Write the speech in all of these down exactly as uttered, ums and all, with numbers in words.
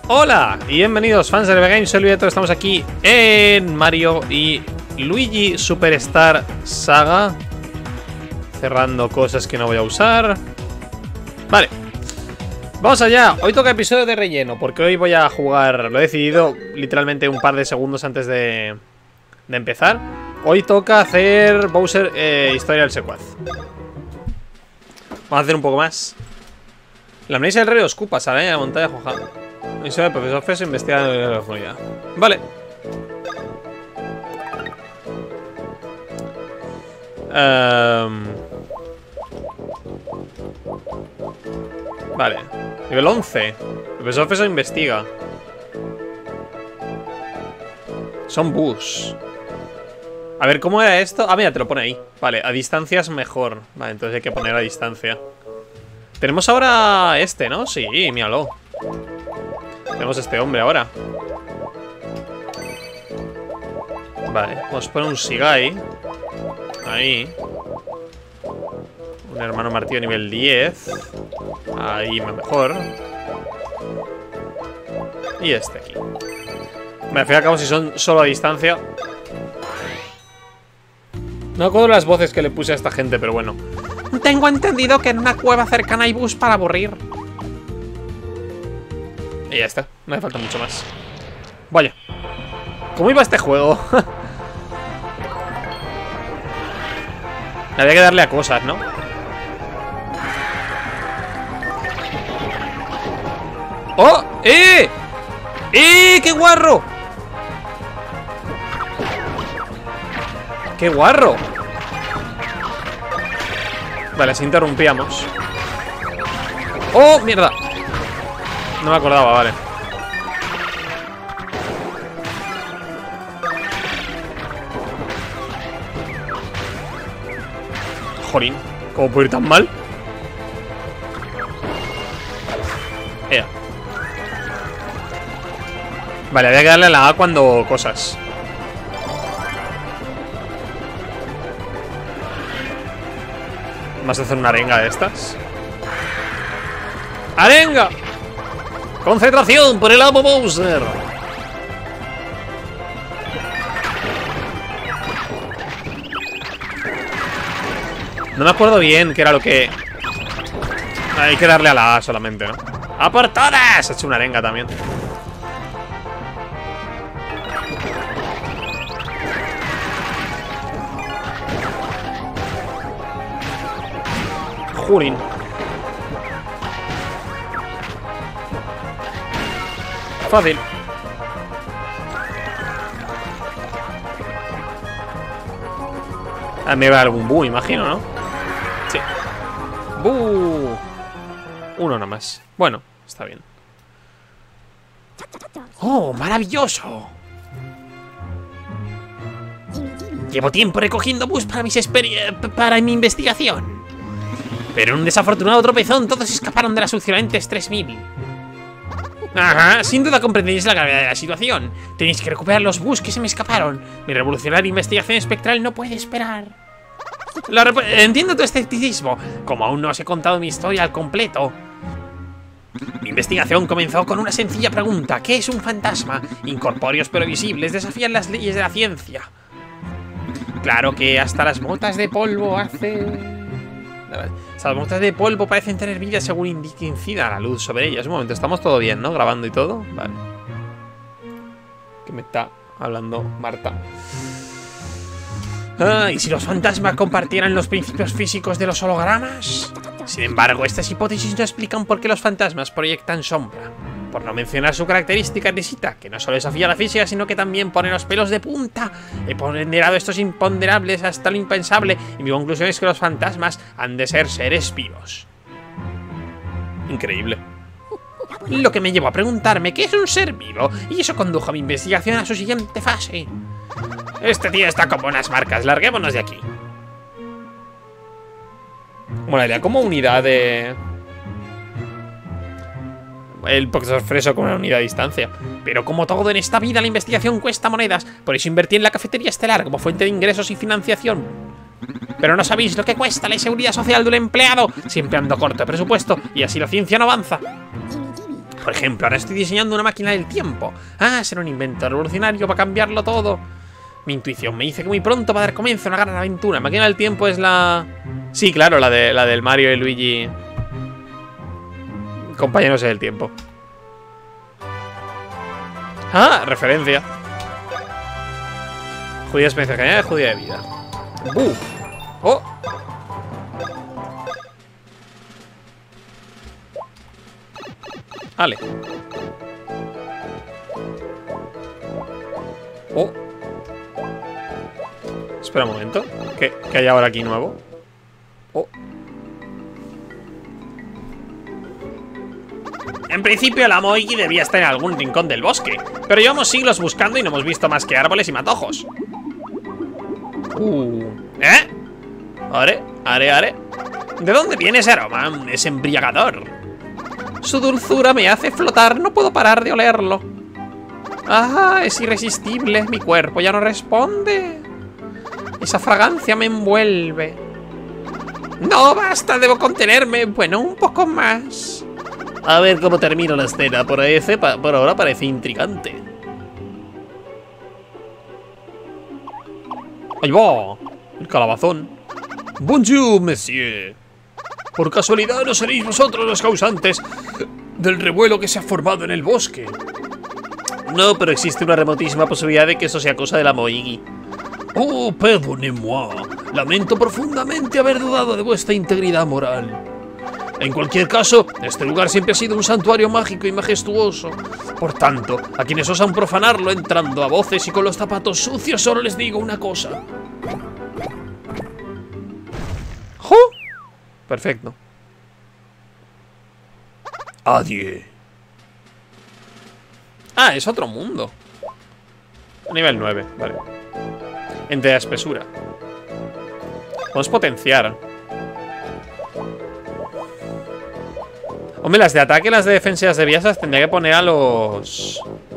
Hola y bienvenidos fans de Games, soy Luis, estamos aquí en Mario y Luigi Superstar Saga. Cerrando cosas que no voy a usar. Vale, vamos allá. Hoy toca episodio de relleno, porque hoy voy a jugar, lo he decidido literalmente un par de segundos antes de, de empezar. Hoy toca hacer Bowser eh, Historia del Secuaz. Vamos a hacer un poco más. La amnesia del rey de los Koopas, araña de la montaña Joja. Misión del profesor Feso investigando la oscuridad. Vale. Um... Vale. Nivel once. El profesor Feso investiga. Son bus. A ver, ¿cómo era esto? Ah, mira, te lo pone ahí. Vale, a distancia es mejor. Vale, entonces hay que poner a distancia. Tenemos ahora este, ¿no? Sí, míralo. Tenemos este hombre ahora. Vale, vamos a poner un Sigai. Ahí. Un hermano martillo nivel diez. Ahí mejor. Y este aquí. Me al fin y al cabo, si son solo a distancia. No acuerdo las voces que le puse a esta gente, pero bueno. Tengo entendido que en una cueva cercana hay bus para aburrir. Y ya está, no hace falta mucho más. Vaya, ¿cómo iba este juego? Había que darle a cosas, ¿no? ¡Oh! ¡Eh! ¡Eh! ¡Qué guarro! ¡Qué guarro! Vale, así interrumpíamos. ¡Oh! ¡Mierda! No me acordaba, vale. Jorín, ¿cómo puede ir tan mal? Ea. Vale, había que darle a la A cuando cosas. ¿Vas a hacer una arenga de estas? ¡Arenga! ¡Concentración por el amo Bowser! No me acuerdo bien qué era lo que... Hay que darle a la A solamente, ¿no? ¡A por todas! He hecho una arenga también. Jurín. Fácil. Ah, me va algún bu, imagino, ¿no? Sí. Bu. Uno nada más. Bueno, está bien. ¡Oh, maravilloso! Llevo tiempo recogiendo bus para, mis para mi investigación. Pero en un desafortunado tropezón todos escaparon de las succionantes tres mil. Ajá, sin duda comprendéis la gravedad de la situación. Tenéis que recuperar los bus que se me escaparon. Mi revolucionaria investigación espectral no puede esperar. La Entiendo tu escepticismo. Como aún no os he contado mi historia al completo. Mi investigación comenzó con una sencilla pregunta. ¿Qué es un fantasma? Incorpóreos pero visibles desafían las leyes de la ciencia. Claro que hasta las motas de polvo hace... Las motas de polvo parecen tener vida según indica incida la luz sobre ellas. Un momento, estamos todo bien, ¿no? Grabando y todo. Vale. Que me está hablando Marta. Ah, ¿y si los fantasmas compartieran los principios físicos de los hologramas? Sin embargo, estas hipótesis no explican por qué los fantasmas proyectan sombra. Por no mencionar su característica exquisita, que no solo desafía la física, sino que también pone los pelos de punta. He ponderado estos imponderables hasta lo impensable, y mi conclusión es que los fantasmas han de ser seres vivos. Increíble. Lo que me llevó a preguntarme qué es un ser vivo, y eso condujo a mi investigación a su siguiente fase. Este tío está con buenas marcas, larguémonos de aquí. Molaría como unidad de... El profesor Freso con una unidad de distancia. Pero como todo en esta vida, la investigación cuesta monedas. Por eso invertí en la cafetería estelar como fuente de ingresos y financiación. Pero no sabéis lo que cuesta la seguridad social de un empleado. Siempre ando corto de presupuesto y así la ciencia no avanza. Por ejemplo, ahora estoy diseñando una máquina del tiempo. Ah, será un invento revolucionario para cambiarlo todo. Mi intuición me dice que muy pronto va a dar comienzo a una gran aventura. Máquina del tiempo es la... Sí, claro, la, de, la del Mario y Luigi. Compañeros del tiempo. Ah, referencia. Judía de experiencia cañada, judía de vida. ¡Buf! ¡Oh! Vale. Oh. Espera un momento. ¿Qué, qué hay ahora aquí nuevo? Oh. En principio la Moigi debía estar en algún rincón del bosque, pero llevamos siglos buscando y no hemos visto más que árboles y matojos. Uh. ¿Eh? Are, are, are. ¿De dónde viene ese aroma? Es embriagador. Su dulzura me hace flotar, no puedo parar de olerlo. Ah, es irresistible, mi cuerpo ya no responde. Esa fragancia me envuelve. No, basta, debo contenerme. Bueno, un poco más. A ver cómo termino la escena. Por, ese, por ahora parece intrigante. Ahí va, el calabazón. Bonjour, monsieur. Por casualidad no seréis vosotros los causantes del revuelo que se ha formado en el bosque. No, pero existe una remotísima posibilidad de que eso sea cosa de la Moigi. Oh, perdonnez-moi. Lamento profundamente haber dudado de vuestra integridad moral. En cualquier caso, este lugar siempre ha sido un santuario mágico y majestuoso. Por tanto, a quienes osan profanarlo entrando a voces y con los zapatos sucios, solo les digo una cosa. ¡Jo! Perfecto. Adiós. Ah, es otro mundo. Nivel nueve, vale. Entre la espesura. Podemos potenciar. Hombre, las de ataque, las de defensa y las de vías las tendría que poner a los...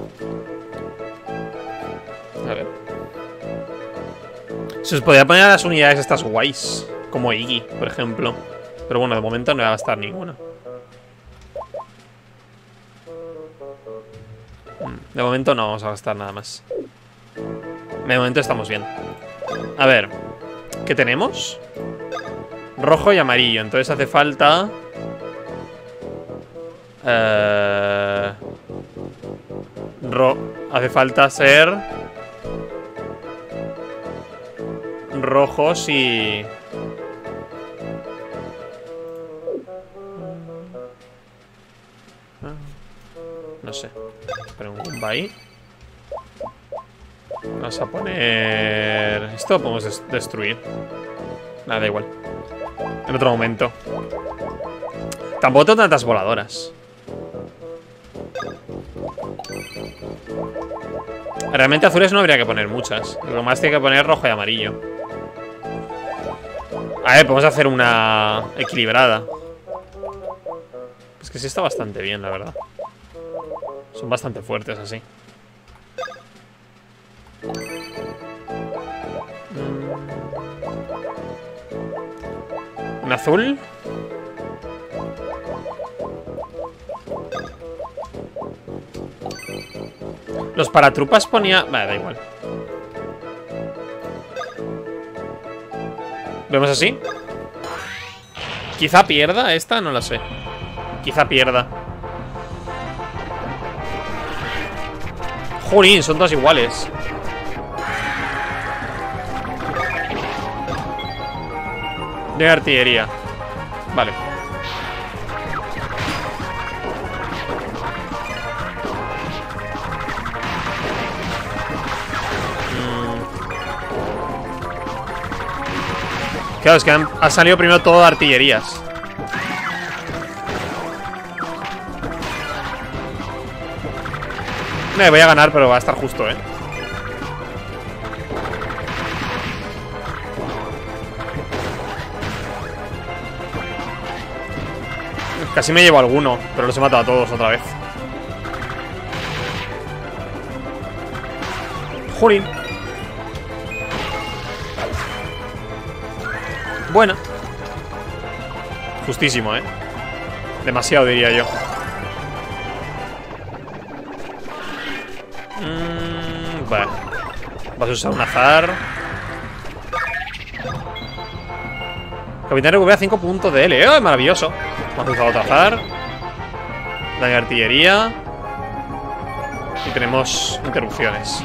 A ver. Se os podría poner a las unidades estas guays. Como Iggy, por ejemplo. Pero bueno, de momento no va a gastar ninguna. De momento no vamos a gastar nada más. De momento estamos bien. A ver, ¿qué tenemos? Rojo y amarillo. Entonces hace falta... Eh... Ro... Hace falta ser... Rojos y... No sé. Pero un Goomba ahí. Vamos a poner... Esto lo podemos des destruir. Nada, da igual. En otro momento. Tampoco tengo tantas voladoras. Realmente azules no habría que poner muchas. Lo más tiene que poner rojo y amarillo. A ver, podemos hacer una equilibrada. Es que sí está bastante bien, la verdad. Son bastante fuertes así. ¿Un azul? Los paratrupas ponía... Vale, da igual. ¿Vemos así? Quizá pierda esta, no la sé. Quizá pierda. Jolín, son todas iguales. De artillería. Vale. Mm. Claro, es que han, ha salido primero todo de artillerías. Me voy a ganar, pero va a estar justo, eh. Casi me llevo alguno, pero los he matado a todos otra vez. Jolín. Buena. Justísimo, eh. Demasiado, diría yo. Mm, vale. Vas a usar un azar. Capitán recupera cinco puntos de L. ¡Oh, maravilloso! Vamos a usar otro azar. Daño de artillería. Y tenemos interrupciones.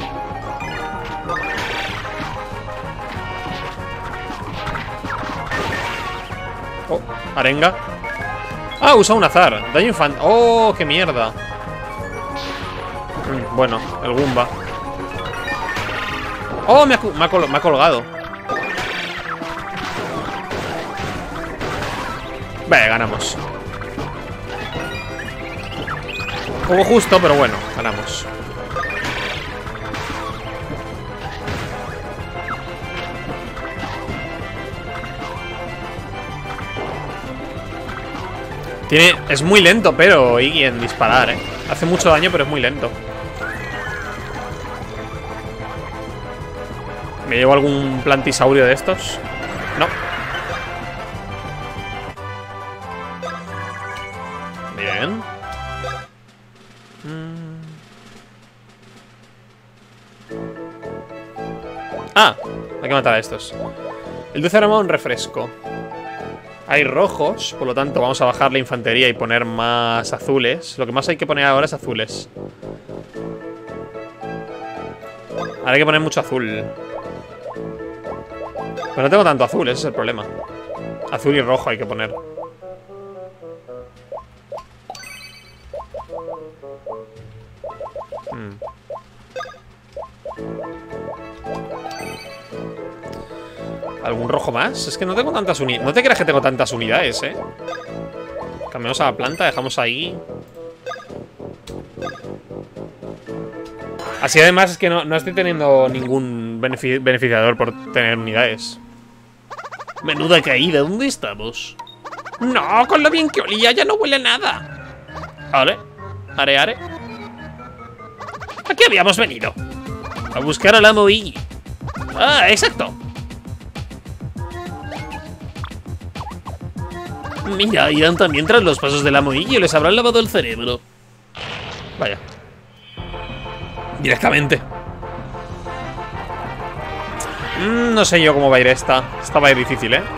Oh, arenga. Ah, usa un azar. Daño infante. Oh, qué mierda. Mm, bueno, el Goomba. Oh, me ha, me ha, col me ha colgado. Vale, ganamos. Como justo, pero bueno, ganamos. Tiene, es muy lento, pero Iggy en disparar, ¿eh? Hace mucho daño, pero es muy lento. ¿Me llevo algún plantisaurio de estos? No. Bien. Mm. Ah, hay que matar a estos. El dulce aroma un refresco. Hay rojos, por lo tanto vamos a bajar la infantería y poner más azules. Lo que más hay que poner ahora es azules. Ahora hay que poner mucho azul. Pero no tengo tanto azul, ese es el problema. Azul y rojo hay que poner. Hmm. ¿Algún rojo más? Es que no tengo tantas unidades. No te creas que tengo tantas unidades, ¿eh? Cambiamos a la planta, dejamos ahí. Así además es que no, no estoy teniendo ningún benefici beneficiador por tener unidades. Menuda caída, ¿dónde estamos? No, con lo bien que olía ya no huele a nada. Are, are, are. ¿A qué habíamos venido? A buscar al amo Iggy. Ah, exacto. Mira, irán también tras los pasos del amo Iggy y les habrán lavado el cerebro. Vaya. Directamente. Mm, no sé yo cómo va a ir esta. Esta va a ir difícil, ¿eh?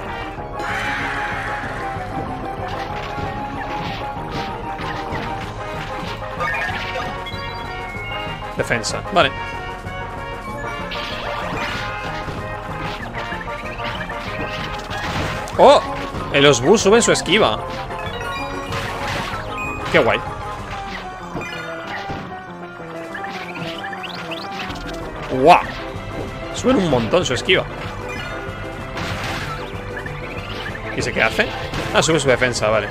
Defensa, vale. ¡Oh! Los bus suben su esquiva. Qué guay. ¡Guau! Suben un montón su esquiva. ¿Y ese qué hace? Ah, sube su defensa, vale.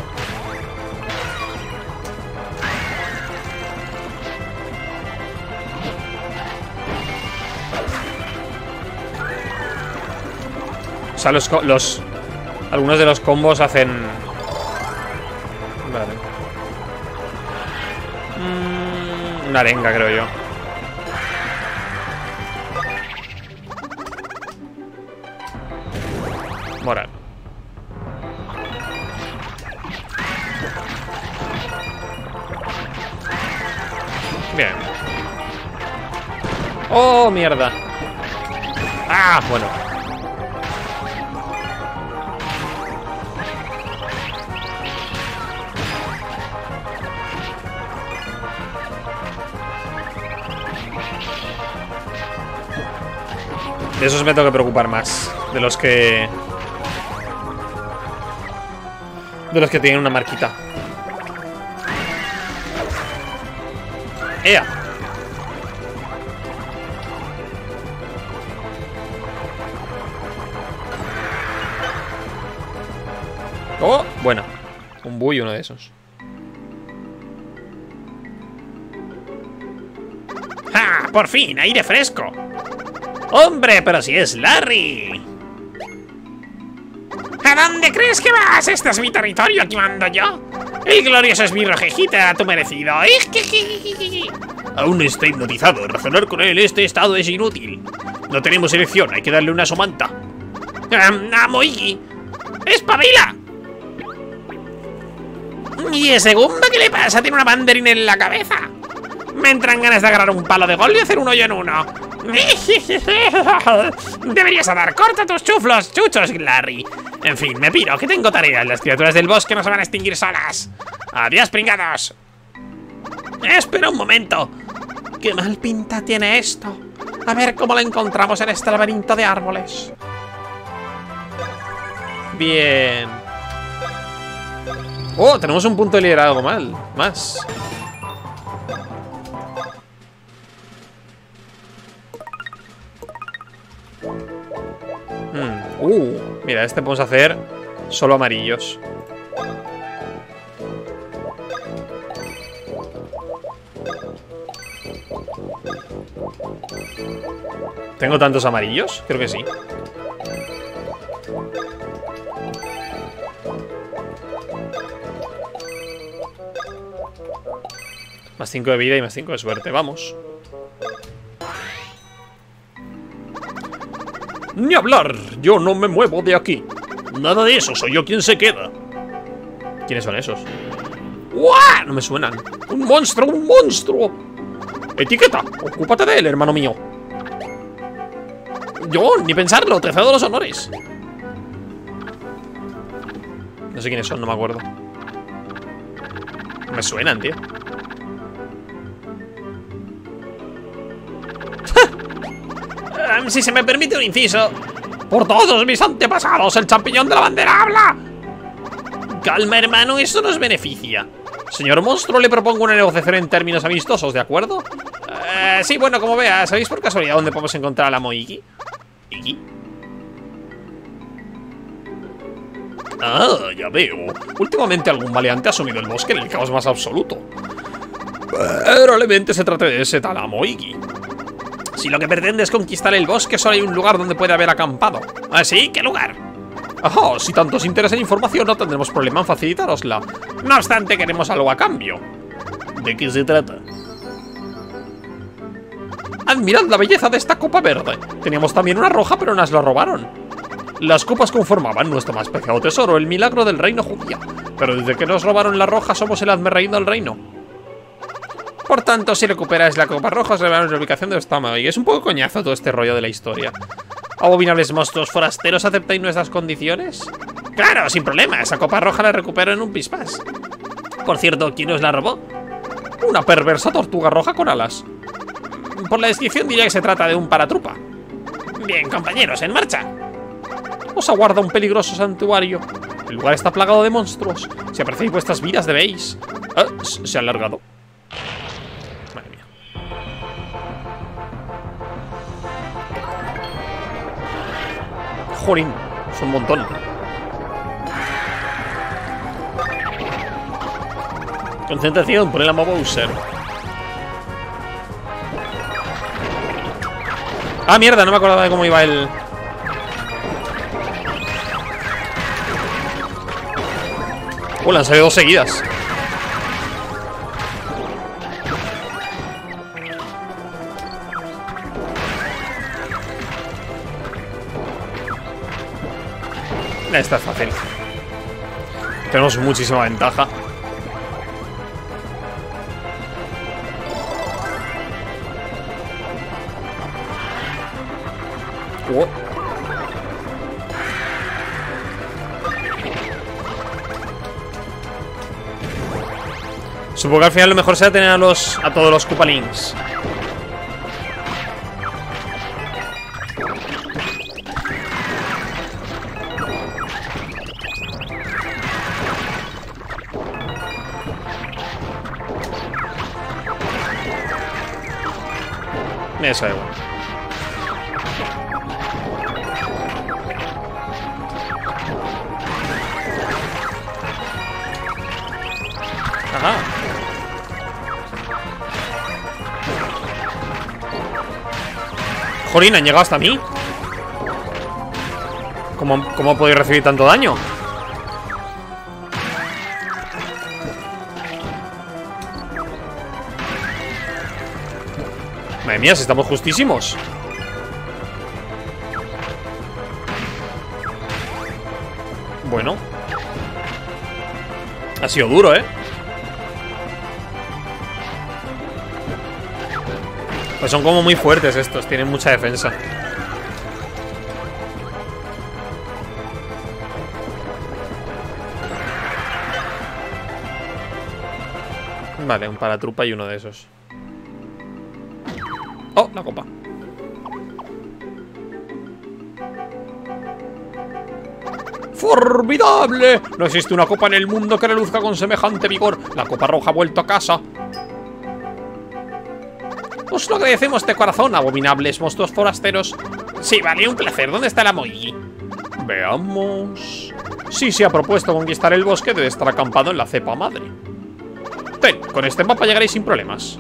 O sea, los... los algunos de los combos hacen... Vale. Mm, una arenga, creo yo. Moral. Bien. ¡Oh, mierda! ¡Ah! Bueno. De esos me tengo que preocupar más. De los que... De los que tienen una marquita. ¡Ea! ¡Oh! Bueno. Un Buu y uno de esos. ¡Ah! ¡Por fin! ¡Aire fresco! ¡Hombre, pero si es Larry! ¿A dónde crees que vas? Este es mi territorio, aquí mando yo. El glorioso es mi rojejita, tu merecido. Aún no está hipnotizado. Razonar con él este estado es inútil. No tenemos elección, hay que darle una somanta. Um, ¡Amo Iggy! ¡Espabila! ¿Y ese Goomba qué le pasa? Tiene una banderina en la cabeza. Me entran ganas de agarrar un palo de gol y hacer un hoyo en uno. Deberías dar corta tus chuflos, chuchos, Larry. En fin, me piro, que tengo tareas. Las criaturas del bosque no se van a extinguir solas. Adiós, pringados. Espera un momento. Qué mal pinta tiene esto. A ver cómo lo encontramos en este laberinto de árboles. Bien. Oh, tenemos un punto de liderazgo mal. Más. Hmm. Uh, mira, este podemos hacer solo amarillos. ¿Tengo tantos amarillos? Creo que sí. Más cinco de vida y más cinco de suerte, vamos. Ni hablar, yo no me muevo de aquí. Nada de eso, soy yo quien se queda. ¿Quiénes son esos? ¡Uah! No me suenan. ¡Un monstruo, un monstruo! Etiqueta, ocúpate de él, hermano mío. Yo, ni pensarlo, te cedo los honores. No sé quiénes son, no me acuerdo. Me suenan, tío. Um, si se me permite un inciso. Por todos mis antepasados, el champiñón de la bandera habla. Calma, hermano, eso nos beneficia. Señor monstruo, le propongo una negociación en términos amistosos, ¿de acuerdo? Uh, sí, bueno, como veas, ¿sabéis por casualidad dónde podemos encontrar a la Moiki? ¿Iki? Ah, ya veo. Últimamente algún maleante ha asumido el bosque en el caos más absoluto. Probablemente se trate de ese tal Amoigi. Si lo que pretende es conquistar el bosque, solo hay un lugar donde puede haber acampado. ¿Ah, sí? ¿Qué lugar? Ajá, si tanto os interesa la información, no tendremos problema en facilitárosla. No obstante, queremos algo a cambio. ¿De qué se trata? Admirad la belleza de esta copa verde. Teníamos también una roja, pero nos la robaron. Las copas conformaban nuestro más preciado tesoro, el milagro del reino judío. Pero desde que nos robaron la roja, somos el hazmerreído del reino. Por tanto, si recuperáis la copa roja, os revelaremos la ubicación de estómago. Y es un poco coñazo todo este rollo de la historia. Abominables monstruos forasteros, ¿aceptáis nuestras condiciones? Claro, sin problema. Esa copa roja la recupero en un pispás. Por cierto, ¿quién os la robó? Una perversa tortuga roja con alas. Por la descripción diría que se trata de un paratrupa. Bien, compañeros, en marcha. Os aguarda un peligroso santuario. El lugar está plagado de monstruos. Si apreciáis vuestras vidas, debéis... Ah, se ha alargado. Madre mía. Jorín, es un montón. Concentración, ponle la Bowser. Ah, mierda, no me acordaba de cómo iba el... Uh, le han salido dos seguidas. Esta es fácil. Tenemos muchísima ventaja. Oh. Supongo que al final lo mejor será tener a los a todos los Koopalings. Eso da igual. Ajá. Jolín, ¿han llegado hasta mí? ¿Cómo, cómo podéis recibir tanto daño? Madre mía, si estamos justísimos. Bueno. Ha sido duro, ¿eh? Pues son como muy fuertes estos, tienen mucha defensa. Vale, un paratrupa y uno de esos. Oh, la copa. ¡Formidable! No existe una copa en el mundo que reluzca con semejante vigor. La copa roja ha vuelto a casa. Os lo agradecemos de corazón, abominables monstruos forasteros. Sí, vale, un placer. ¿Dónde está la Moigi? Veamos. Sí, se ha propuesto conquistar el bosque, debe estar acampado en la cepa madre. Ten, con este mapa llegaréis sin problemas.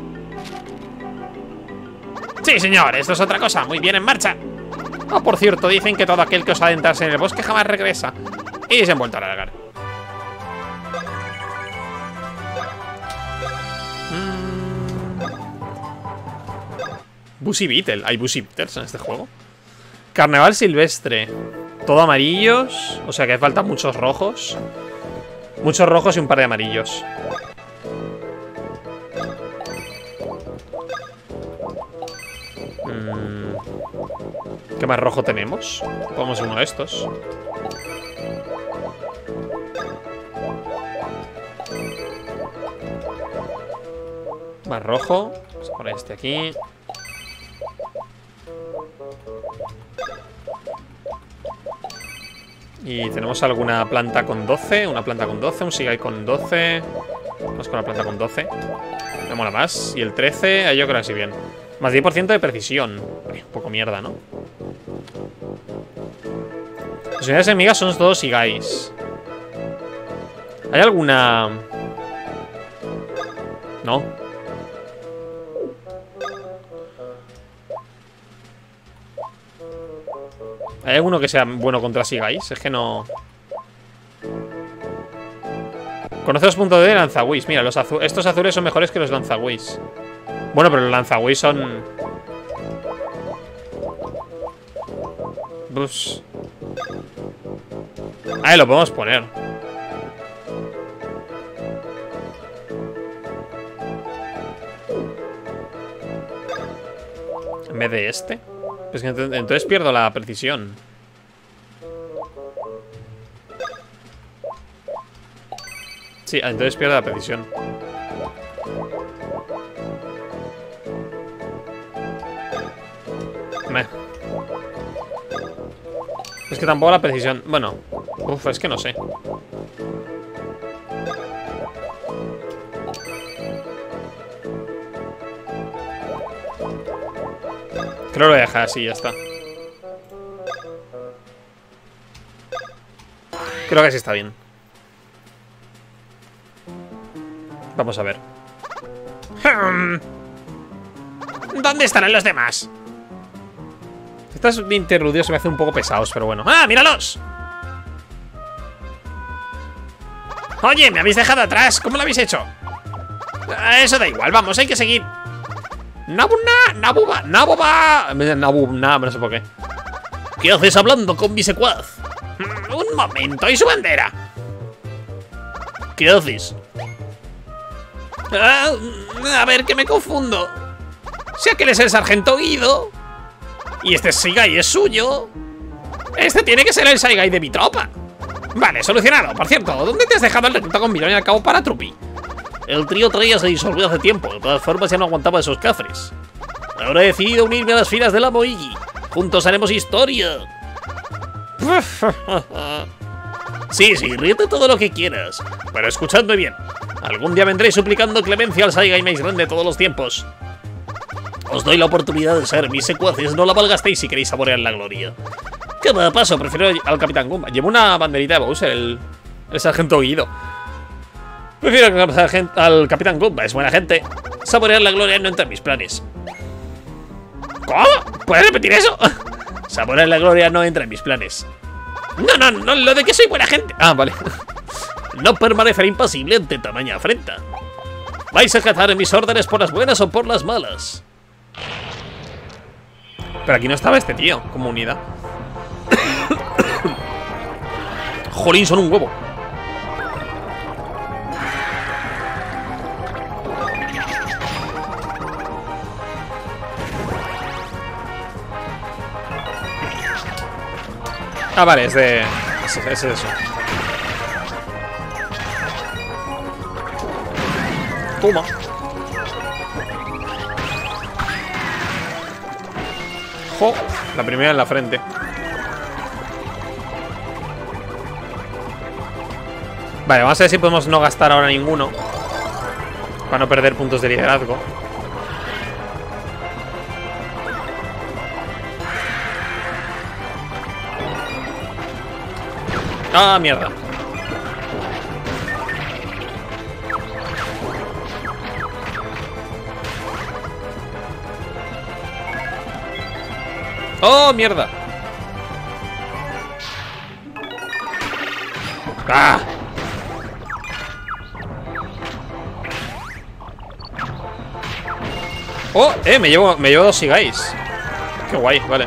Sí, señor, esto es otra cosa. Muy bien, en marcha. Ah, por cierto, dicen que todo aquel que os adentrase en el bosque jamás regresa. Y se han vuelto a largar. Mm. Busy Beetle. ¿Hay Busy Beetles en este juego? Carnaval silvestre. Todo amarillos. O sea que faltan muchos rojos. Muchos rojos y un par de amarillos. Mm. ¿Qué más rojo tenemos? Vamos a uno de estos. Más rojo. Vamos a poner este aquí. Y tenemos alguna planta con doce. Una planta con doce, un Sigai con doce. Vamos con la planta con doce. Me mola más. Y el trece, ahí yo creo que sí bien. Más diez por ciento de precisión. Un poco mierda, ¿no? Las unidades enemigas son todos Sigais. ¿Hay alguna...? No. ¿Hay alguno que sea bueno contra Sigais? Es que no... Conoce los puntos de lanzagüis. Mira, los azu estos azules son mejores que los lanzagüis. Bueno, pero los lanzagüis son... Pues... Ahí lo podemos poner. En vez de este. Pues que entonces pierdo la precisión. Sí, entonces pierdo la precisión. Meh. Es que tampoco la precisión... Bueno, uf, es que no sé. Creo que lo voy a dejar así, ya está. Creo que así está bien. Vamos a ver. ¿Dónde estarán los demás? Estos interludios se me hacen un poco pesados, pero bueno. ¡Ah, míralos! Oye, me habéis dejado atrás. ¿Cómo lo habéis hecho? Eso da igual, vamos, hay que seguir. Nabuna, Nabuba, Nabuba. Nabuna, no sé por qué. ¿Qué haces hablando con mi secuaz? Un momento, ¿y su bandera? ¿Qué haces? Ah, a ver, que me confundo. Si aquel es el sargento Guido y este Sigai es suyo, este tiene que ser el Sigai de mi tropa. Vale, solucionado. Por cierto, ¿dónde te has dejado el recluta con Mirón y al cabo para Trupi? El trío traía se disolvió hace tiempo. De todas formas ya no aguantaba esos cafres. Ahora he decidido unirme a las filas de la Moigi. Juntos haremos historia. Sí, sí, ríete todo lo que quieras, pero escuchadme bien. Algún día vendré suplicando clemencia al Saigai más grande de todos los tiempos. Os doy la oportunidad de ser mis secuaces, no la malgastéis si queréis saborear la gloria. Cada paso prefiero al Capitán Goomba. Llevo una banderita de Bowser, el, el sargento Guido. Prefiero al, sargento, al Capitán Goomba, es buena gente. Saborear la gloria no entra en mis planes. ¿Cómo? ¿Puedes repetir eso? Saborear la gloria no entra en mis planes. No, no, no, lo de que soy buena gente. Ah, vale. No permaneceré impasible ante tamaña afrenta. Vais a acatar mis órdenes por las buenas o por las malas. Pero aquí no estaba este tío como unidad. Jolín, son un huevo. Ah, vale, es de... Es, es eso. Toma. Jo, la primera en la frente. Vale, vamos a ver si podemos no gastar ahora ninguno para no perder puntos de liderazgo. Ah, mierda. Oh, mierda. Ah. Oh, eh, me llevo, me llevo dos Sigais. Qué guay, vale.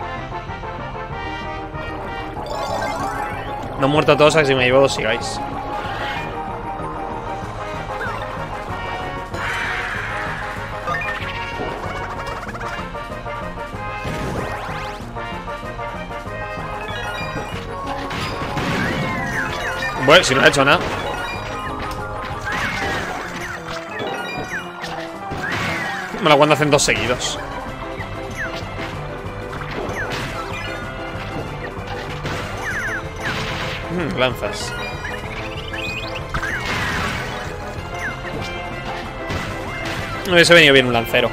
No han muerto todos, así que me llevo dos Sigais. Bueno, si no ha hecho nada. Me la cuando hacen dos seguidos. Mm, lanzas. Me hubiese venido bien un lancero.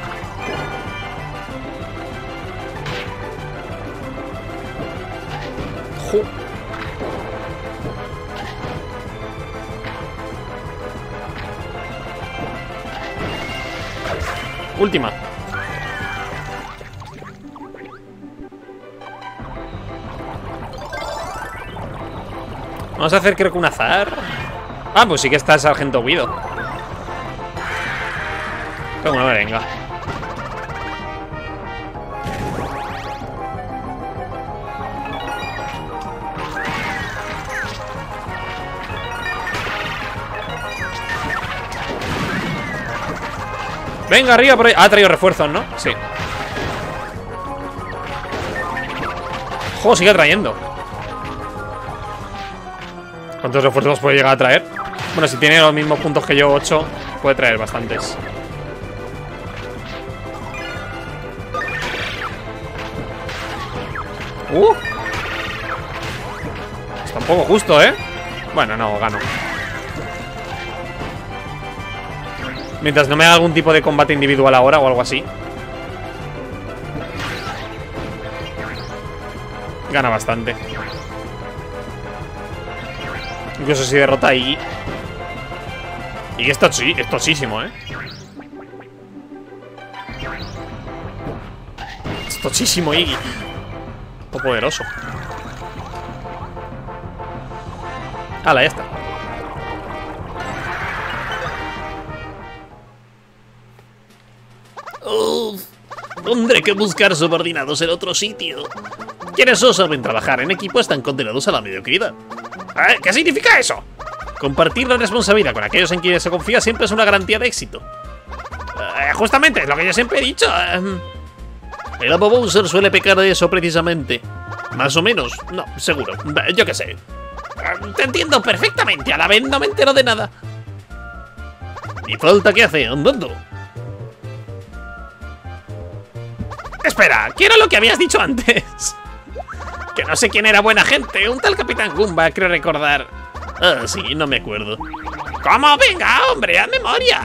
Jo. Última. Vamos a hacer creo que un azar. Ah, pues sí que está el sargento Guido. Como una merenga. Venga, arriba por ahí. Ha traído refuerzos, ¿no? Sí. Joder, sigue trayendo. ¿Cuántos refuerzos puede llegar a traer? Bueno, si tiene los mismos puntos que yo, ocho, puede traer bastantes. Uh. Está un poco justo, ¿eh? Bueno, no, gano. Mientras no me haga algún tipo de combate individual ahora o algo así. Gana bastante. Incluso si derrota a Iggy. Iggy es tochi, es tochísimo, ¿eh? Es tochísimo Iggy. Muy poderoso. Hala, ya está. Uf, tendré que buscar subordinados en otro sitio. Quienes no saben trabajar en equipo están condenados a la mediocridad. ¿Eh? ¿Qué significa eso? Compartir la responsabilidad con aquellos en quienes se confía siempre es una garantía de éxito. Eh, justamente, es lo que yo siempre he dicho. Eh, el Amo Bowser suele pecar de eso precisamente. Más o menos. No, seguro. Yo qué sé. Eh, te entiendo perfectamente. A la vez no me entero de nada. ¿Y falta qué hace? Andando. Espera, ¿qué era lo que habías dicho antes? Que no sé quién era buena gente. Un tal Capitán Goomba, creo recordar. Ah, sí, no me acuerdo. ¿Cómo? Venga, hombre, haz memoria.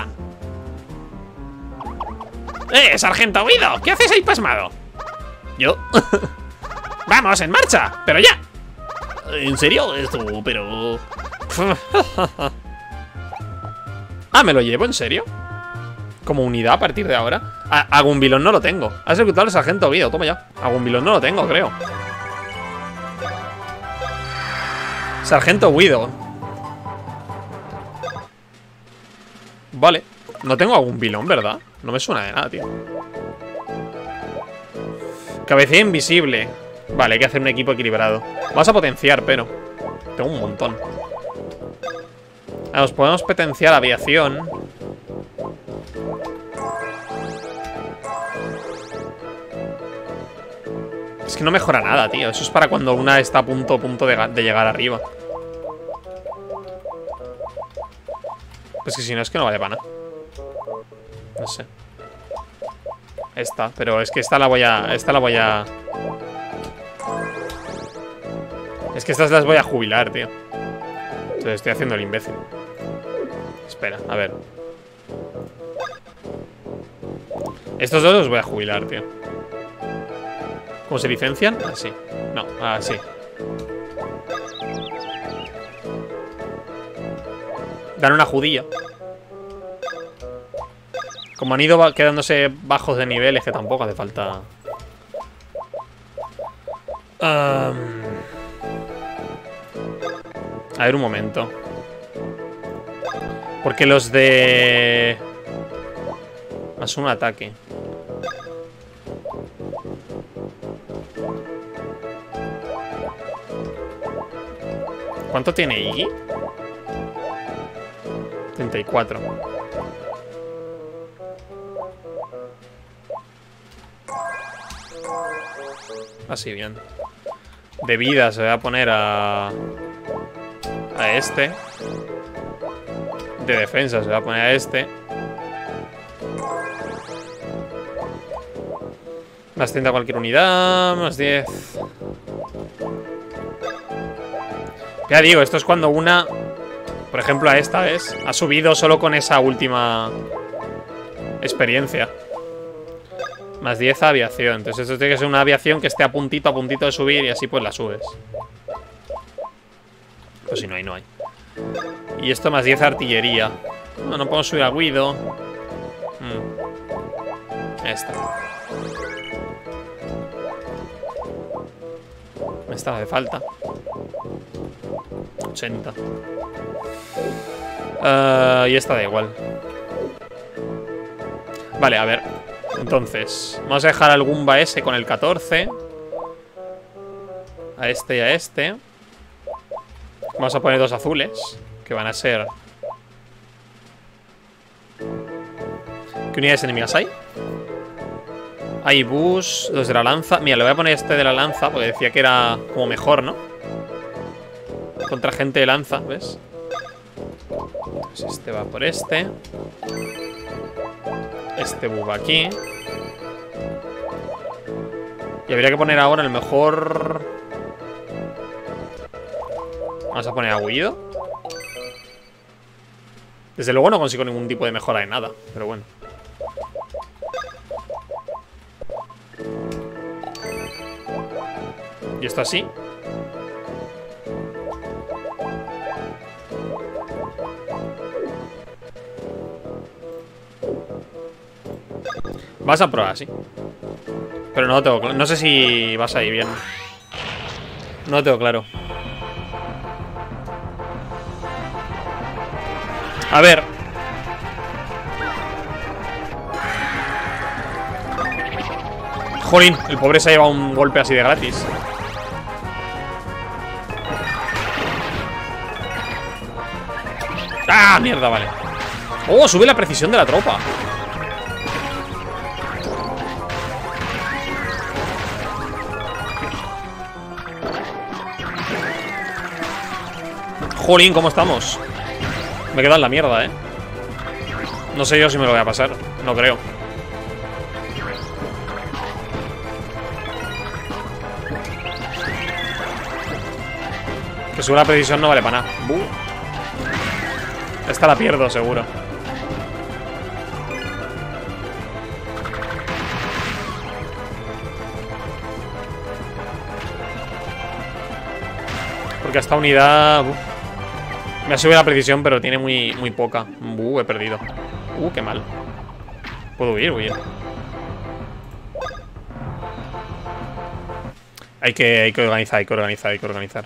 ¡Eh, sargento Guido! ¿Qué haces ahí pasmado? ¿Yo? ¡Vamos, en marcha! ¡Pero ya! ¿En serio? Esto, pero... ah, ¿me lo llevo? ¿En serio? ¿Como unidad a partir de ahora? A, a Gumbilón no lo tengo. Has ejecutado al sargento Guido, toma ya. A Gumbilón no lo tengo, creo. Sargento Guido. Vale. No tengo a Gumbilón, ¿verdad? No me suena de nada, tío. Cabecilla invisible. Vale, hay que hacer un equipo equilibrado. Vamos a potenciar, pero tengo un montón. Nos podemos potenciar aviación. Es que no mejora nada, tío. Eso es para cuando una está a punto, a punto de, de llegar arriba. Pues que si no, es que no vale para nada. No sé. Esta, pero es que esta la voy a... Esta la voy a... Es que estas las voy a jubilar, tío. Entonces estoy haciendo el imbécil. Espera, a ver. Estos dos los voy a jubilar, tío. ¿Cómo se licencian? Así. No, así. Dan una judilla. Como han ido quedándose bajos de nivel, es que tampoco hace falta. Um... A ver, un momento. Porque los de... Más un ataque. ¿Cuánto tiene Iggy? treinta y cuatro. Así, bien. De vida se va a poner a... A este. De defensa se va a poner a este. Más treinta a cualquier unidad. Más diez. Ya digo, esto es cuando una... Por ejemplo a esta, ¿ves? Ha subido solo con esa última experiencia. Más diez a aviación. Entonces esto tiene que ser una aviación que esté a puntito, a puntito de subir. Y así pues la subes. Pues si no hay, no hay. Y esto más diez a artillería. No, no podemos subir a Guido. Hmm. Esta. Esta no hace falta. ochenta. Uh, y esta da igual. Vale, a ver. Entonces, vamos a dejar al Goomba ese con el catorce. A este y a este. Vamos a poner dos azules, que van a ser... ¿Qué unidades enemigas hay? Hay bus, los de la lanza. Mira, le voy a poner este de la lanza, porque decía que era como mejor, ¿no? Contra gente de lanza, ¿ves? Pues este va por este. Este bus va aquí. Y habría que poner ahora el mejor... Vamos a poner a Guido. Desde luego no consigo ningún tipo de mejora de nada, pero bueno. Y esto así. Vas a probar, sí. Pero no lo tengo claro. No sé si vas ahí bien. No lo tengo claro. A ver. Jolín, el pobre se ha llevado un golpe así de gratis. ¡Ah, mierda! Vale. ¡Oh, sube la precisión de la tropa! Jolín, ¿cómo estamos? Me queda en la mierda, ¿eh? No sé yo si me lo voy a pasar. No creo. Que sube la precisión no vale para nada. Buh. Esta la pierdo, seguro. Porque esta unidad... Buh. Me ha subido la precisión, pero tiene muy, muy poca. Uh, he perdido. Uh, qué mal. Puedo huir, huir. Hay que, hay que organizar, hay que organizar, hay que organizar.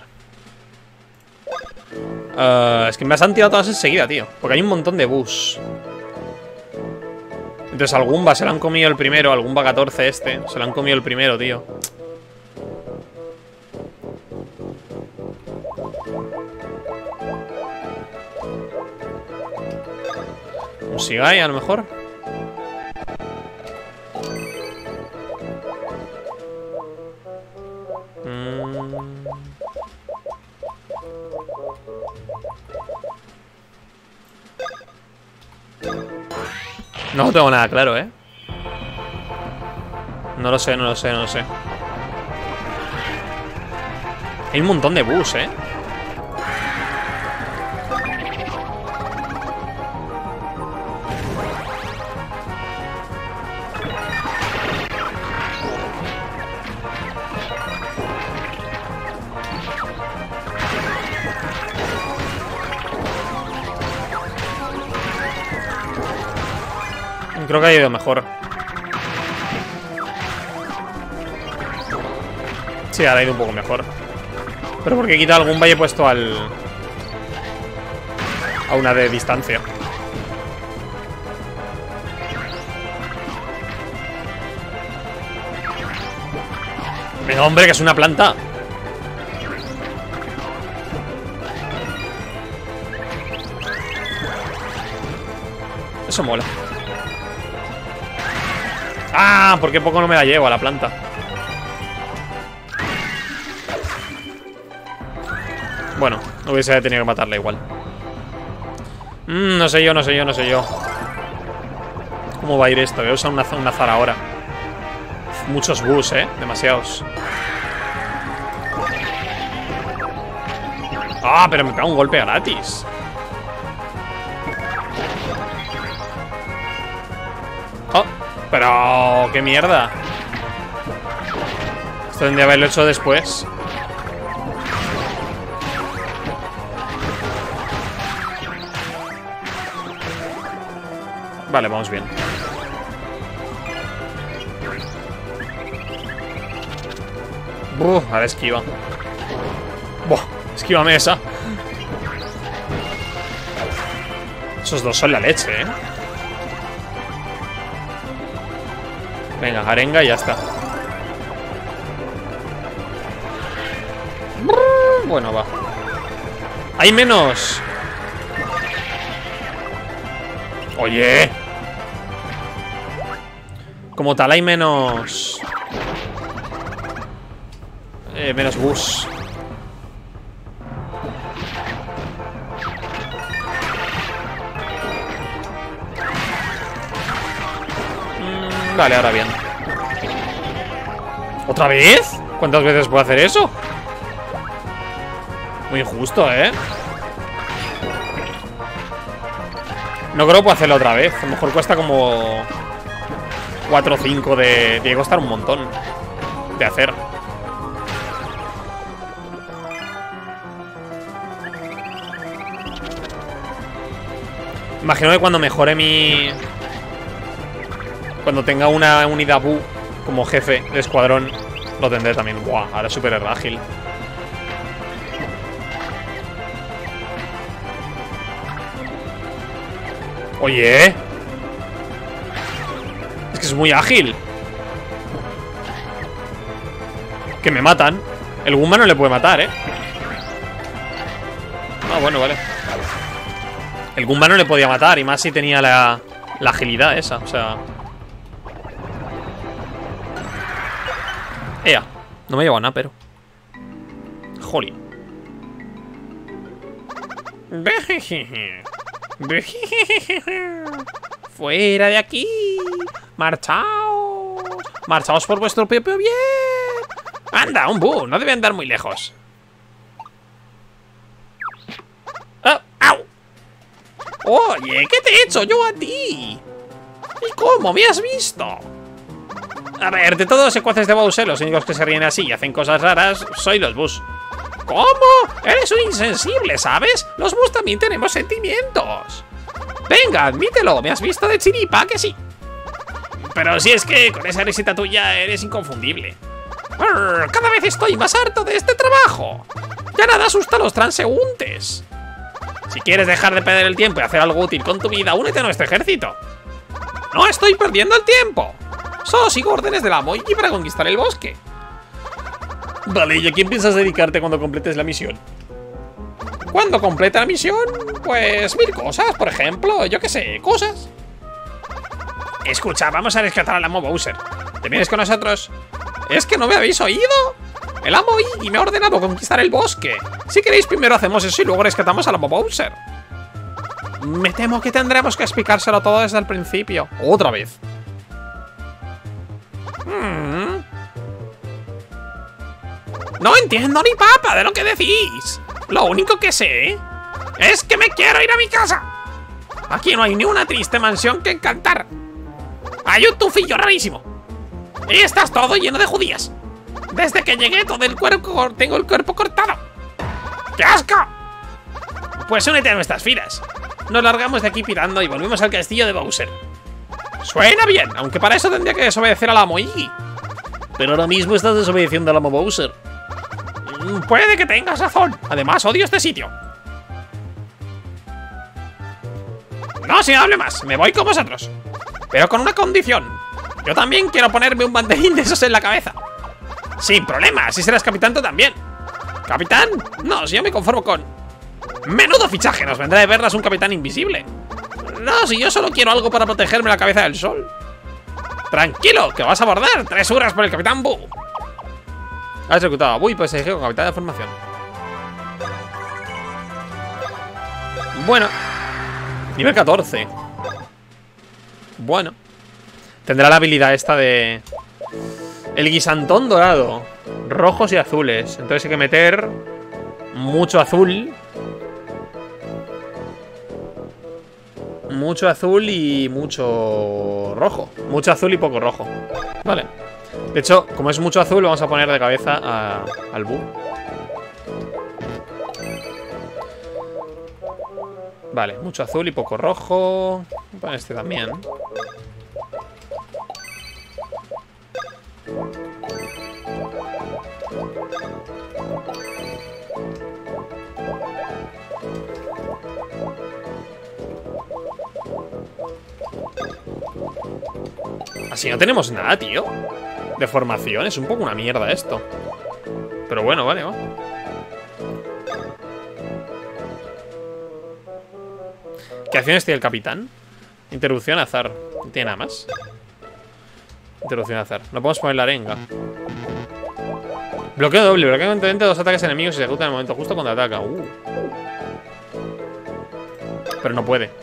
Uh, es que me las han tirado todas enseguida, tío. Porque hay un montón de bus. Entonces al Goomba se lo han comido el primero. Al Goomba catorce este. Se lo han comido el primero, tío. Un Sigai, a lo mejor. No lo tengo nada claro, ¿eh? No lo sé, no lo sé, no lo sé. Hay un montón de bus, ¿eh? Creo que ha ido mejor. Sí, ahora ha ido un poco mejor. Pero porque he quitado algún valle puesto al... a una de distancia. Venga, hombre, que es una planta. Eso mola. ¡Ah! ¿Por qué poco no me la llevo a la planta? Bueno, no hubiese tenido que matarla igual. Mm, no sé yo, no sé yo, no sé yo. ¿Cómo va a ir esto? Voy a usar una, una Zara ahora. Muchos bus, ¿eh? Demasiados. ¡Ah! Pero me pega un golpe gratis. ¡Oh! Pero... ¡qué mierda! Esto tendría que haberlo hecho después. Vale, vamos bien. Buh, ahora esquiva. Buah, esquívame esa. Esos dos son la leche, ¿eh? Venga, arenga y ya está. Bueno, va. Hay menos. Oye. Como tal, hay menos... Eh, menos bus. Mm, vale, ahora bien. ¿Otra vez? ¿Cuántas veces puedo hacer eso? Muy injusto, ¿eh? No creo que pueda hacerlo otra vez. A lo mejor cuesta como cuatro o cinco de... Tiene que costar un montón de hacer. Imagino que cuando mejore mi... Cuando tenga una unidad Bu como jefe de escuadrón, lo tendré también. Buah, ahora es súper ágil. Oye. Es que es muy ágil. Que me matan. El Goomba no le puede matar, ¿eh? Ah, bueno, vale. El Goomba no le podía matar. Y más si tenía la, la agilidad esa, o sea... Ea, no me llevo a nada, pero... Jolly. Fuera de aquí. Marchaos. Marchaos por vuestro propio bien. Anda, un bu, no debe andar muy lejos. Oh, ¡au! Oye, ¿qué te he hecho yo a ti? ¿Y cómo me has visto? A ver, de todos los secuaces de Bowser, los únicos que se ríen así y hacen cosas raras soy los bus. ¿Cómo? Eres un insensible, ¿sabes? Los bus también tenemos sentimientos. Venga, admítelo, me has visto de chiripa, que sí. Pero si es que con esa risita tuya eres inconfundible. Arr, cada vez estoy más harto de este trabajo. Ya nada asusta a los transeúntes. Si quieres dejar de perder el tiempo y hacer algo útil con tu vida, únete a nuestro ejército. No estoy perdiendo el tiempo. Solo sigo órdenes del amo y para conquistar el bosque. Vale, ¿y a quién piensas dedicarte cuando completes la misión? ¿Cuándo complete la misión? Pues mil cosas, por ejemplo, yo qué sé, cosas. Escucha, vamos a rescatar al amo Bowser. ¿Te vienes con nosotros? ¿Es que no me habéis oído? El amo Iggy me ha ordenado conquistar el bosque. Si queréis, primero hacemos eso y luego rescatamos al amo Bowser. Me temo que tendremos que explicárselo todo desde el principio. Otra vez. Hmm. No entiendo ni papa de lo que decís. Lo único que sé es que me quiero ir a mi casa. Aquí no hay ni una triste mansión que encantar. Hay un tufillo rarísimo. Y estás todo lleno de judías. Desde que llegué todo el cuerpo tengo el cuerpo cortado. ¡Qué asco! Pues únete a nuestras filas. Nos largamos de aquí pirando y volvemos al castillo de Bowser. Suena bien, aunque para eso tendría que desobedecer al amo Iggy. Pero ahora mismo estás desobedeciendo al amo Bowser. Puede que tengas razón. Además, odio este sitio. No se hable más. Me voy con vosotros. Pero con una condición. Yo también quiero ponerme un banderín de esos en la cabeza. Sin problema, si serás capitán tú también. ¿Capitán? No, si yo me conformo con... Menudo fichaje, nos vendrá de verlas un capitán invisible. No, si yo solo quiero algo para protegerme la cabeza del sol. Tranquilo, que vas a abordar. Tres horas por el capitán Boo. Ha ejecutado. Uy, pues se ejecuta con capitán de formación. Bueno. Nivel catorce. Bueno. Tendrá la habilidad esta de... El guisantón dorado. Rojos y azules. Entonces hay que meter mucho azul. Mucho azul y mucho rojo. Mucho azul y poco rojo. Vale. De hecho, como es mucho azul, vamos a poner de cabeza a, al Boo. Vale, mucho azul y poco rojo. Voy a poner este también. Así no tenemos nada, tío. De formación, es un poco una mierda esto. Pero bueno, vale, va. ¿Qué acciones tiene el capitán? Interrupción azar. ¿No tiene nada más? Interrupción azar. No podemos poner la arenga. Bloqueo doble. Bloqueo constantemente dos ataques enemigos y se ejecuta en el momento justo cuando ataca. Uh. Pero no puede.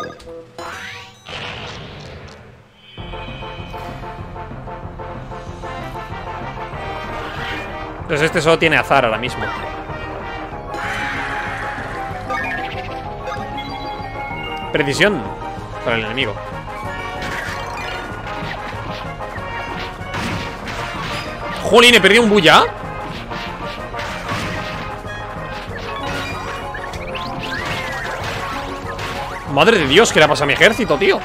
Entonces este solo tiene azar ahora mismo. Precisión para el enemigo. Jolín, he perdido un bulla. Madre de Dios, ¿qué le pasa a mi ejército, tío?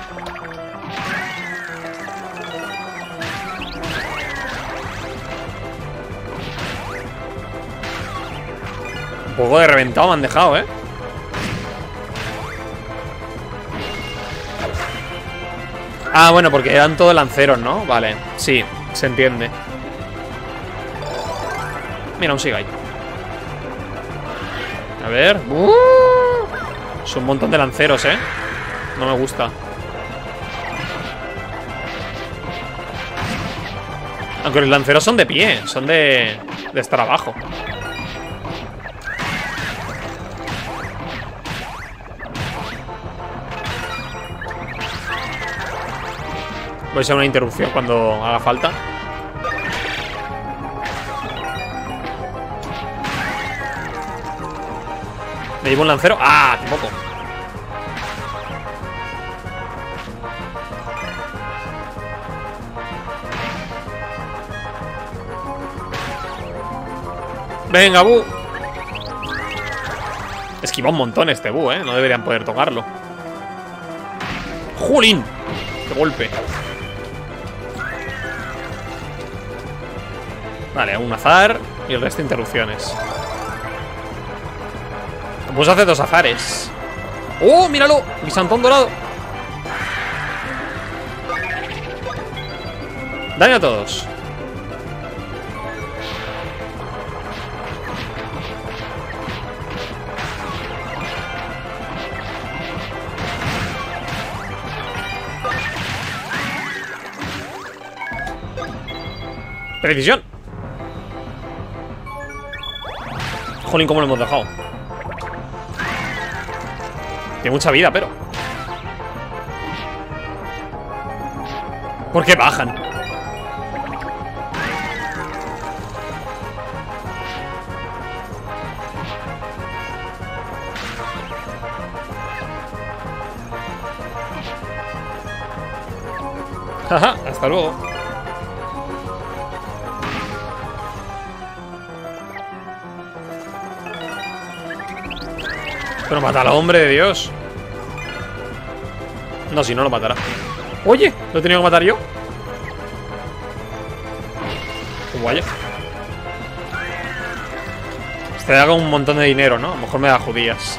Un poco de reventado me han dejado, ¿eh? Ah, bueno, porque eran todos lanceros, ¿no? Vale, sí, se entiende. Mira, un Sigai. A ver. Uh, es un montón de lanceros, ¿eh? No me gusta. Aunque los lanceros son de pie, son de, de estar abajo. Voy a hacer una interrupción cuando haga falta. ¿Me llevo un lancero? ¡Ah! ¡Tampoco! ¡Venga, Boo! Esquiva un montón este Boo, ¿eh? No deberían poder tocarlo. ¡Jolín! ¡Qué golpe! Vale, un azar y el resto interrupciones. Vamos a hacer dos azares. ¡Oh, míralo! Guisantón dorado. Daño a todos. Precisión. Jolín, cómo lo hemos dejado. Tiene mucha vida, pero... ¿Por qué bajan? Jaja, hasta luego. Pero mata al hombre de Dios. No, si no lo matará. Oye, ¿lo he tenido que matar yo? Vaya. Este da un montón de dinero, ¿no? A lo mejor me da judías.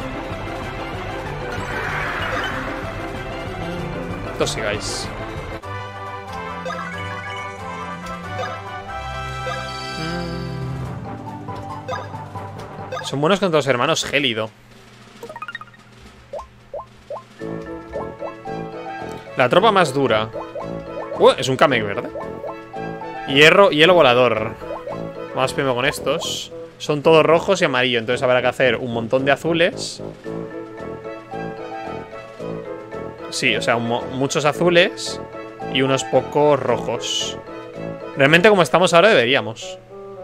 Esto sigáis. Son buenos contra los hermanos gélido. La tropa más dura. Uh, es un Kamek verde. Hierro, hielo volador. Vamos primero con estos. Son todos rojos y amarillos. Entonces habrá que hacer un montón de azules. Sí, o sea, muchos azules y unos pocos rojos. Realmente como estamos ahora deberíamos.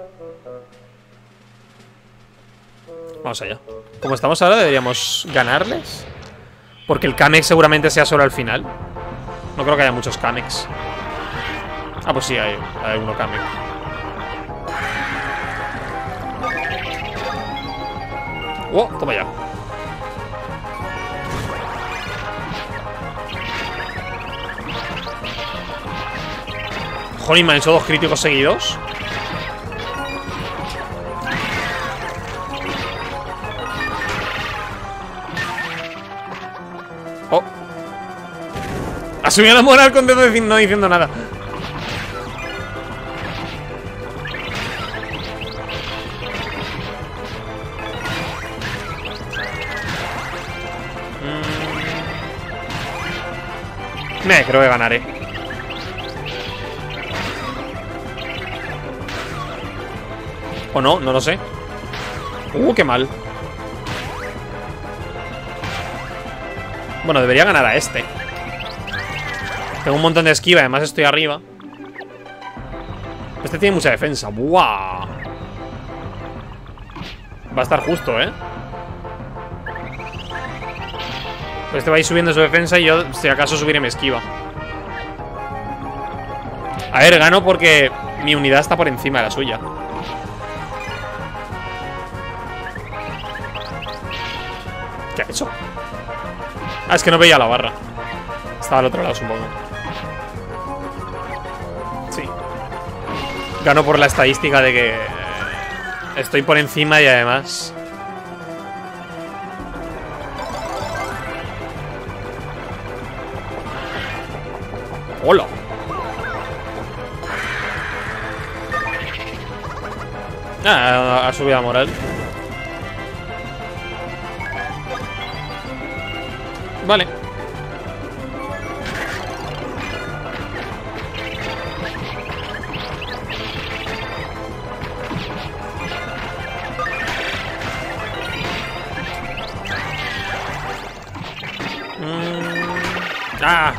Vamos allá. Como estamos ahora deberíamos ganarles. Porque el Kamek seguramente sea solo al final. No creo que haya muchos Kameks. Ah, pues sí, hay, hay uno Kamek. ¡Oh! Toma ya. Joder, me han hecho dos críticos seguidos. Oh. Ha subido la moral con dedo no diciendo nada. Mm. Me creo que ganaré. O no, no lo sé. Uh, qué mal. Bueno, debería ganar a este. Tengo un montón de esquiva, además estoy arriba. Este tiene mucha defensa. ¡Buah! Va a estar justo, ¿eh? Pues este va a ir subiendo su defensa y yo, si acaso, subiré mi esquiva. A ver, gano porque mi unidad está por encima de la suya. ¿Qué ha hecho? Ah, es que no veía la barra. Estaba al otro lado, supongo. Sí. Gano por la estadística de que estoy por encima y además... ¡Hola! Ah, ha subido la moral. Vale. Mm. Ah.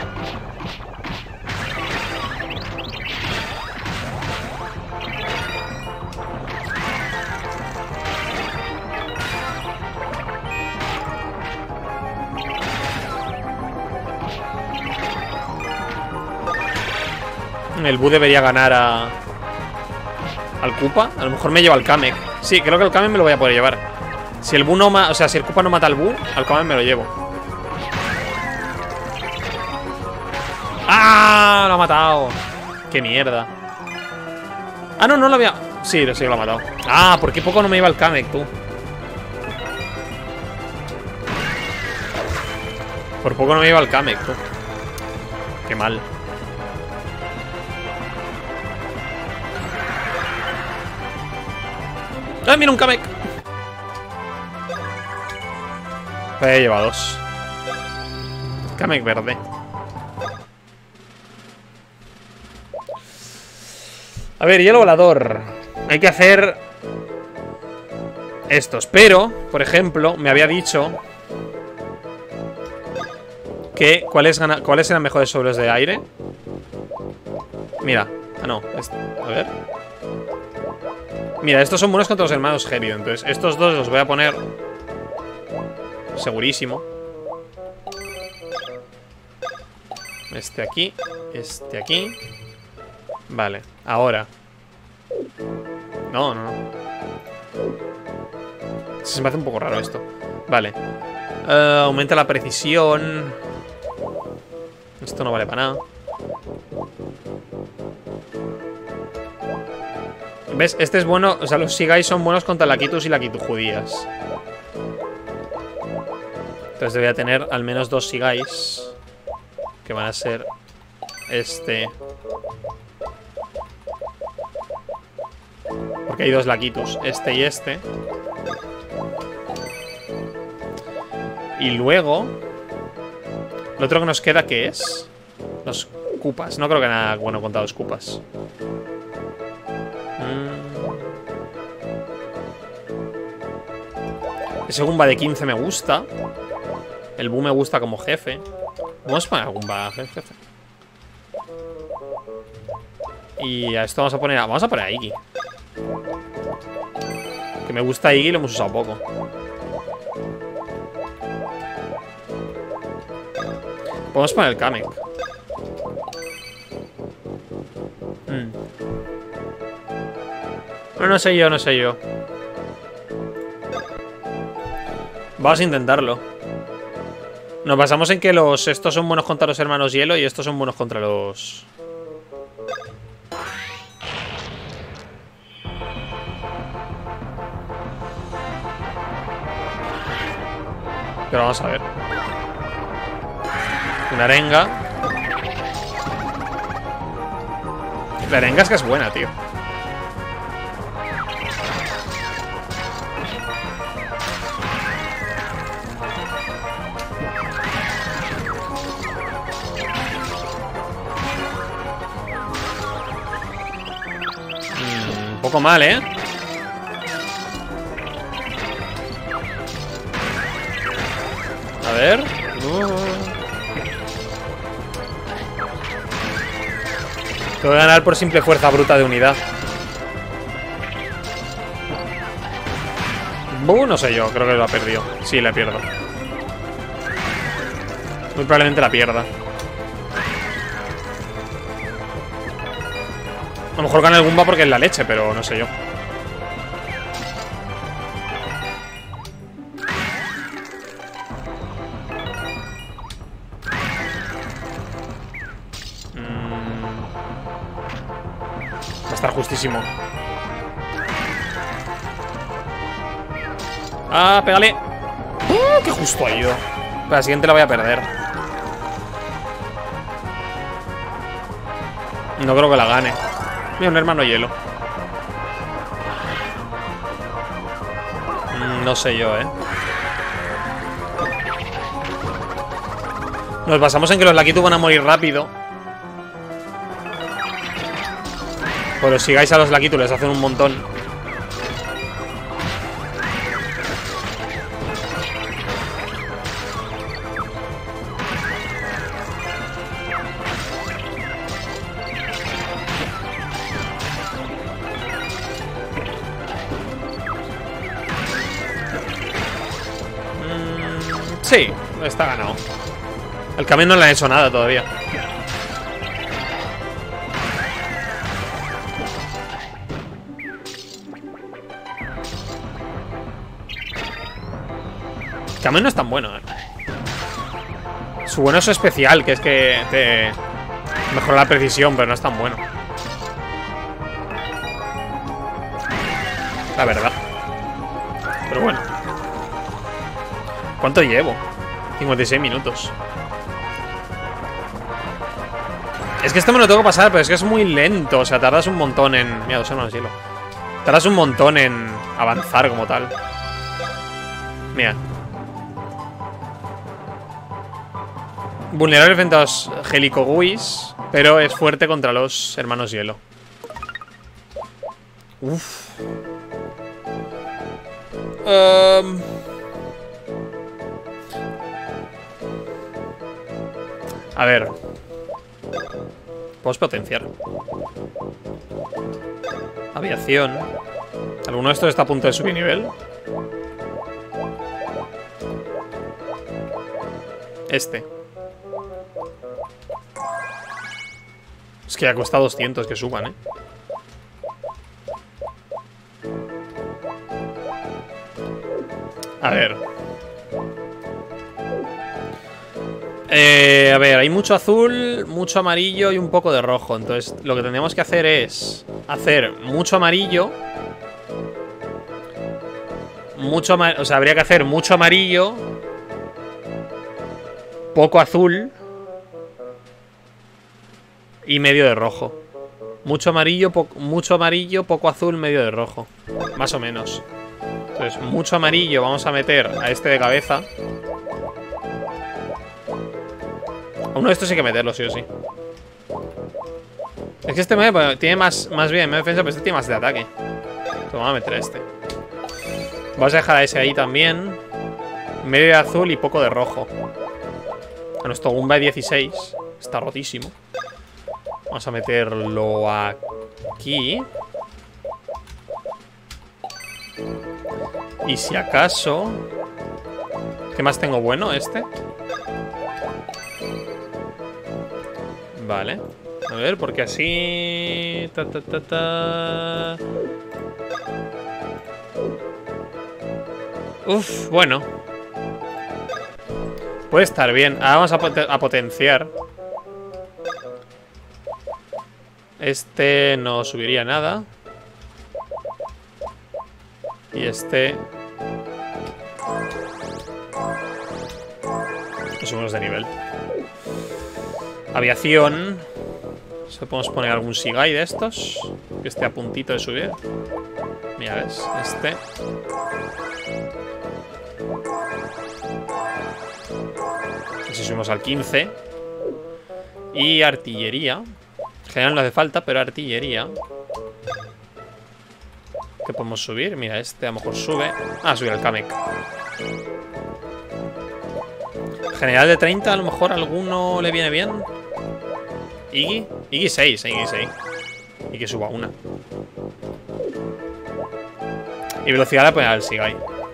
El Bu debería ganar a... al Koopa. A lo mejor me lleva al Kamek. Sí, creo que el Kamek me lo voy a poder llevar. Si el Bu no ma... O sea, si el Koopa no mata al Bu, al Kamek me lo llevo. ¡Ah! Lo ha matado. ¡Qué mierda! Ah, no, no lo había... Sí, sí, lo ha matado. Ah, ¿por qué poco no me iba el Kamek, tú? Por poco no me iba el Kamek, tú. Qué mal. ¡Ah, mira un Kamek! He llevado dos. Kamek verde. A ver, hielo volador. Hay que hacer estos. Pero, por ejemplo, me había dicho ¿Qué? ¿Cuáles, gana ¿Cuáles eran mejores sobre los de aire? Mira. Ah, no. Este. A ver. Mira, estos son buenos contra los hermanos Gerio. Entonces, estos dos los voy a poner segurísimo. Este aquí. Este aquí. Vale, ahora. No, no, no. Se me hace un poco raro esto. Vale. Uh, aumenta la precisión. Esto no vale para nada. ¿Ves? Este es bueno. O sea, los Sigais son buenos contra Lakitus y Lakitujudías. Entonces debería tener al menos dos Sigais. Que van a ser este. Porque hay dos Lakitus, este y este. Y luego lo otro que nos queda, ¿qué es? Los Koopas. No creo que nada bueno contra los Koopas. Ese Goomba de quince me gusta. El Boo me gusta como jefe. Vamos a poner a Goomba jefe. Y a esto vamos a poner a, Vamos a poner a Iggy. Que me gusta Iggy y lo hemos usado poco. Podemos poner el Kamek. Hmm. No, no sé yo, no sé yo. Vamos a intentarlo. Nos basamos en que los estos son buenos contra los hermanos hielo y estos son buenos contra los... Pero vamos a ver. Una arenga. La arenga es que es buena, tío. Mm, un poco mal, ¿eh? A ver. Uh. Tengo que ganar por simple fuerza bruta de unidad. Uh, no sé yo, creo que lo ha perdido. Sí, la pierdo. Muy probablemente la pierda. A lo mejor gana el Goomba porque es la leche, pero no sé yo. Va a estar justísimo. Ah, pégale. ¡Oh, qué justo ha ido! Pero la siguiente la voy a perder. No creo que la gane. Mira, un hermano hielo. Mm, no sé yo, ¿eh? Nos basamos en que los Lakitu van a morir rápido. Pero si sigáis a los Lakitu les hacen un montón. Mm, sí, está ganado. El Kamek no le ha hecho nada todavía. Kamek no es tan bueno, ¿eh? Su bueno es su especial, que es que te mejora la precisión, pero no es tan bueno. La verdad. Pero bueno. ¿Cuánto llevo? cincuenta y seis minutos. Es que esto me lo tengo que pasar, pero es que es muy lento. O sea, tardas un montón en... Mira, dos hermanos hielo. Tardas un montón en avanzar como tal. Mira. Vulnerable frente a los Helicoguis, pero es fuerte contra los hermanos hielo. Uff. Um. A ver. Podemos potenciar. Aviación. ¿Alguno de estos está a punto de subir nivel? Este. Es que ya cuesta doscientos que suban, ¿eh? A ver. Eh, a ver, hay mucho azul, mucho amarillo y un poco de rojo. Entonces lo que tendríamos que hacer es hacer mucho amarillo. Mucho amarillo, o sea, habría que hacer mucho amarillo, poco azul y medio de rojo. Mucho amarillo, mucho amarillo, poco azul, medio de rojo. Más o menos. Entonces, mucho amarillo vamos a meter a este de cabeza. A uno de estos hay que meterlo, sí o sí. Es que este me, bueno, tiene más, más bien me defensa, pero este tiene más de ataque. Entonces vamos a meter a este. Vamos a dejar a ese ahí también. Medio de azul y poco de rojo. A nuestro Goomba de dieciséis. Está rotísimo. Vamos a meterlo aquí. Y si acaso... ¿Qué más tengo bueno? Este. Vale. A ver, porque así... Ta, ta, ta, ta. Uf, bueno. Puede estar bien. Ahora vamos a, pot a potenciar. Este no subiría nada. Y este... Lo subimos de nivel. Aviación. Se podemos poner algún Sigai de estos que esté a puntito de subir. Mira, ves, este. Así subimos al quince. Y artillería. En general no hace falta, pero artillería. ¿Qué podemos subir? Mira, este a lo mejor sube. Ah, subir al Kamek. General de treinta, a lo mejor alguno le viene bien. Iggy. Iggy seis, Iggy seis. Y que suba una. Y velocidad la poner al Sigai.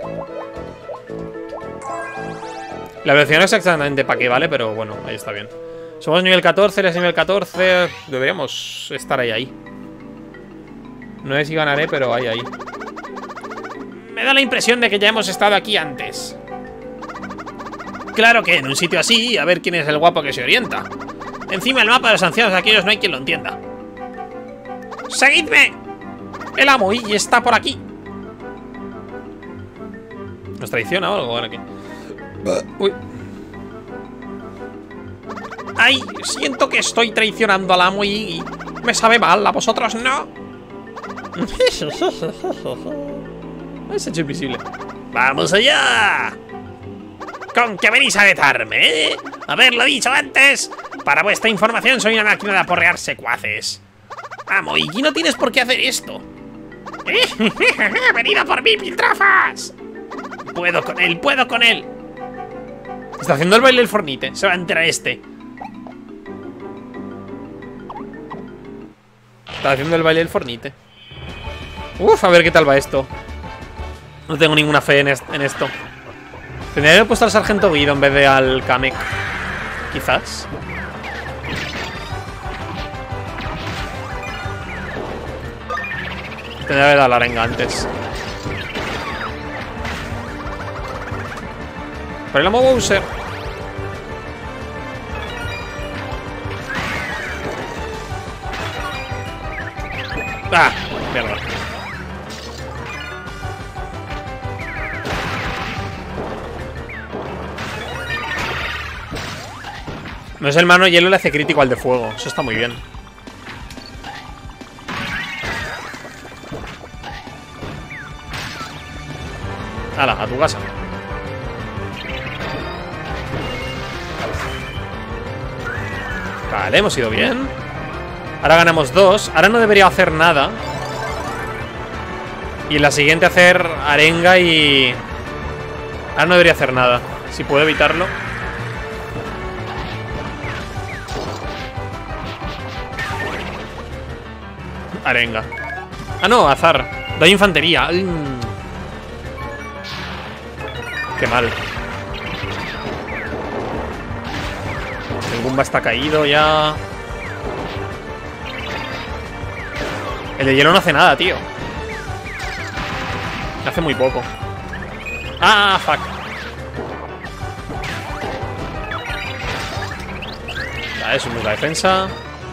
La velocidad no es exactamente para qué vale, pero bueno, ahí está bien. Somos nivel catorce, eres nivel catorce. Deberíamos estar ahí, ahí. No sé si ganaré, pero ahí, ahí. Me da la impresión de que ya hemos estado aquí antes. Claro que en un sitio así, a ver quién es el guapo que se orienta. Encima el mapa de los ancianos aquellos no hay quien lo entienda. ¡Seguidme! El amo Iggy está por aquí. ¿Nos traiciona o algo ahora aquí? Uy. ¡Ay! Siento que estoy traicionando al amo Iggy. Me sabe mal, a vosotros no. Se ha hecho invisible. ¡Vamos allá! ¿Con qué venís a vetarme, eh? Haberlo dicho antes. Para vuestra información, soy una máquina de aporrear secuaces. Amo, Iggy, no tienes por qué hacer esto. ¡Venido por mí, piltrafas! Puedo con él, puedo con él. Está haciendo el baile del fornite. Se va a enterar este. Está haciendo el baile del fornite. Uf, a ver qué tal va esto. No tengo ninguna fe en, est en esto. Tendría que haber puesto al sargento Guido en vez de al Kamek. Quizás. Tendría que haber dado la arenga antes. Pero el amo Bowser. Ah, mierda. No es el mano hielo, le hace crítico al de fuego. Eso está muy bien. Hala, a tu casa. Vale, hemos ido bien. Ahora ganamos dos. Ahora no debería hacer nada. Y en la siguiente hacer arenga y... Ahora no debería hacer nada. Si puedo evitarlo. Arenga. Ah, no, azar. Doy infantería. Mm. Qué mal. El Goomba está caído ya. El de hielo no hace nada, tío. Hace muy poco. Ah, fuck. Vale, subimos la defensa.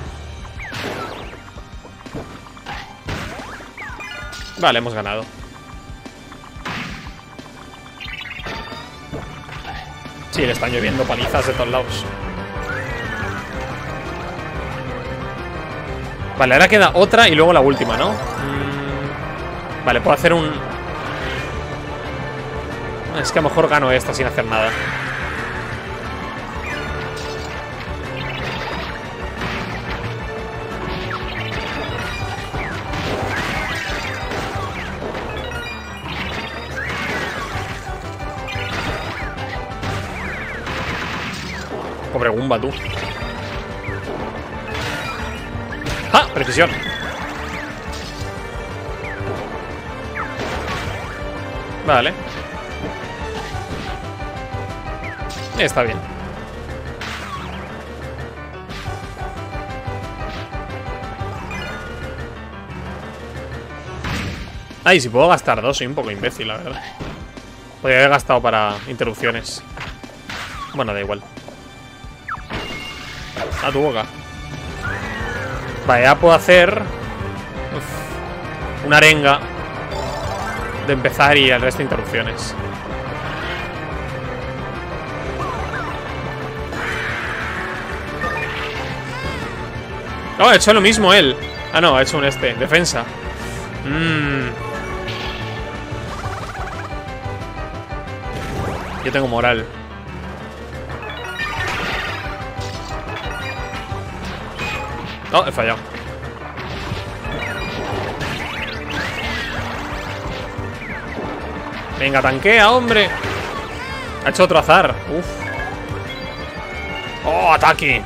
Vale, hemos ganado. Sí, le están lloviendo palizas de todos lados. Vale, ahora queda otra y luego la última, ¿no? Mm, vale, puedo hacer un... Es que a lo mejor gano esta sin hacer nada. Pobre Goomba, tú. ¡Ah! Precisión. Vale. Está bien. Ay, si puedo gastar dos, soy un poco imbécil, la verdad. Podría haber gastado para interrupciones. Bueno, da igual. A tu boca. Vale, ya puedo hacer uf, una arenga de empezar y el resto de interrupciones. Oh, ha hecho lo mismo él. Ah, no, ha hecho un este, defensa. Mmm. Yo tengo moral. No, he fallado. Venga, tanquea, hombre. Ha hecho otro azar. Uf. Oh, ataque.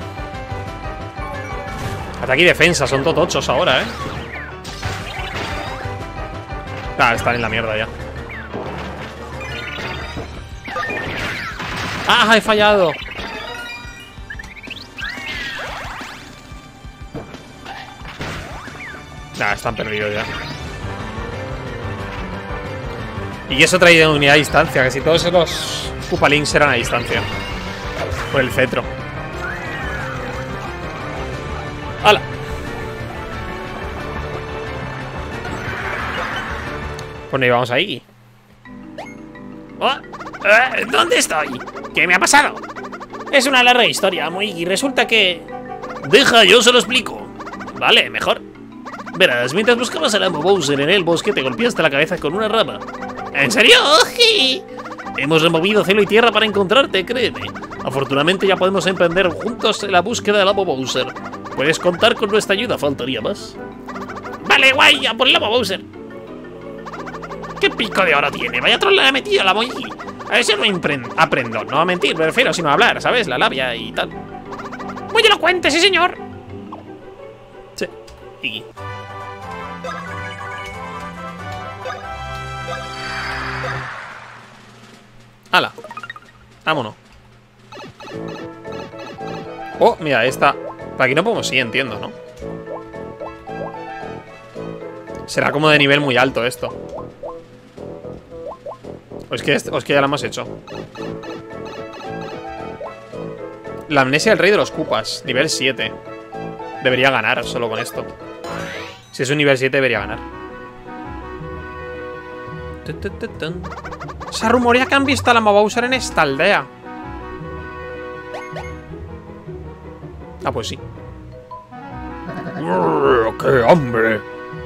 Ataque y defensa, son totochos ahora, eh. Ah, están en la mierda ya. Ah, he fallado. Nah, están perdidos ya. Y eso trae unidad a distancia. Que si todos los Koopalings eran a distancia. Por el cetro. ¡Hala! Pues vamos ahí. Oh, eh, ¿dónde estoy? ¿Qué me ha pasado? Es una larga historia, muy. Resulta que... Deja, yo se lo explico. Vale, mejor. Verás, mientras buscabas al amo Bowser en el bosque, te golpeaste la cabeza con una rama. ¿En serio? Hemos removido cielo y tierra para encontrarte, créeme. Afortunadamente ya podemos emprender juntos la búsqueda del amo Bowser. Puedes contar con nuestra ayuda, faltaría más. Vale, guay, a por el amo Bowser. ¿Qué pico de oro tiene? Vaya troll le ha metido a la Moigi. A ver si no aprendo. No a mentir, me refiero, sino a hablar, ¿sabes? La labia y tal. Muy elocuente, sí, señor. Sí. Y... ¡Hala! Vámonos. Oh, mira, esta. Para aquí no podemos ir, entiendo, ¿no? Será como de nivel muy alto esto. O es que, o es que ya lo hemos hecho. La amnesia del rey de los Koopas. Nivel siete. Debería ganar solo con esto. Si es un nivel siete debería ganar. Se rumorea que han visto al amo Bowser en esta aldea. Ah, pues sí. ¡Qué hambre!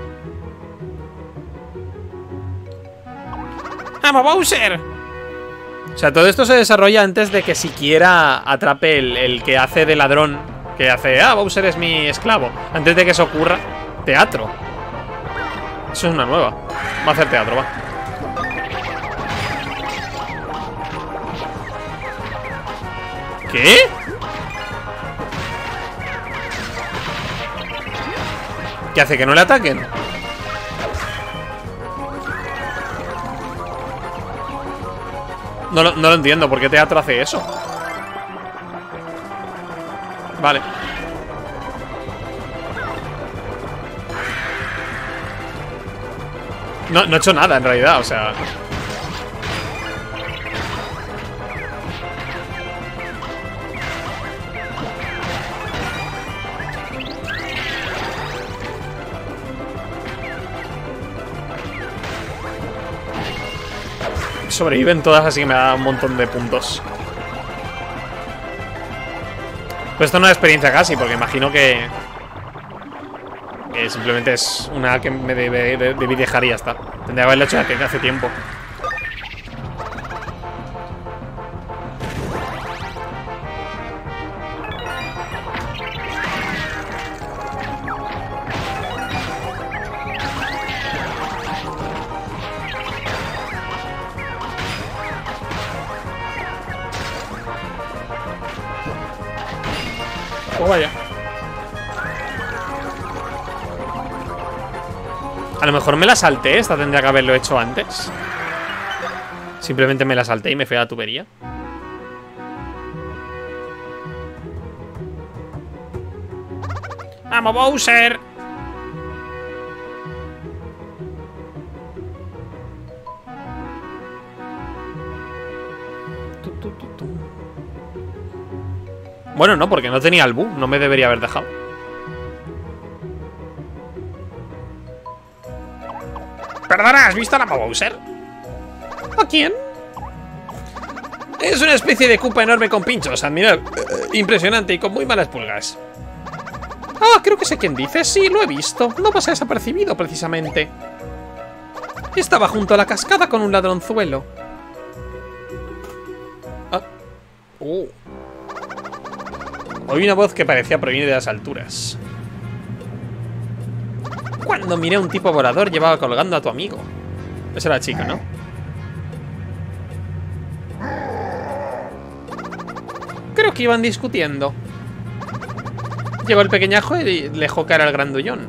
¡Amo Bowser! O sea, todo esto se desarrolla antes de que siquiera atrape el, el que hace de ladrón. Que hace, ah, Bowser es mi esclavo. Antes de que eso ocurra, teatro. Eso es una nueva. Va a hacer teatro, va. ¿Qué? ¿Qué hace? ¿Que no le ataquen? No lo, no lo entiendo. ¿Por qué Teatro hace eso? Vale. No, no he hecho nada en realidad, o sea... Sobreviven todas, así que me da un montón de puntos. Pues esto no es experiencia casi, porque imagino que... que simplemente es una que me debe, de, debí dejar y ya está. Tendría que haberlo hecho hace, hace tiempo. Oh, vaya. A lo mejor me la salté. Esta tendría que haberlo hecho antes. Simplemente me la salté y me fui a la tubería. ¡Vamos, Bowser! Bueno, no, porque no tenía el bu. No me debería haber dejado. Perdona, ¿has visto a la Bowser? ¿A quién? Es una especie de cupa enorme con pinchos. Admirable, eh, impresionante y con muy malas pulgas. Ah, creo que sé quién dice. Sí, lo he visto. No pasa desapercibido, precisamente. Estaba junto a la cascada con un ladronzuelo. Ah. Uh. Oí una voz que parecía provenir de las alturas. Cuando miré a un tipo volador, llevaba colgando a tu amigo. Esa era la chica, ¿no? Creo que iban discutiendo. Llegó el pequeñajo y le dejó caer al grandullón.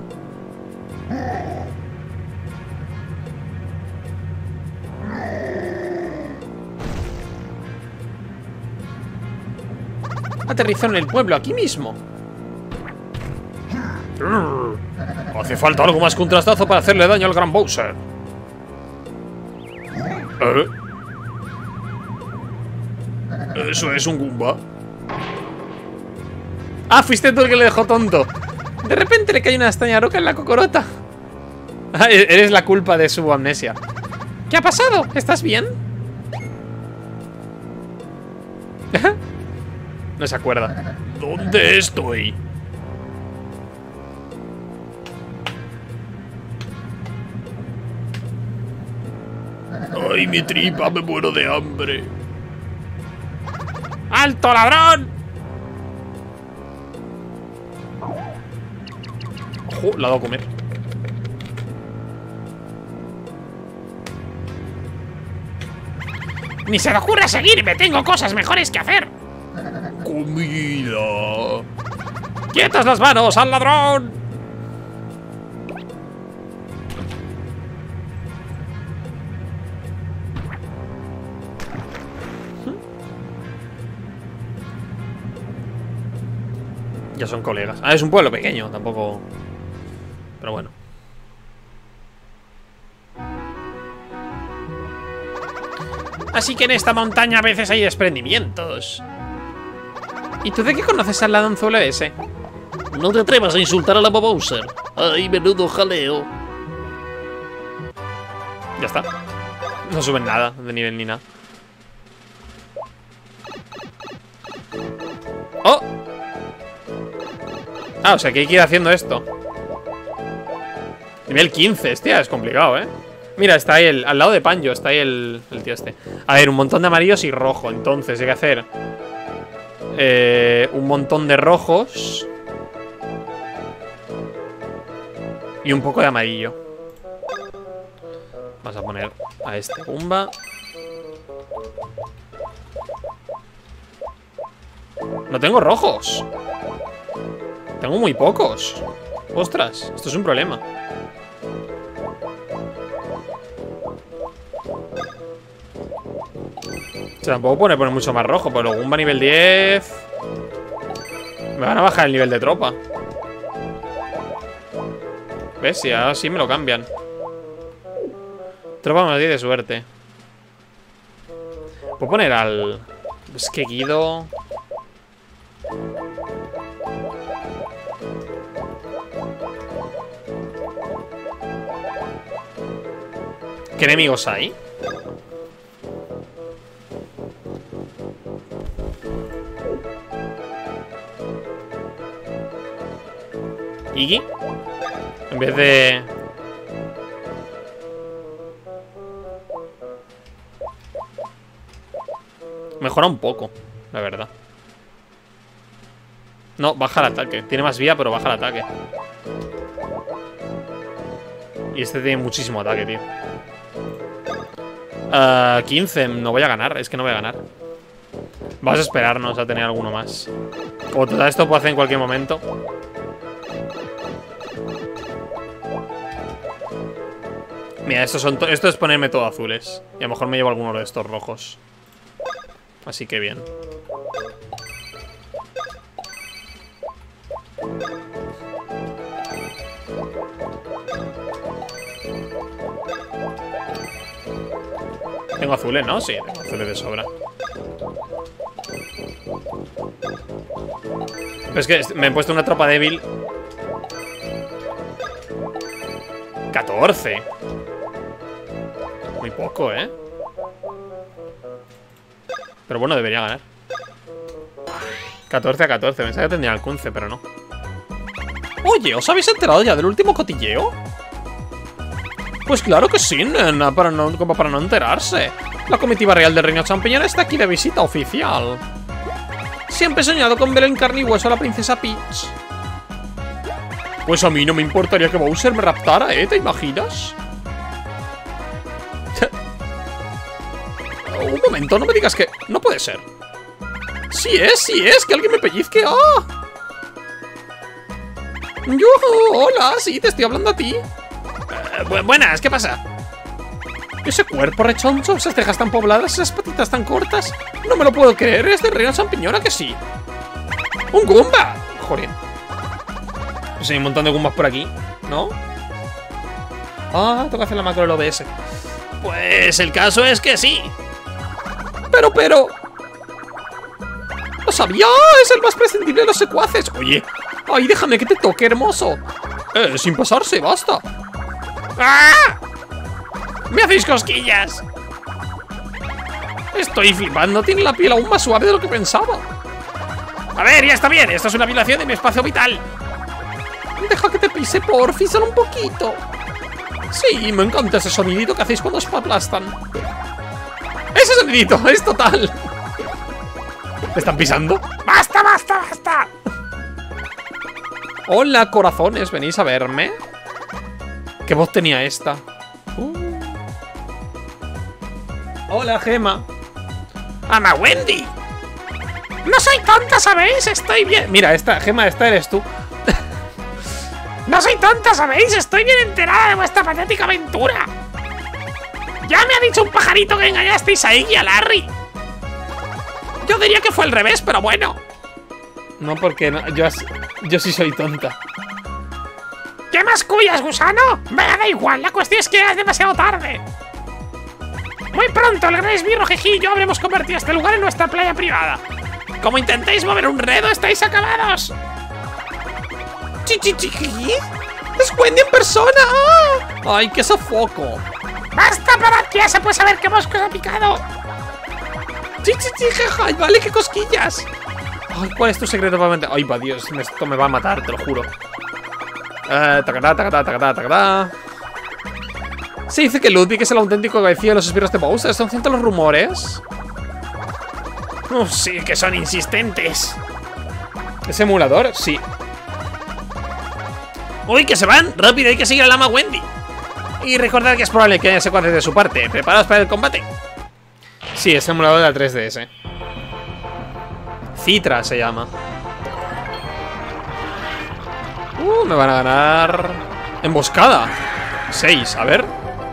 Aterrizó en el pueblo, aquí mismo. Hace falta algo más que un trastazo para hacerle daño al gran Bowser. ¿Eh? ¿Eso es un Goomba? Ah, fuiste tú el que le dejó tonto. De repente le cae una extraña roca en la cocorota. Ah, eres la culpa de su amnesia. ¿Qué ha pasado? ¿Estás bien? No se acuerda. ¿Dónde estoy? Ay, mi tripa, me muero de hambre. ¡Alto, ladrón! Ojo, la ha dado a comer. ¡Ni se le ocurra seguirme! ¡Tengo cosas mejores que hacer! Comida. ¡Quietas las manos al ladrón! Ya son colegas. Ah, es un pueblo pequeño, tampoco. Pero bueno. Así que en esta montaña a veces hay desprendimientos. ¿Y tú de qué conoces al ladronzuelo ese? No te atrevas a insultar a la Bowser. Ay, menudo jaleo. Ya está. No suben nada de nivel ni nada. ¡Oh! Ah, o sea que hay que ir haciendo esto. Nivel quince, hostia, es complicado, ¿eh? Mira, está ahí el, al lado de Panjo, está ahí el, el tío este. A ver, un montón de amarillos y rojo. Entonces hay que hacer eh, un montón de rojos y un poco de amarillo. Vamos a poner a este Goomba. No tengo rojos. Tengo muy pocos. Ostras, esto es un problema. O sea, tampoco puede poner mucho más rojo, pero luego un va a nivel diez. Me van a bajar el nivel de tropa. ¿Ves? Y ahora sí me lo cambian. Tropa más diez de suerte. Puedo poner al... Es que Guido... ¿Qué enemigos hay? Iggy. En vez de... Mejora un poco, la verdad. No, baja el ataque. Tiene más vida, pero baja el ataque. Y este tiene muchísimo ataque, tío. Uh, quince, no voy a ganar. Es que no voy a ganar. Vamos a esperarnos a tener alguno más. O todo esto puedo hacer en cualquier momento. Mira, esto, son esto es ponerme todo azules. Y a lo mejor me llevo alguno de estos rojos. Así que bien. Tengo azules, ¿no? Sí, tengo azules de sobra. Pero es que me he puesto una tropa débil. catorce. Muy poco, ¿eh? Pero bueno, debería ganar. catorce a catorce. Pensaba que tendría alcance, pero no. Oye, ¿os habéis enterado ya del último cotilleo? Pues claro que sí, nena, para no, como para no enterarse. La comitiva real del Reino Champiñón está aquí de visita oficial. Siempre he soñado con ver en carne y hueso a la princesa Peach. Pues a mí no me importaría que Bowser me raptara, ¿eh? ¿Te imaginas? Un momento, no me digas que... No puede ser. Sí es, sí es, que alguien me pellizque. ¡Ah! Yo, hola, sí, te estoy hablando a ti. Eh, bu buenas, ¿qué pasa? Ese cuerpo rechoncho, esas cejas tan pobladas, esas patitas tan cortas. No me lo puedo creer, es de Reino Champiñón, ¿a que sí? ¡Un Goomba! Joder. Pues hay un montón de Goombas por aquí, ¿no? Ah, tengo que hacer la macro del O B S. Pues el caso es que sí. Pero, pero... ¡Lo sabía! ¡Es el más prescindible de los secuaces! Oye, ay, déjame que te toque, hermoso. Eh, sin pasarse, basta. ¡Ah! ¡Me hacéis cosquillas! Estoy flipando, tiene la piel aún más suave de lo que pensaba. A ver, ya está bien, esto es una violación de mi espacio vital. Deja que te pise, porfi, solo un poquito. Sí, me encanta ese sonidito que hacéis cuando os aplastan. Ese sonidito, es total. ¿Me están pisando? ¡Basta, basta, basta! Hola, corazones, ¿venís a verme? ¿Qué voz tenía esta? Uh. Hola, Gema. ¡Ama Wendy! No soy tonta, ¿sabéis? Estoy bien. Mira, esta, Gema, esta eres tú. No soy tonta, ¿sabéis? Estoy bien enterada de vuestra patética aventura. Ya me ha dicho un pajarito que engañasteis a Iggy y a Larry. Yo diría que fue al revés, pero bueno. No, porque no, yo, yo sí soy tonta. ¿Qué más cuyas, gusano? Me da igual, la cuestión es que ya es demasiado tarde. Muy pronto el gran esbirro Jeji y yo habremos convertido este lugar en nuestra playa privada. Como intentéis mover un redo, estáis acabados. ¿Chichichichi? ¡Es Wendy en persona! ¡Ah! ¡Ay, qué sofoco! ¡Basta, parad! ¡Ya se puede saber qué mosco os ha picado! ¡Chichichijeja! ¡Ay, vale, qué cosquillas! Ay, ¿cuál es tu secreto para mantener? Ay, va, Dios, esto me va a matar, te lo juro. Eh, tacatá, tacatá, tacatá, tacatá. Se dice que Ludwig es el auténtico cabecilla de los esbirros de Bowser. ¿Son ciertos los rumores? Uf, sí, que son insistentes. ¿Es emulador? Sí. ¡Uy, que se van! ¡Rápido, hay que seguir al ama Wendy! Y recordad que es probable que haya secuaces de su parte. ¿Preparados para el combate? Sí, es emulador de la tres D S. Citra se llama. Uh, me van a ganar. Emboscada. seis, a ver.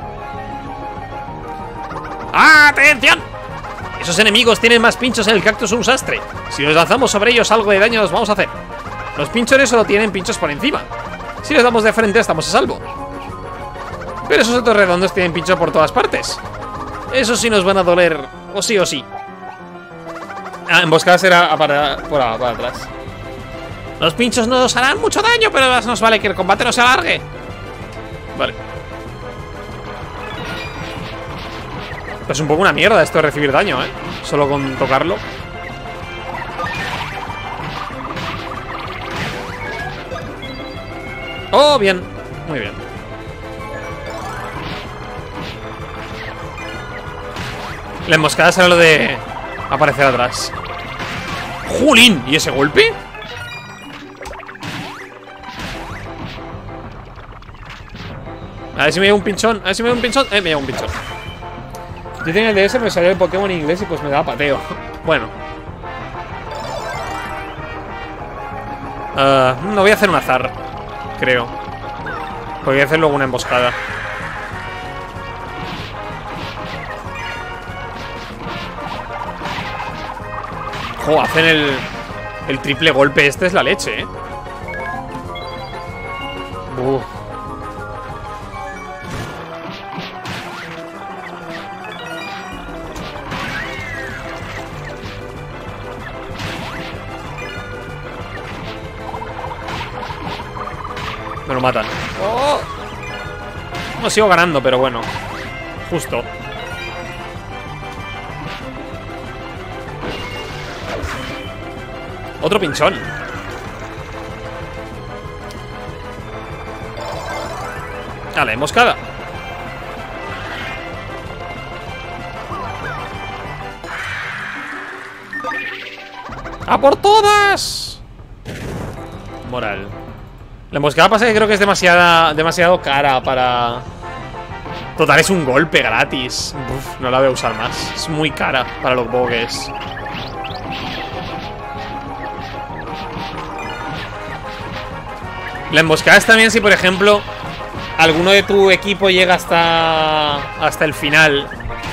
¡Atención! Esos enemigos tienen más pinchos en el cactus un sastre. Si nos lanzamos sobre ellos, algo de daño nos vamos a hacer. Los pinchores solo tienen pinchos por encima. Si les damos de frente, estamos a salvo. Pero esos otros redondos tienen pincho por todas partes. Esos sí nos van a doler, o sí o sí. Ah, emboscada será para, para, para atrás. Los pinchos no nos harán mucho daño, pero más nos vale que el combate no se alargue. Vale. Es un poco una mierda esto de recibir daño, ¿eh? Solo con tocarlo. Oh, bien. Muy bien. La emboscada será lo de aparecer atrás. ¡Julín! ¿Y ese golpe? A ver si me lleva un pinchón. A ver si me lleva un pinchón. Eh, me lleva un pinchón. Yo tenía el D S, me salió el Pokémon en inglés y pues me daba pateo. Bueno. Uh, no voy a hacer un azar, creo. Porque voy a hacer luego una emboscada. Jo, hacen el, el triple golpe. Este es la leche, eh. Uf. Me lo matan. ¡Oh! No sigo ganando, pero bueno. Justo. Otro pinchón. Dale, emboscada. ¡A por todas! Moral. La emboscada pasa que creo que es demasiada, demasiado cara para... Total, es un golpe gratis. Uf, no la voy a usar más. Es muy cara para lo poco que es. La emboscada está bien si, por ejemplo, alguno de tu equipo llega hasta, hasta el final.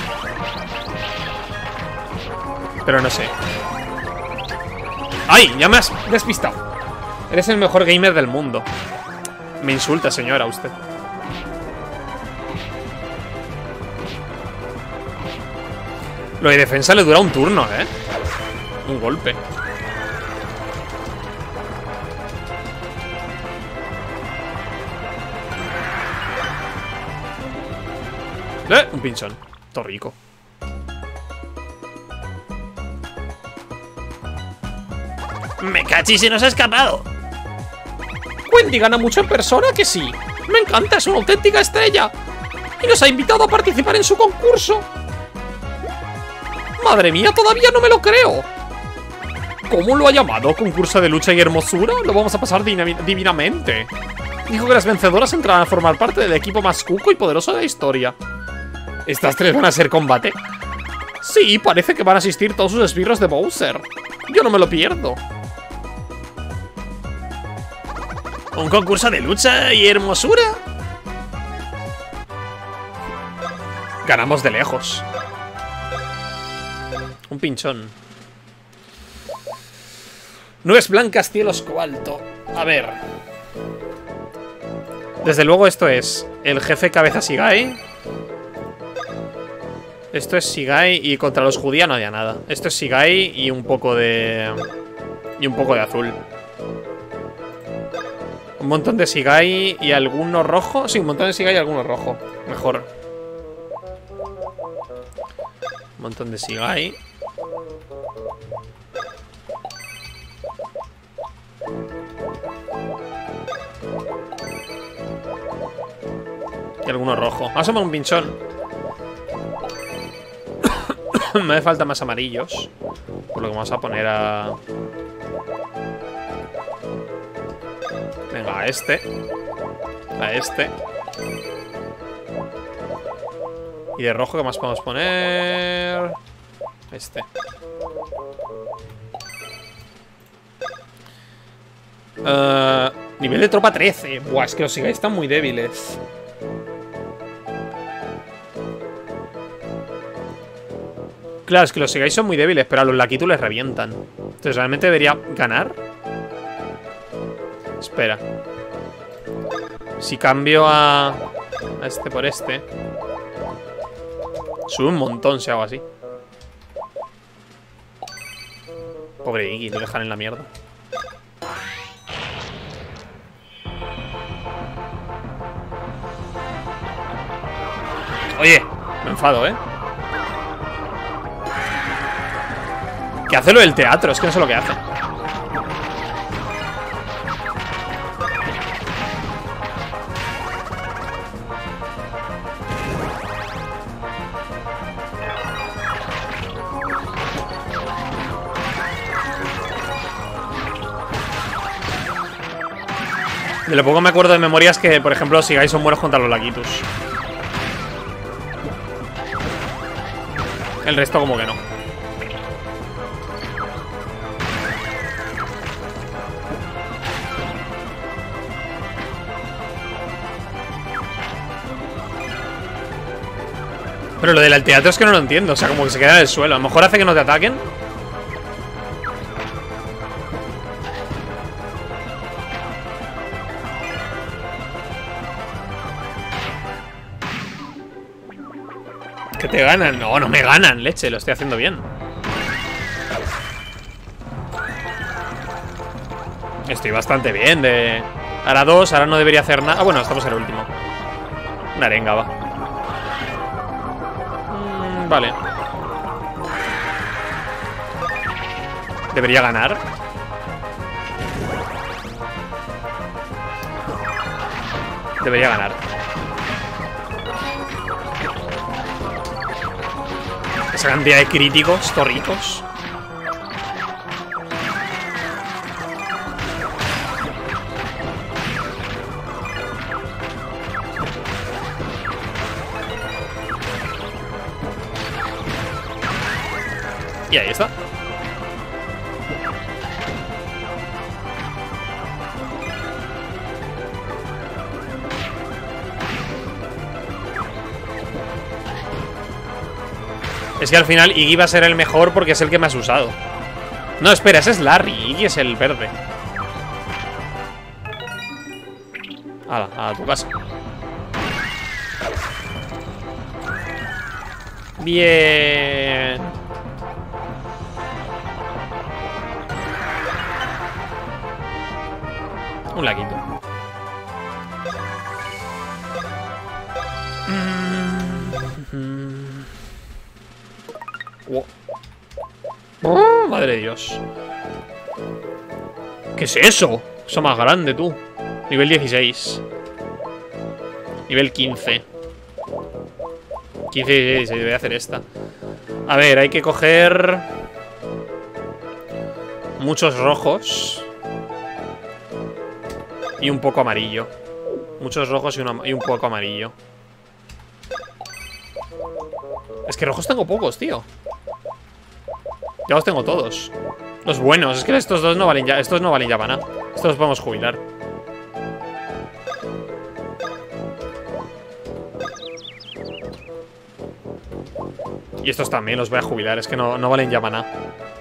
Pero no sé. ¡Ay! Ya me has despistado. Eres el mejor gamer del mundo. Me insulta, señora, usted. Lo de defensa le dura un turno, ¿eh? Un golpe. Eh, un pinchón. Todo rico. Me cachis, se nos ha escapado. Wendy gana mucho en persona, que sí. Me encanta, es una auténtica estrella. Y nos ha invitado a participar en su concurso. Madre mía, todavía no me lo creo. ¿Cómo lo ha llamado? ¿Concurso de lucha y hermosura? Lo vamos a pasar divinamente. Dijo que las vencedoras entrarán a formar parte del equipo más cuco y poderoso de la historia. ¿Estas tres van a ser combate? Sí, parece que van a asistir todos sus esbirros de Bowser. Yo no me lo pierdo. ¿Un concurso de lucha y hermosura? Ganamos de lejos. Un pinchón. Nubes blancas, cielos cobalto. A ver. Desde luego esto es el jefe cabeza Sigai. Esto es Sigai y contra los judías no había nada. Esto es Sigai y un poco de... Y un poco de azul. Un montón de Sigai y alguno rojo. Sí, un montón de Sigai y alguno rojo. Mejor. Un montón de Sigai. Y alguno rojo. Vamos a tomar un pinchón. Me hace falta más amarillos. Por lo que vamos a poner a... Venga, a este. A este. Y de rojo, ¿qué más podemos poner? Este. Uh, Nivel de tropa trece. Buah, es que los Sigai están muy débiles. Claro, es que los Sigai son muy débiles, pero a los Lakitu les revientan. Entonces, ¿realmente debería ganar? Espera. Si cambio a... a este por este, sube un montón si hago así. Pobre Iggy, lo dejan en la mierda. Oye, me enfado, ¿eh? ¿Qué hace lo del teatro? Es que no sé lo que hace. De lo poco me acuerdo de memoria es que, por ejemplo, los Sigai son buenos contra los Lakitus. El resto como que no. Pero lo del teatro es que no lo entiendo. O sea, como que se queda en el suelo. A lo mejor hace que no te ataquen. Que te ganan. No, no me ganan, leche. Lo estoy haciendo bien. Estoy bastante bien de... Ahora dos, ahora no debería hacer nada. Ah, bueno, estamos en el último. Una arenga, va. Mm, vale. Debería ganar. Debería ganar. Esa cantidad de críticos, torricos. Y ahí está. Es que al final Iggy va a ser el mejor porque es el que más usado. No, espera, ese es Larry. Iggy es el verde. Hala, a tu casa. Bien. Un laquito. Oh. Oh, madre de Dios. ¿Qué es eso? Eso más grande, tú. Nivel dieciséis. Nivel quince. quince y dieciséis, voy a hacer esta. A ver, hay que coger muchos rojos y un poco amarillo. Muchos rojos y, una, y un poco amarillo. Es que rojos tengo pocos, tío. Ya los tengo todos. Los buenos, es que estos dos no valen ya. Estos no valen ya para nada. Estos los podemos jubilar. Y estos también los voy a jubilar. Es que no, no valen ya para nada.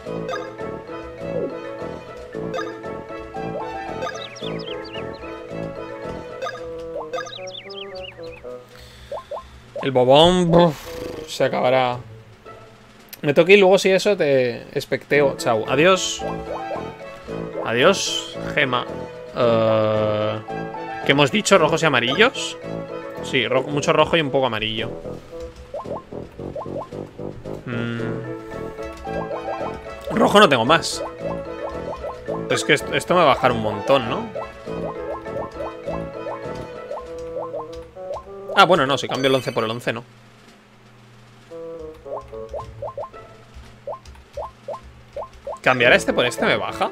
El bobón uf, se acabará. Me toqué y luego si eso te especteo. Chao. Adiós. Adiós, gema. uh, ¿Qué hemos dicho? ¿Rojos y amarillos? Sí, ro mucho rojo y un poco amarillo. mm. Rojo no tengo más. Es que esto, esto me va a bajar un montón, ¿no? Ah, bueno, no, si cambio el once por el once, no. ¿Cambiar este por este me baja?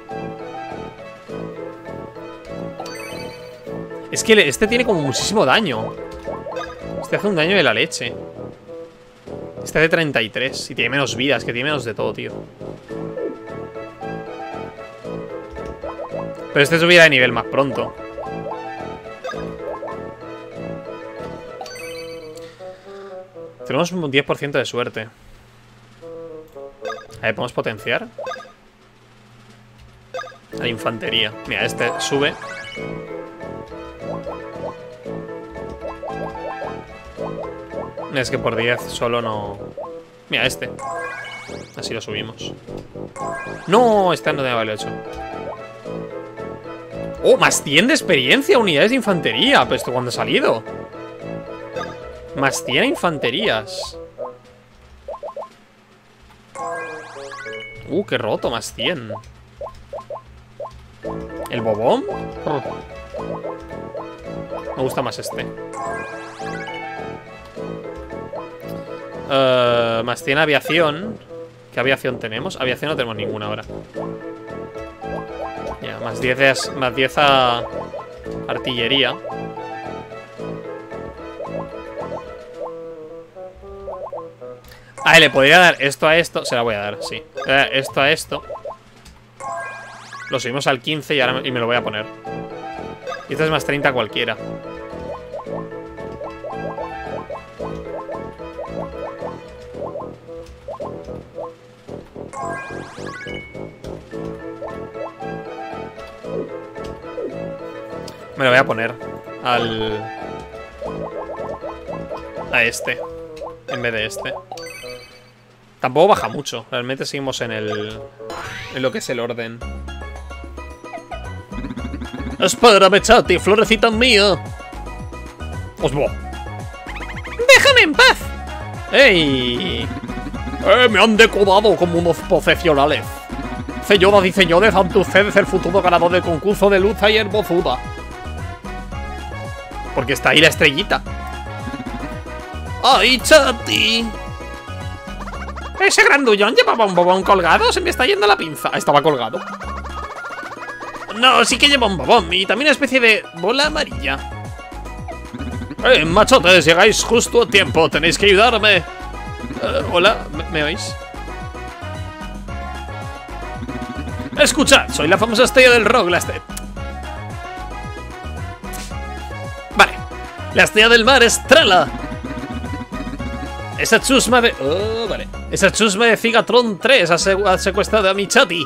Es que este tiene como muchísimo daño. Este hace un daño de la leche. Este de treinta y tres. Y tiene menos vidas, que tiene menos de todo, tío. Pero este subirá de nivel más pronto. Tenemos un diez por ciento de suerte. A ver, ¿podemos potenciar? La infantería. Mira, este sube. Es que por diez solo no... Mira, este. Así lo subimos. No, este no debe haberlo hecho. Oh, más cien de experiencia, unidades de infantería. Pero esto, ¿cuándo ha salido? Más cien infanterías. Uh, qué roto, más cien. ¿El bobón? Oh. Me gusta más este. Uh, más cien aviación. ¿Qué aviación tenemos? Aviación no tenemos ninguna ahora. Ya, más diez, más diez a artillería. Ah, le podría dar esto a esto. Se la voy a dar, sí. Eh, esto a esto. Lo subimos al quince y ahora me, y me lo voy a poner. Y esto es más treinta cualquiera. Me lo voy a poner al... a este en vez de este. Tampoco baja mucho. Realmente seguimos en el... en lo que es el orden. Espérame, Chati, florecita mía. Osbo. ¡Déjame en paz! ¡Ey! Eh, me han decodado como unos profesionales. Señoras y señores, ante ustedes el futuro ganador del concurso de lucha y hermosura. Porque está ahí la estrellita. ¡Ay, Chati! Ese grandullón llevaba un bobón colgado. Se me está yendo la pinza. Estaba colgado. No, sí que lleva un bobón. Y también una especie de bola amarilla. Eh, machotes, llegáis justo a tiempo. Tenéis que ayudarme. Uh, hola, ¿me, ¿me oís? Escuchad, soy la famosa estrella del rock. La estrella... Vale. La estrella del mar es Trala. Esa chusma de... Oh, vale. Esa chusma de Cigatron tres ha, se ha secuestrado a mi Chati.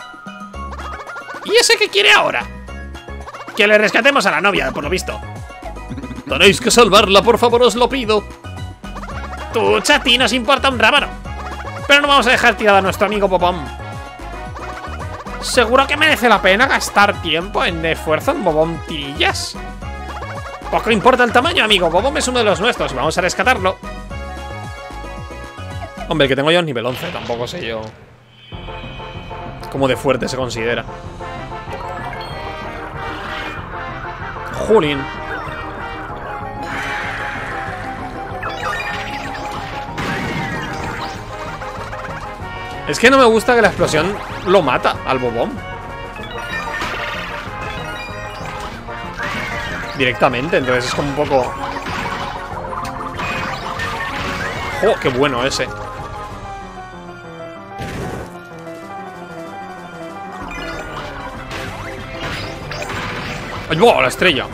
¿Y ese qué quiere ahora? Que le rescatemos a la novia, por lo visto. Tenéis que salvarla, por favor, os lo pido. Tu Chati nos importa un rábano. Pero no vamos a dejar tirado a nuestro amigo Bobón. ¿Seguro que merece la pena gastar tiempo en esfuerzo en Bobón tirillas? Poco importa el tamaño, amigo. Bobón es uno de los nuestros. Vamos a rescatarlo. Hombre, el que tengo yo es nivel once. Tampoco sé yo cómo de fuerte se considera. Julín. Es que no me gusta que la explosión lo mata al bobón. Directamente, entonces es como un poco... ¡Oh, qué bueno ese! ¡Ay, wow! La estrella.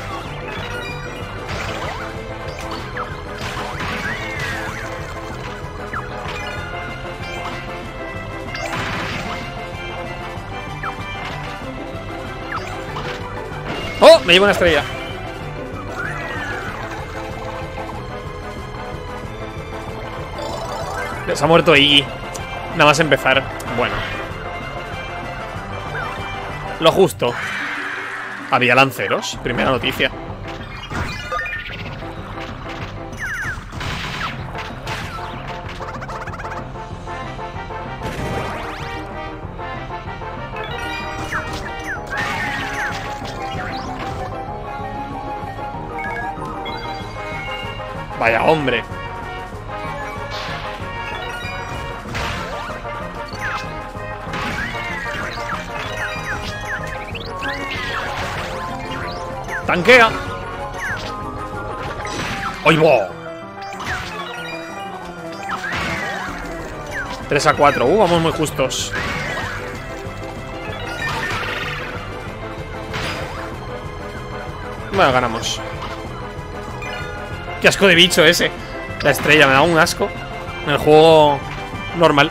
¡Oh! Me llevo una estrella. Se ha muerto Iggy. Nada más empezar. Bueno. Lo justo. Había lanceros. Primera noticia. Vaya hombre. Tanquea. ¡Ay, wow! tres a cuatro. Uh, vamos muy justos. Bueno, ganamos. Qué asco de bicho ese. La estrella me da un asco. En el juego normal.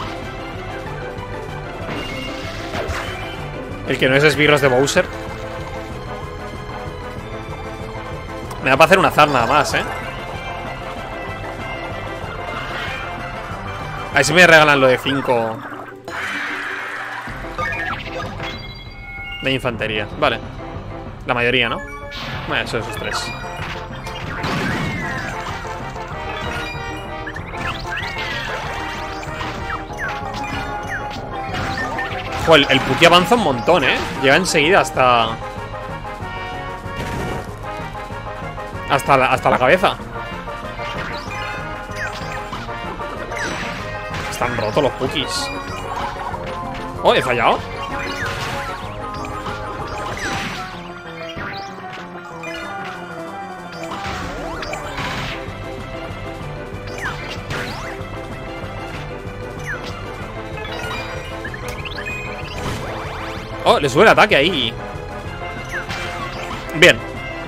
El que no es esbirros de Bowser. Me da para hacer un azar nada más, ¿eh? A ver si me regalan lo de cinco de infantería. Vale. La mayoría, ¿no? Bueno, eso, esos tres. Joder, el, el Puki avanza un montón, ¿eh? Llega enseguida hasta... Hasta la, hasta la cabeza. Están rotos los Pukis. Oh, he fallado. Oh, le sube el ataque ahí. Bien.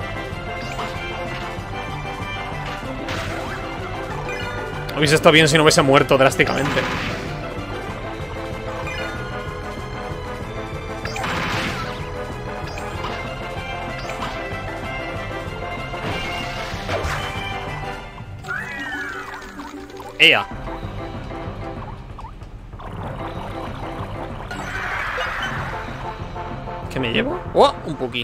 Hubiese estado bien si no hubiese muerto drásticamente. Ea. ¿Qué me llevo? ¡Oh! Un Puki.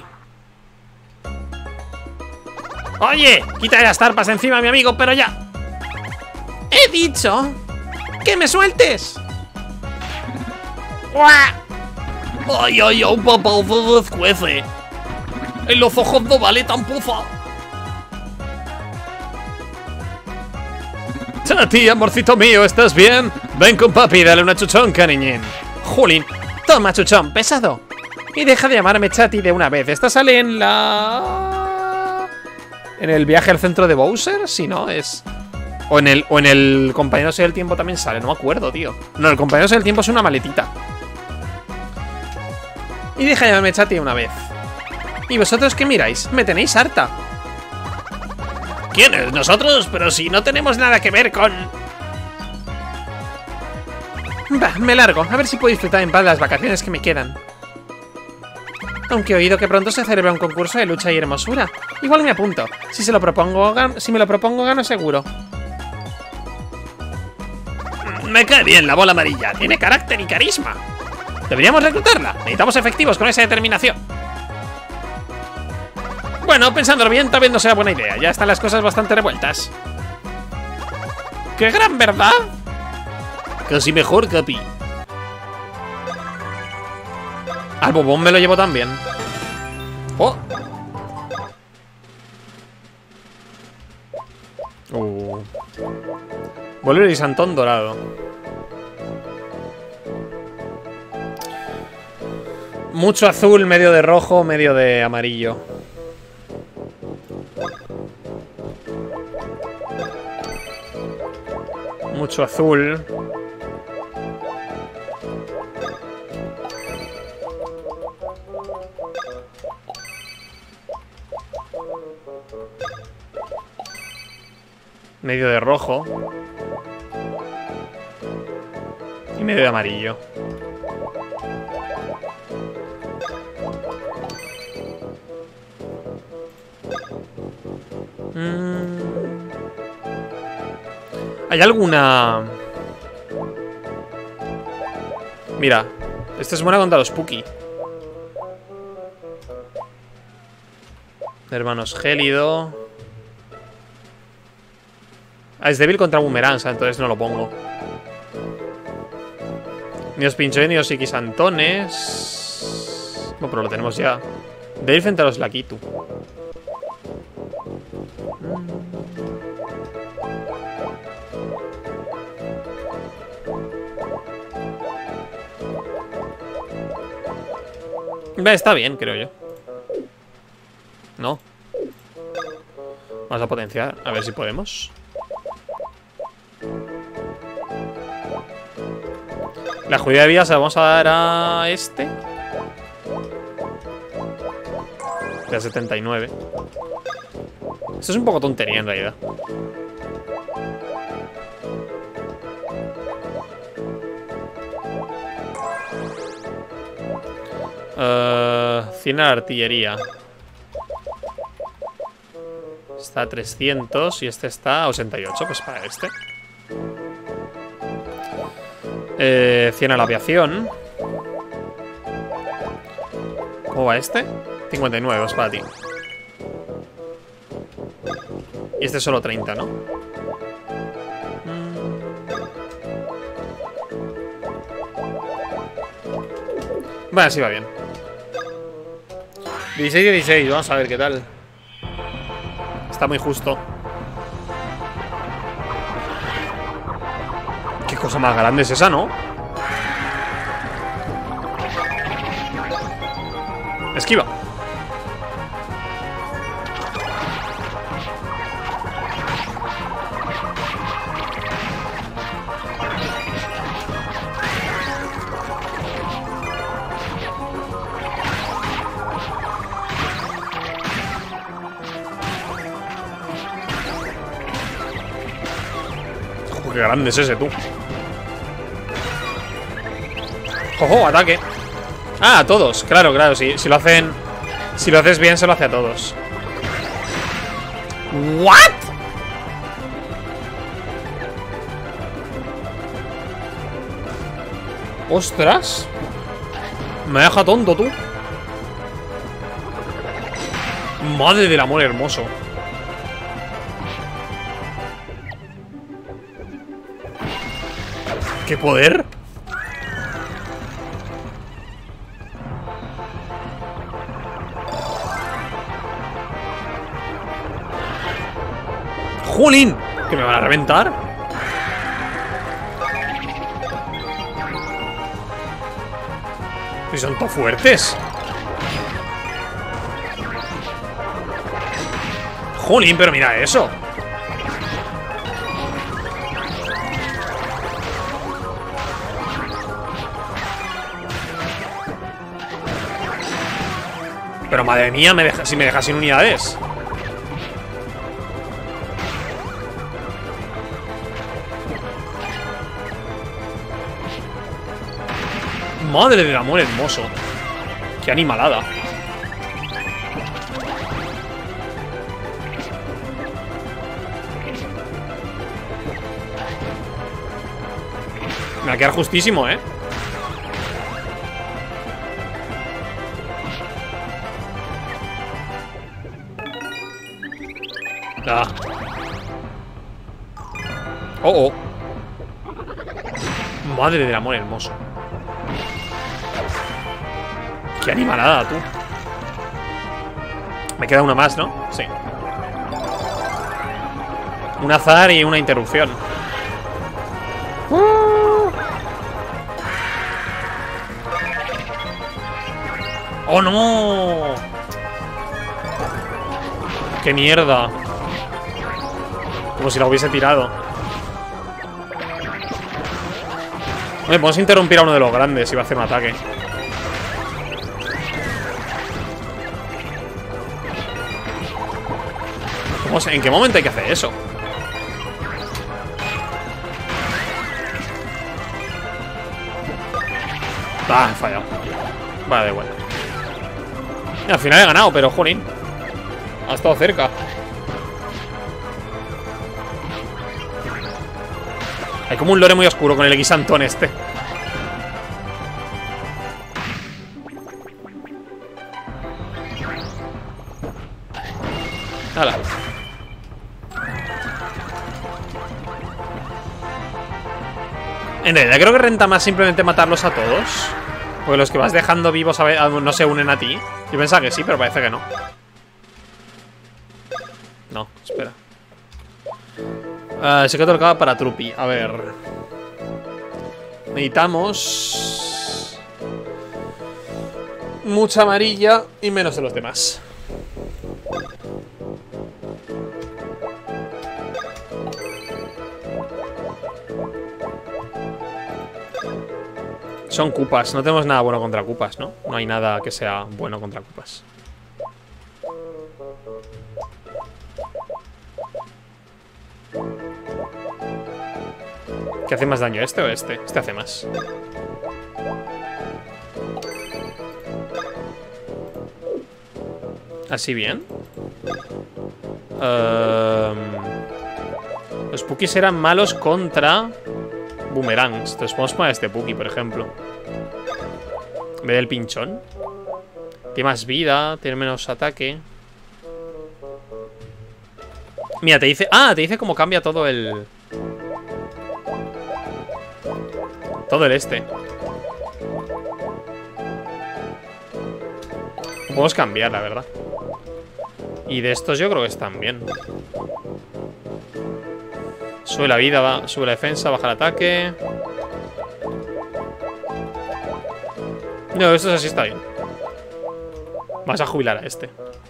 Oye, quita las tarpas encima, mi amigo, pero ya. He dicho que me sueltes. Ay, ay, ay, papá, se descuece. En los ojos no vale tan pufa. Tati, amorcito mío, ¿estás bien? Ven con papi, dale una chuchón, cariñín. Julín, toma chuchón, pesado. Y deja de llamarme Chati de una vez. ¿Esta sale en la... en el viaje al centro de Bowser? Si no, es... O en el, o en el Compañeros del Tiempo también sale, no me acuerdo, tío. No, el Compañeros del Tiempo es una maletita. Y deja de llamarme Chati de una vez. ¿Y vosotros qué miráis? Me tenéis harta. ¿Quiénes? ¿Nosotros? Pero si no tenemos nada que ver con... Va, me largo, a ver si puedo disfrutar en paz las vacaciones que me quedan. Aunque he oído que pronto se celebra un concurso de lucha y hermosura. Igual me apunto. Si se lo propongo, gan si me lo propongo, gano seguro. Me cae bien la bola amarilla. Tiene carácter y carisma. Deberíamos reclutarla. Necesitamos efectivos con esa determinación. Bueno, pensándolo bien, tal vez no sea buena idea. Ya están las cosas bastante revueltas. ¡Qué gran verdad! Casi mejor, Capi. Al bobón me lo llevo también. Oh. Uh. Bolívar y Santón dorado. Mucho azul, medio de rojo, medio de amarillo. Mucho azul. Medio de rojo. Y medio de amarillo. Mm. ¿Hay alguna...? Mira, esta es buena contra los Puki. Hermanos gélido. Ah, es débil contra Boomerang, entonces no lo pongo. Ni os pincho ni os Iquisantones. No, pero lo tenemos ya. Débil frente a los Lakitu. Está bien, creo yo. No. Vamos a potenciar, a ver si podemos. La judía de vida se la vamos a dar a este. Este a setenta y nueve. Esto es un poco tontería en realidad. Uh, cien a la artillería. Está a trescientos y este está a ochenta y ocho. Pues para este. Eh, cien a la aviación. ¿Cómo va este? cincuenta y nueve, es para ti. Y este es solo treinta, ¿no? Bueno, sí va bien. dieciséis dieciséis, vamos a ver qué tal. Está muy justo. Qué cosa más grande es esa, ¿no? Esquiva. Joder, qué grande es ese, tú. ¡Ojo! Ataque. Ah, a todos, claro, claro, si, si lo hacen. Si lo haces bien, se lo hace a todos. ¿What? ¡Ostras! Me deja tonto, tú. Madre del amor hermoso. ¡Qué poder! ¡Jolín! ¿Que me van a reventar? Y son tan fuertes. ¡Jolín! Pero mira eso. Pero madre mía, me deja, si me deja sin unidades. Madre del amor hermoso. Qué animalada. Me va a quedar justísimo, ¿eh? Ah. Oh, oh. Madre del amor hermoso. Qué animalada, tú. Me queda una más, ¿no? Sí. Un azar y una interrupción. Uh. ¡Oh, no! ¡Qué mierda! Como si la hubiese tirado. Oye, podemos interrumpir a uno de los grandes y va a hacer un ataque. ¿En qué momento hay que hacer eso? Ah, he fallado. Vale, da igual. Y al final he ganado, pero jolín, ha estado cerca. Hay como un lore muy oscuro con el X-Antón este. Hala. En realidad creo que renta más simplemente matarlos a todos. Porque los que vas dejando vivos a ver, no se unen a ti. Yo pensaba que sí, pero parece que no. No, espera. Uh, secreto del cava para Trupi. A ver. Necesitamos mucha amarilla y menos de los demás. Son cupas, no tenemos nada bueno contra cupas, ¿no? No hay nada que sea bueno contra cupas. ¿Qué hace más daño, este o este? Este hace más. ¿Así bien? Um, los Pukis eran malos contra boomerangs. Entonces podemos poner este Puki, por ejemplo. En vez del pinchón. Tiene más vida, tiene menos ataque. Mira, te dice... Ah, te dice cómo cambia todo el... Todo el este. Podemos cambiar, la verdad. Y de estos yo creo que están bien. Sube la vida, va, sube la defensa, baja el ataque. No, esto así está bien. Vas a jubilar a este.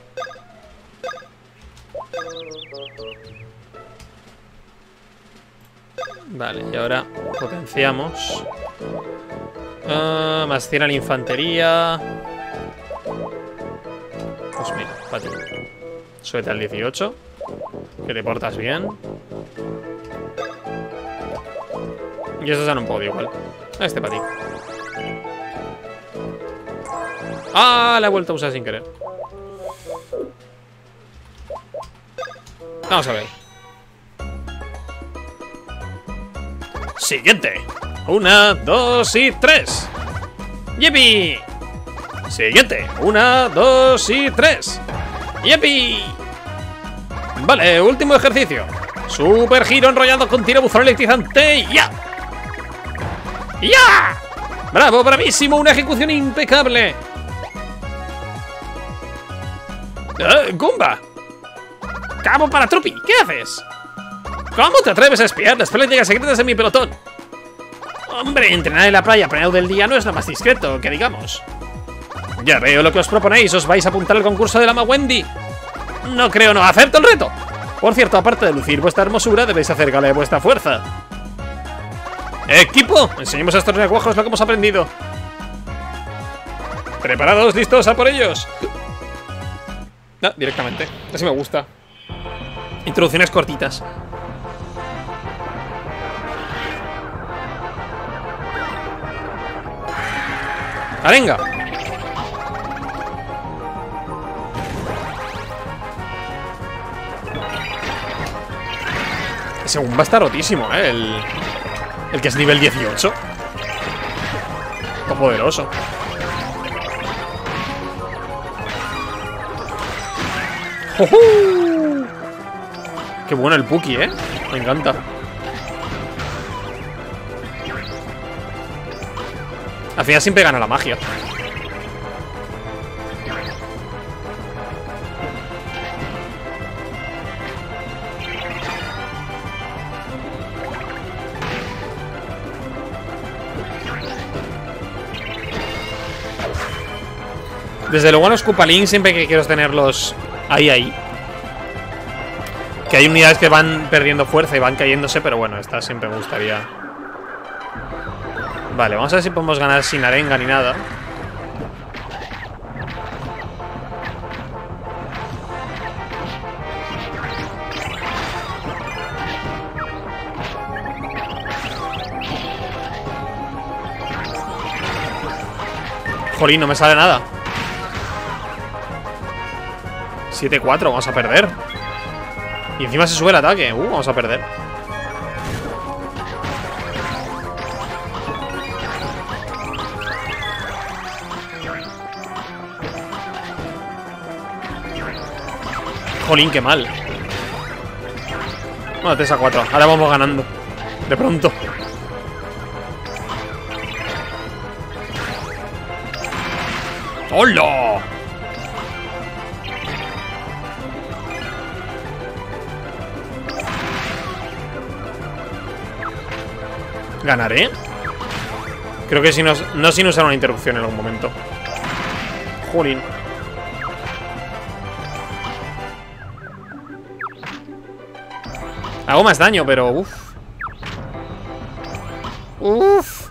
Vale, y ahora potenciamos. Uh, más cien a la infantería. Pues mira, para ti. Súbete al dieciocho. Que te portas bien. Y estos dan un poco de igual. Este para ti. Ah, la he vuelto a usar sin querer. Vamos a ver. Siguiente. Una, dos y tres. ¡Yipi! Siguiente. Una, dos y tres. ¡Yipi! Vale, último ejercicio. Super giro enrollado con tirabuzón electrizante. ¡Ya! ¡Ya! ¡Bravo, bravísimo! Una ejecución impecable. ¡Eh, Goomba! ¡Cabo para Trupi! ¿Qué haces? ¿Cómo te atreves a espiar las prácticas secretas de mi pelotón? Hombre, entrenar en la playa a pleno del día no es lo más discreto, que digamos. Ya veo lo que os proponéis. ¿Os vais a apuntar al concurso de la Wendy? No creo, no. ¡Acepto el reto! Por cierto, aparte de lucir vuestra hermosura, debéis hacer gala de vuestra fuerza. ¡Equipo! Enseñemos a estos recuajos lo que hemos aprendido. ¿Preparados? ¿Listos? ¡A por ellos! Ah, directamente. Así me gusta. Introducciones cortitas. ¡Arenga! Ese Goomba está rotísimo, ¿eh? El, el que es nivel dieciocho. Está poderoso. ¡Jujú! Qué bueno el Puki, ¿eh? Me encanta. Al final siempre gana la magia. Desde luego en los Koopalings siempre que quiero tenerlos ahí, ahí. Que hay unidades que van perdiendo fuerza y van cayéndose, pero bueno, esta siempre me gustaría. Vale, vamos a ver si podemos ganar sin arenga ni nada. Jolín, no me sale nada. siete cuatro, vamos a perder. Y encima se sube el ataque. Uh, vamos a perder. Jolín, qué mal. Bueno, tres a cuatro. Ahora vamos ganando. De pronto. ¡Hola! ¿Ganaré? Creo que si no, no sin usar una interrupción en algún momento. Jolín. Hago más daño, pero uff. Uff.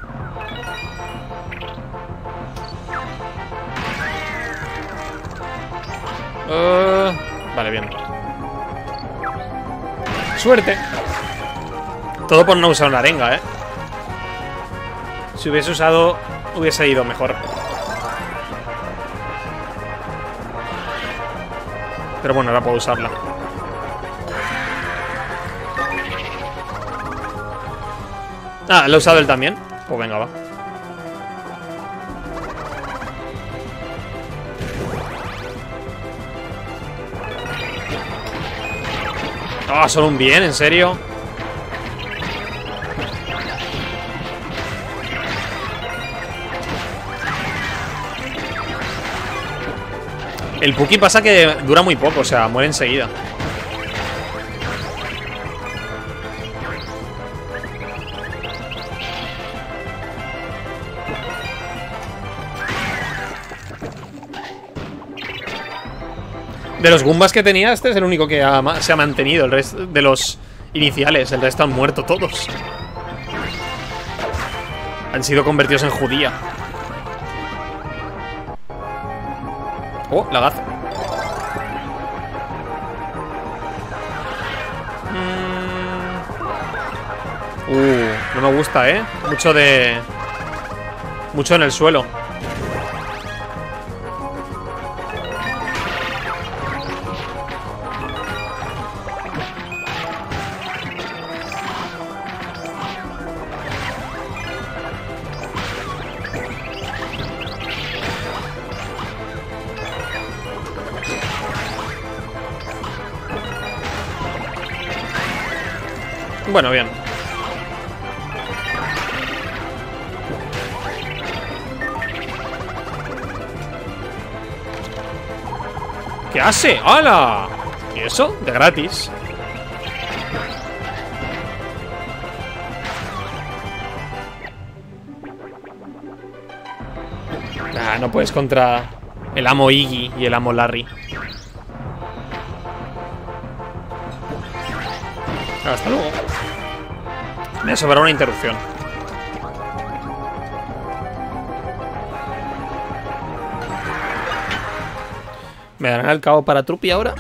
Uh, vale, bien. Suerte. Todo por no usar una arenga, eh. Si hubiese usado, hubiese ido mejor. Pero bueno, ahora puedo usarla. Ah, ¿lo ha usado él también? Pues venga, va. Ah, solo un bien, ¿en serio? El Puki pasa que dura muy poco, o sea, muere enseguida. De los Goombas que tenía, este es el único que ha, se ha mantenido. El resto de los iniciales, el resto han muerto todos. Han sido convertidos en judía. Oh, lagazo. Mm. Uh, no me gusta, ¿eh? Mucho de... Mucho en el suelo. Bueno, bien. ¿Qué hace? ¡Hala! ¿Y eso? De gratis. Ah, no puedes contra el amo Iggy y el amo Larry. Hasta luego. Me ha sobrado una interrupción. ¿Me darán el cabo para Trupi ahora?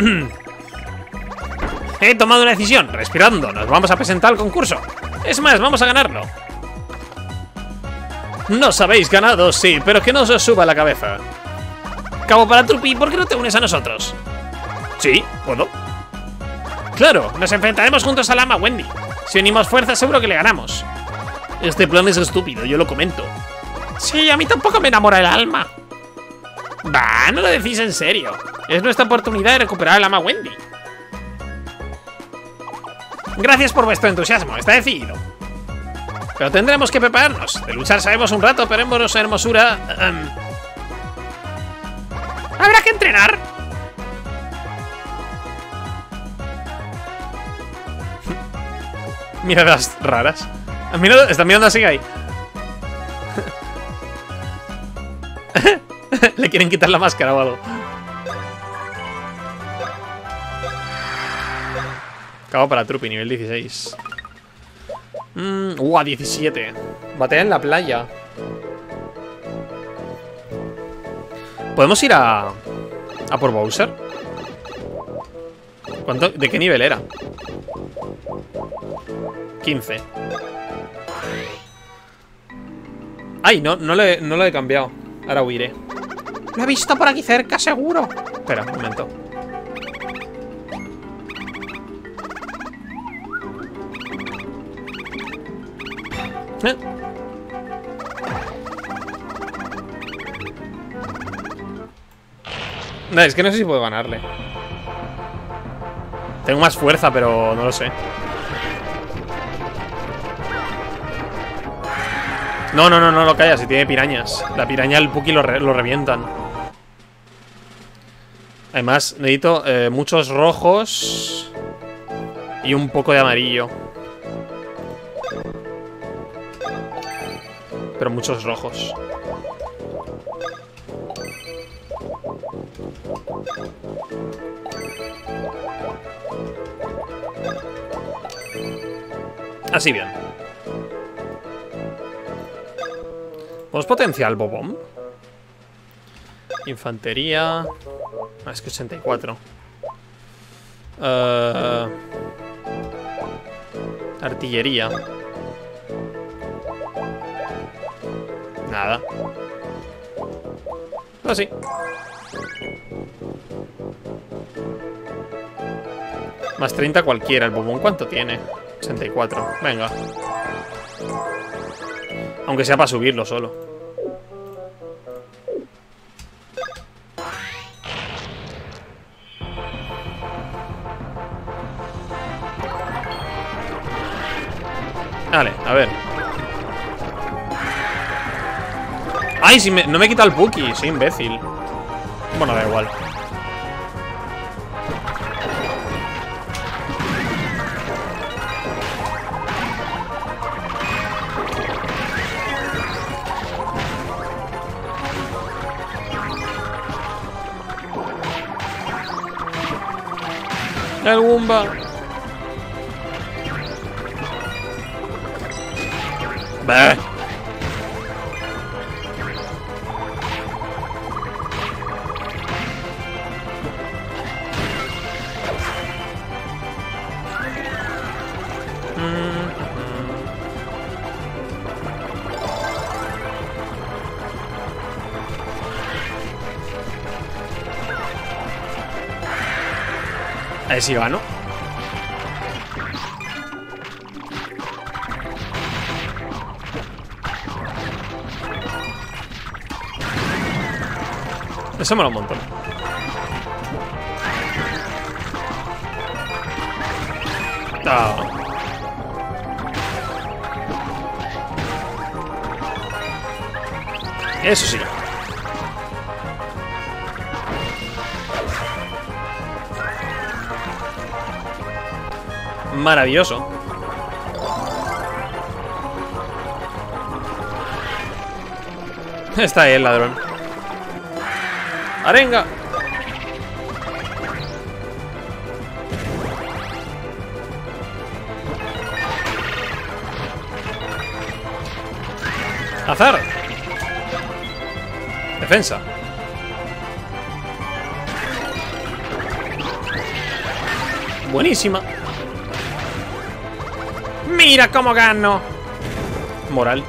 He tomado una decisión. Respirando, nos vamos a presentar al concurso. Es más, vamos a ganarlo. Nos habéis ganado, sí, pero que no se os suba la cabeza. Cabo para Trupi, ¿por qué no te unes a nosotros? Sí, puedo. Claro, nos enfrentaremos juntos al ama Wendy. Si unimos fuerzas seguro que le ganamos. Este plan es estúpido, yo lo comento. Sí, a mí tampoco me enamora el alma. Bah, no lo decís en serio. Es nuestra oportunidad de recuperar al ama Wendy. Gracias por vuestro entusiasmo, está decidido. Pero tendremos que prepararnos. De luchar sabemos un rato, pero en nuestra hermosura... Um... Habrá que entrenar. Miradas raras. Mirado, están mirando así ahí. Le quieren quitar la máscara o algo. Cabo para Trupi, nivel dieciséis. Mm, uh, a diecisiete. Batea en la playa. ¿Podemos ir a... a por Bowser? ¿Cuánto? ¿De qué nivel era? quince. Ay, no, no lo, he, no lo he cambiado. Ahora huiré. Lo he visto por aquí cerca, seguro. Espera, un momento. ¿Eh? No, es que no sé si puedo ganarle. Tengo más fuerza, pero no lo sé. No, no, no, no lo callas, si tiene pirañas. La piraña, el Puki lo, re lo revientan. Además, necesito eh, muchos rojos y un poco de amarillo. Pero muchos rojos. Así bien. ¿Podemos potenciar el Bobón? Infantería. Ah, es que ochenta y cuatro. Uh, Nada. Así. Más treinta cualquiera. El bombón, ¿cuánto tiene? ochenta y cuatro. Venga. Aunque sea para subirlo solo. Vale, a ver. ¡Ay! Si me, no me he quitado el Puki, soy imbécil. Bueno, da igual. El Goomba. Bah. A ver si gano. Eso me lo monto. Ah. Eso sí. Maravilloso. Está ahí el ladrón. ¡Arenga! ¡Azar! Defensa. Buenísima. ¡Mira cómo gano! Moral.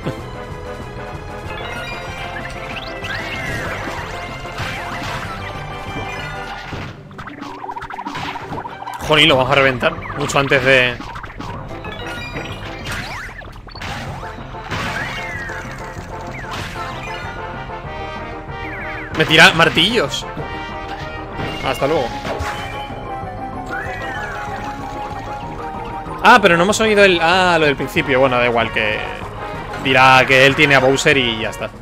Jolín, lo vamos a reventar mucho antes de... Me tira martillos. Hasta luego. Ah, pero no hemos oído el... Ah, lo del principio. Bueno, da igual, que... Dirá que él tiene a Bowser y ya está.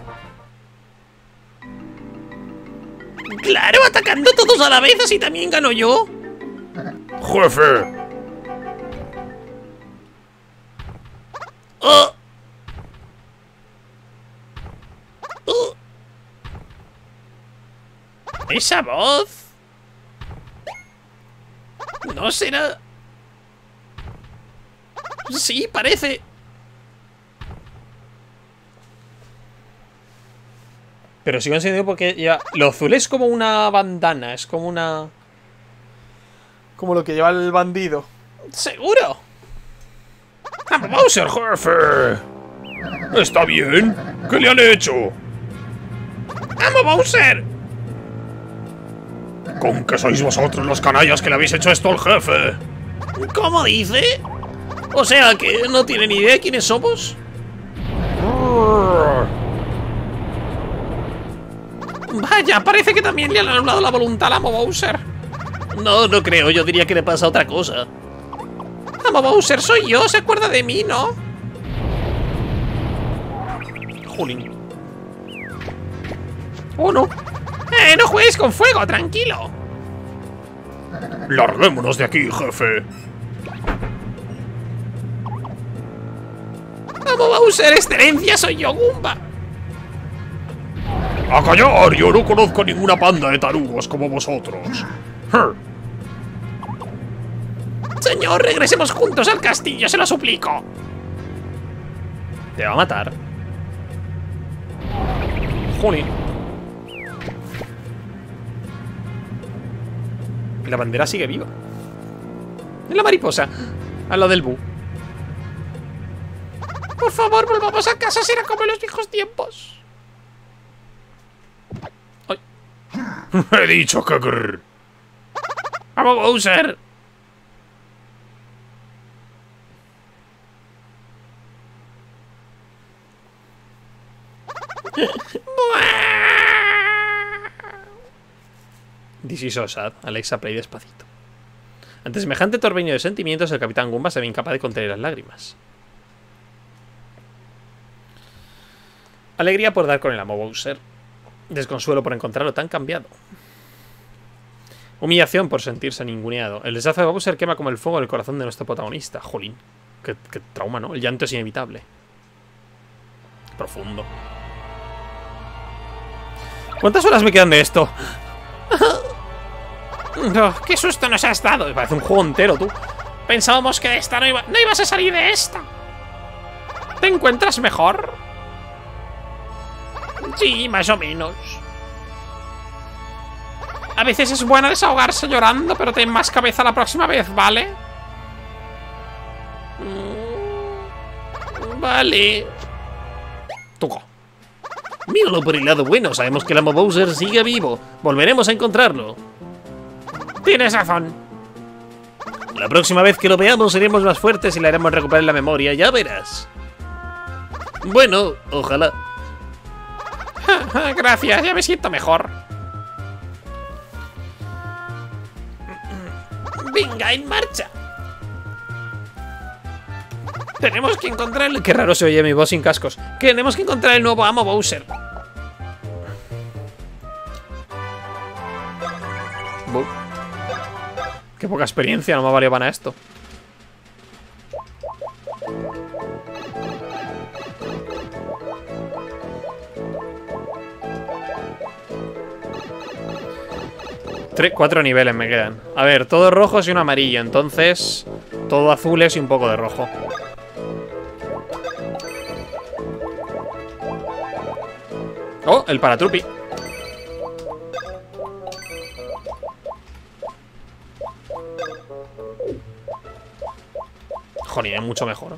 Claro, atacando todos a la vez, así también gano yo. ¡Jefe! Oh. Oh. Esa voz. No será... Sí, parece. Pero sigo enseñando porque ya... Lo azul es como una bandana, es como una... Como lo que lleva el bandido. ¿Seguro? ¡Bowser, jefe! ¿Está bien? ¿Qué le han hecho? ¡Amo Bowser! ¿Con que sois vosotros los canallas que le habéis hecho esto al jefe? ¿Cómo dice? O sea, que no tiene ni idea de quiénes somos. Vaya, parece que también le han anulado la voluntad al amo Bowser. No, no creo, yo diría que le pasa otra cosa. Amo Bowser, soy yo, se acuerda de mí, ¿no? Jolín. Oh, no. Eh, no juegues con fuego, tranquilo. Larguémonos de aquí, jefe. Amo Bowser, excelencia, soy yo, Goomba. ¡A callar! Yo no conozco ninguna panda de tarugos como vosotros. Señor, regresemos juntos al castillo, se lo suplico. Te va a matar. Jolín. La bandera sigue viva. Es la mariposa. A lo del Bu. Por favor, volvamos a casa, será como en los viejos tiempos. He dicho que grrr. ¡Vamos, Bowser! This is so sad. Alexa, play despacito. Ante semejante torbellino de sentimientos, el Capitán Goomba se ve incapaz de contener las lágrimas. Alegría por dar con el amo Bowser. Desconsuelo por encontrarlo tan cambiado. Humillación por sentirse ninguneado. El desafío de Bowser quema como el fuego el corazón de nuestro protagonista. Jolín, qué, qué trauma, ¿no? El llanto es inevitable. Profundo. ¿Cuántas horas me quedan de esto? Oh, ¡qué susto nos has dado! Me parece un juego entero, tú. Pensábamos que de esta no, iba, no ibas a salir de esta. ¿Te encuentras mejor? Sí, más o menos. A veces es bueno desahogarse llorando, pero ten más cabeza la próxima vez, ¿vale? Mm, vale. Toca. Míralo por el lado bueno, sabemos que el amo Bowser sigue vivo. Volveremos a encontrarlo. Tienes razón. La próxima vez que lo veamos seremos más fuertes y le haremos recuperar la memoria, ya verás. Bueno, ojalá. Gracias, ya me siento mejor. Venga, en marcha. Tenemos que encontrar el... Qué raro se oye mi voz sin cascos. Tenemos que encontrar el nuevo amo Bowser. Buh. Qué poca experiencia, no me ha valido para esto. Tres, cuatro niveles me quedan. A ver, todo rojos y un amarillo. Entonces, todo azules y un poco de rojo. Oh, el paratrupi. Joder, es mucho mejor.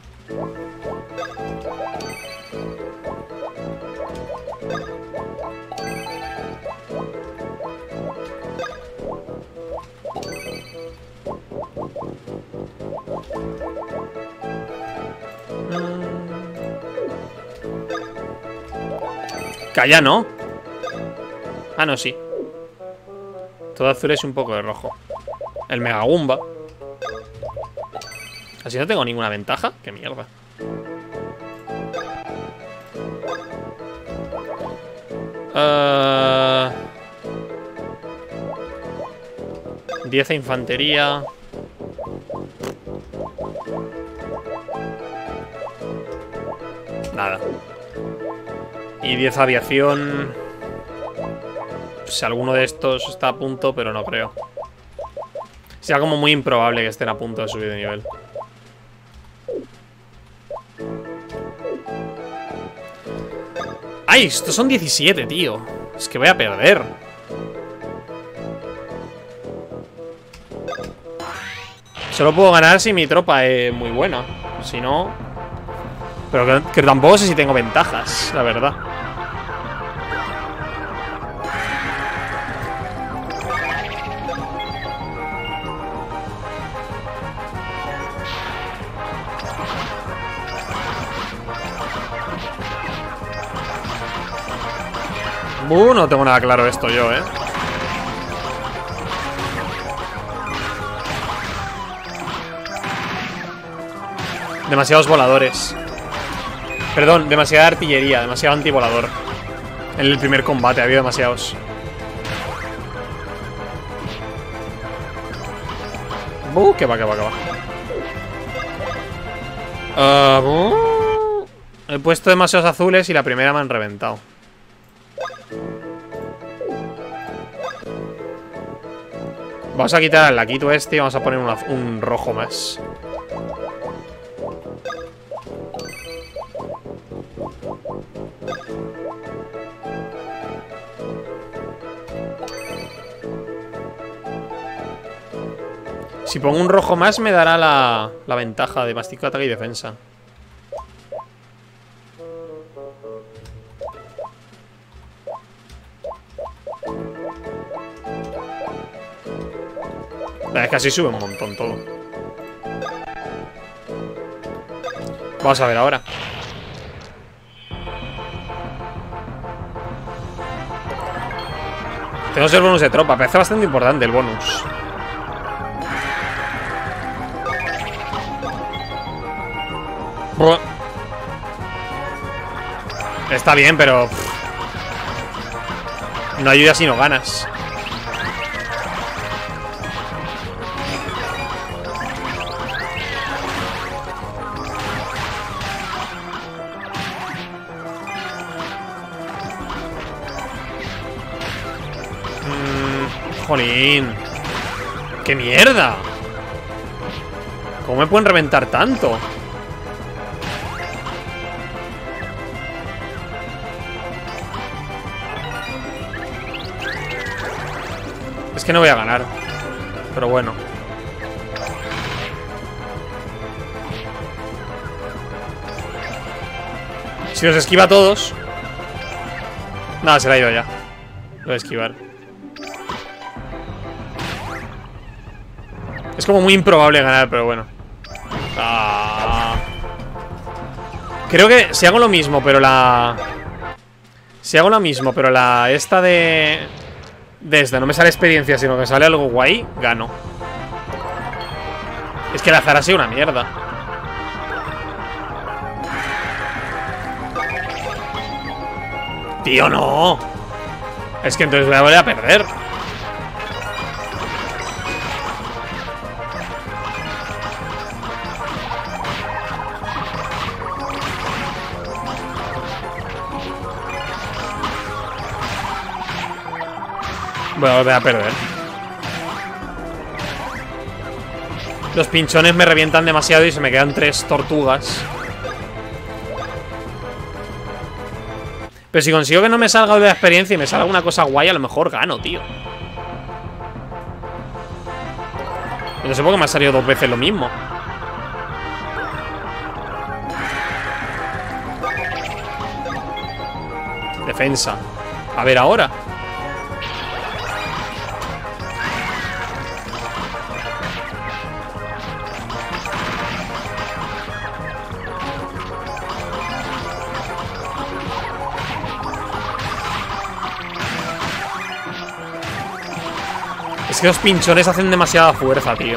Calla, ¿no? Ah, no, sí. Todo azul es un poco de rojo. El Mega Goomba. Así no tengo ninguna ventaja. Qué mierda. Uh... diez a infantería. Nada. Y diez a aviación. Si alguno de estos está a punto, pero no creo. Sea como muy improbable que estén a punto de subir de nivel. ¡Ay! Estos son diecisiete, tío. Es que voy a perder. Solo puedo ganar si mi tropa es muy buena. Si no... Pero que, que tampoco sé si tengo ventajas, la verdad. Uh, no tengo nada claro esto yo, eh. Demasiados voladores. Perdón, demasiada artillería, demasiado antivolador. En el primer combate había demasiados. Uh, que va, que va, que va. Uh, uh. He puesto demasiados azules y la primera me han reventado. Vamos a quitar al laquito este y vamos a poner una, un rojo más. Si pongo un rojo más me dará la, la ventaja de mástico, ataque y defensa. Es que así sube un montón todo. Vamos a ver ahora. Tenemos el bonus de tropa. Parece bastante importante el bonus. Buah. Está bien, pero pff, no ayuda si no ganas. Jolín. ¡Qué mierda! ¿Cómo me pueden reventar tanto? Es que no voy a ganar. Pero bueno. Si los esquiva a todos. Nada, se la ha ido ya. Lo voy a esquivar. Es como muy improbable ganar, pero bueno. Ah. Creo que si hago lo mismo, pero la... Si hago lo mismo, pero la... Esta de... De esta no me sale experiencia, sino que sale algo guay, gano. Es que el azar ha sido una mierda. Tío, no. Es que entonces voy a volver a perder. Voy a volver a perder. Los pinchones me revientan demasiado y se me quedan tres tortugas. Pero si consigo que no me salga de la experiencia y me salga una cosa guay, a lo mejor gano, tío. No sé por qué me ha salido dos veces lo mismo. Defensa. A ver ahora. Es que los pinchones hacen demasiada fuerza, tío.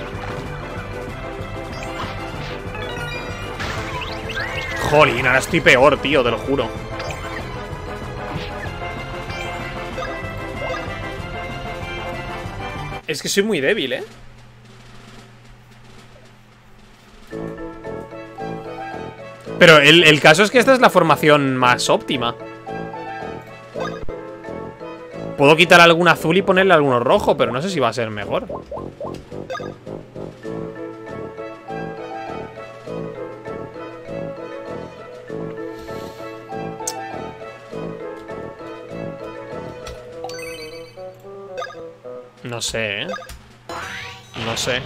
Jolín, ahora estoy peor, tío, te lo juro. Es que soy muy débil, ¿eh? Pero el, el caso es que esta es la formación más óptima. Puedo quitar algún azul y ponerle alguno rojo, pero no sé si va a ser mejor. No sé, ¿eh? No sé.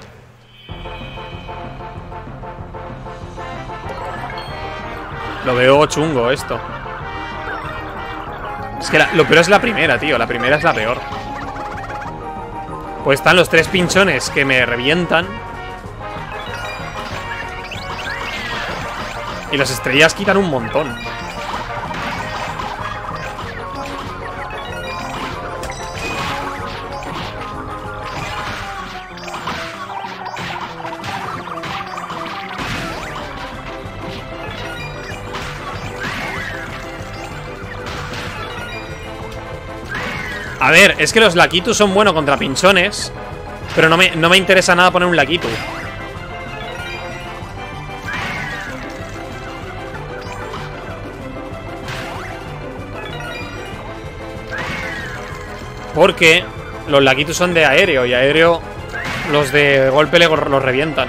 Lo veo chungo esto. Es que la, lo peor es la primera, tío. La primera es la peor. Pues están los tres pinchones que me revientan. Y las estrellas quitan un montón. A ver, es que los Lakitu son buenos contra pinchones, pero no me, no me interesa nada poner un Lakitu. Porque los Lakitu son de aéreo y aéreo los de golpe le los revientan.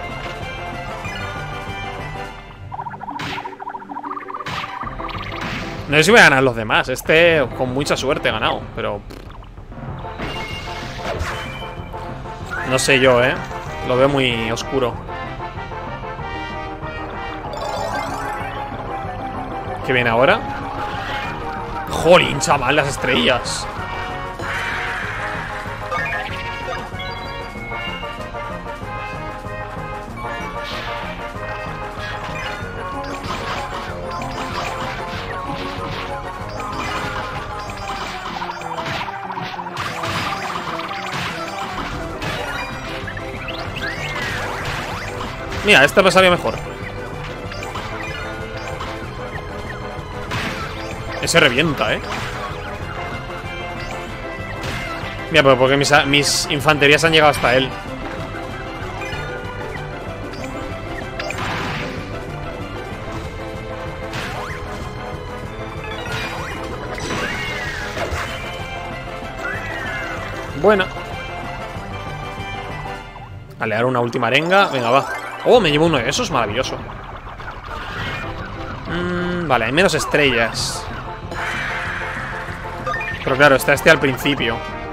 No sé si voy a ganar los demás. Este con mucha suerte he ganado, pero... No sé yo, ¿eh? Lo veo muy oscuro. ¿Qué viene ahora? ¡Jolín, chaval! Las estrellas. Mira, esta me salió mejor. Ese revienta, ¿eh? Mira, pero porque mis, mis infanterías han llegado hasta él. Buena. Alear una última arenga. Venga, va. Oh, me llevo uno de esos. Maravilloso. Mm, vale, hay menos estrellas. Pero claro, está este al principio.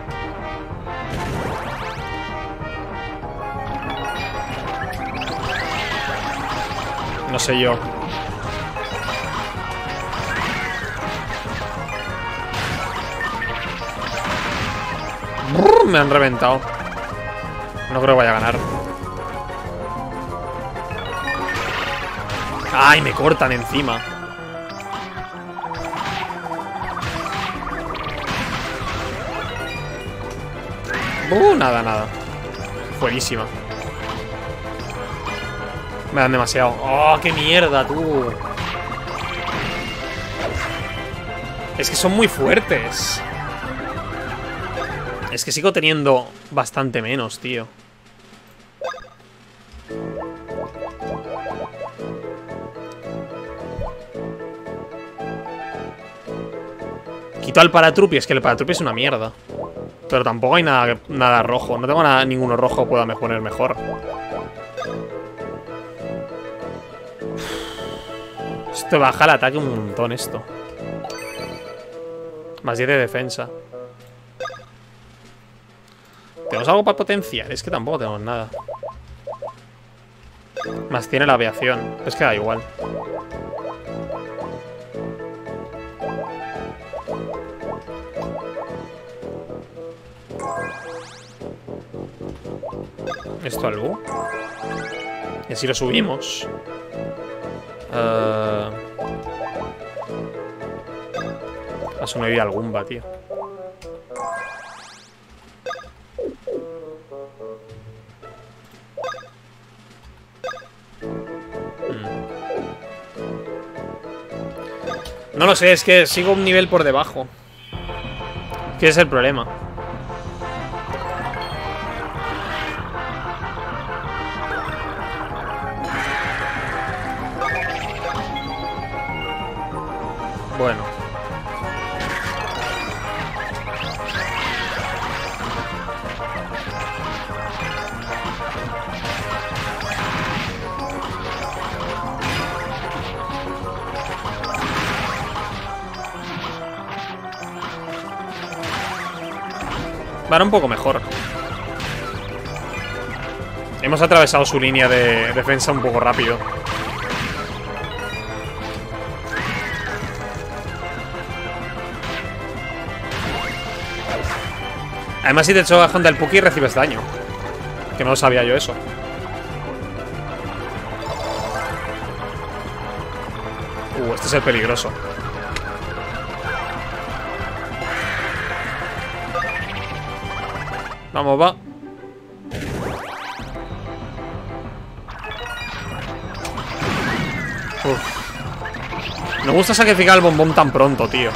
No sé yo. Brrr, me han reventado. No creo que vaya a ganar. ¡Ay, me cortan encima! Uh, nada, nada. Fuerísima. Me dan demasiado. ¡Oh, qué mierda, tú! Es que son muy fuertes. Es que sigo teniendo bastante menos, tío. Quito al paratrupi. Es que el paratrupi es una mierda. Pero tampoco hay nada, nada rojo. No tengo nada, ninguno rojo que pueda poner mejor. Esto baja el ataque un montón, esto. Más diez de defensa. ¿Tenemos algo para potenciar? Es que tampoco tenemos nada. Más tiene la aviación. Es que da igual. ¿Esto algo? Y así lo subimos. Uh... Ha sobrevivido algún va, tío. No lo sé, es que sigo un nivel por debajo. ¿Qué es el problema? Bueno. Va un poco mejor. Hemos atravesado su línea de defensa un poco rápido. Además, si te echas contra el Puki recibes daño. Que no sabía yo eso. Uh, este es el peligroso. Vamos, va. Uf. Me gusta sacrificar el bombón tan pronto, tío.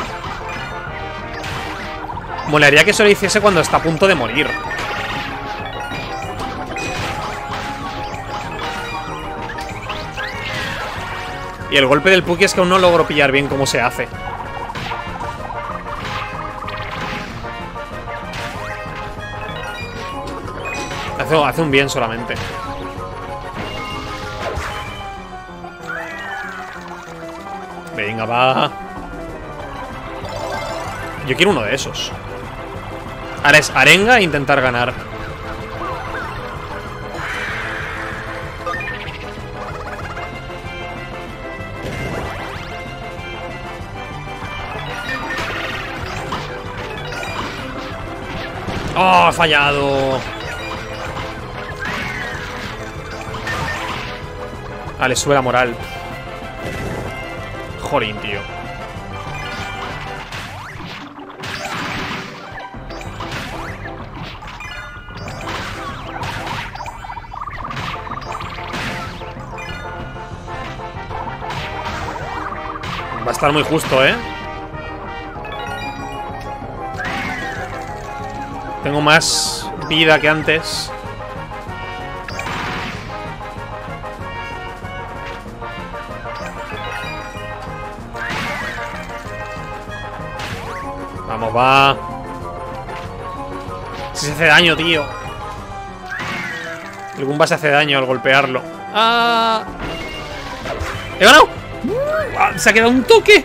Molaría que eso lo hiciese cuando está a punto de morir. Y el golpe del Puki es que aún no logro pillar bien cómo se hace. Hace, hace un bien solamente. Venga, va. Yo quiero uno de esos. Ahora es arenga e intentar ganar. ¡Oh, ha fallado! Vale, sube la moral. Jorín, tío. Va a estar muy justo, ¿eh? Tengo más vida que antes. Vamos, va. Si se hace daño, tío. El Goomba se hace daño al golpearlo. ¡Ah! ¡He ganado! ¡Ah! ¡Se ha quedado un toque!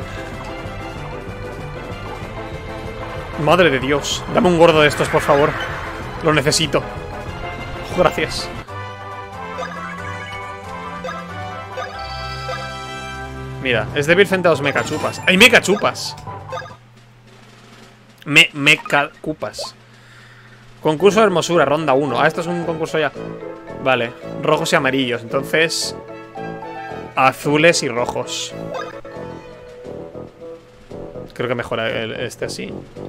Madre de Dios. Dame un gordo de estos, por favor. Lo necesito. Gracias. Mira, es débil frente a los mecachupas. ¡Hay mecachupas! Me, mecacupas. Concurso de hermosura, ronda uno. Ah, esto es un concurso ya. Vale, rojos y amarillos. Entonces, azules y rojos. Creo que mejora el, este así.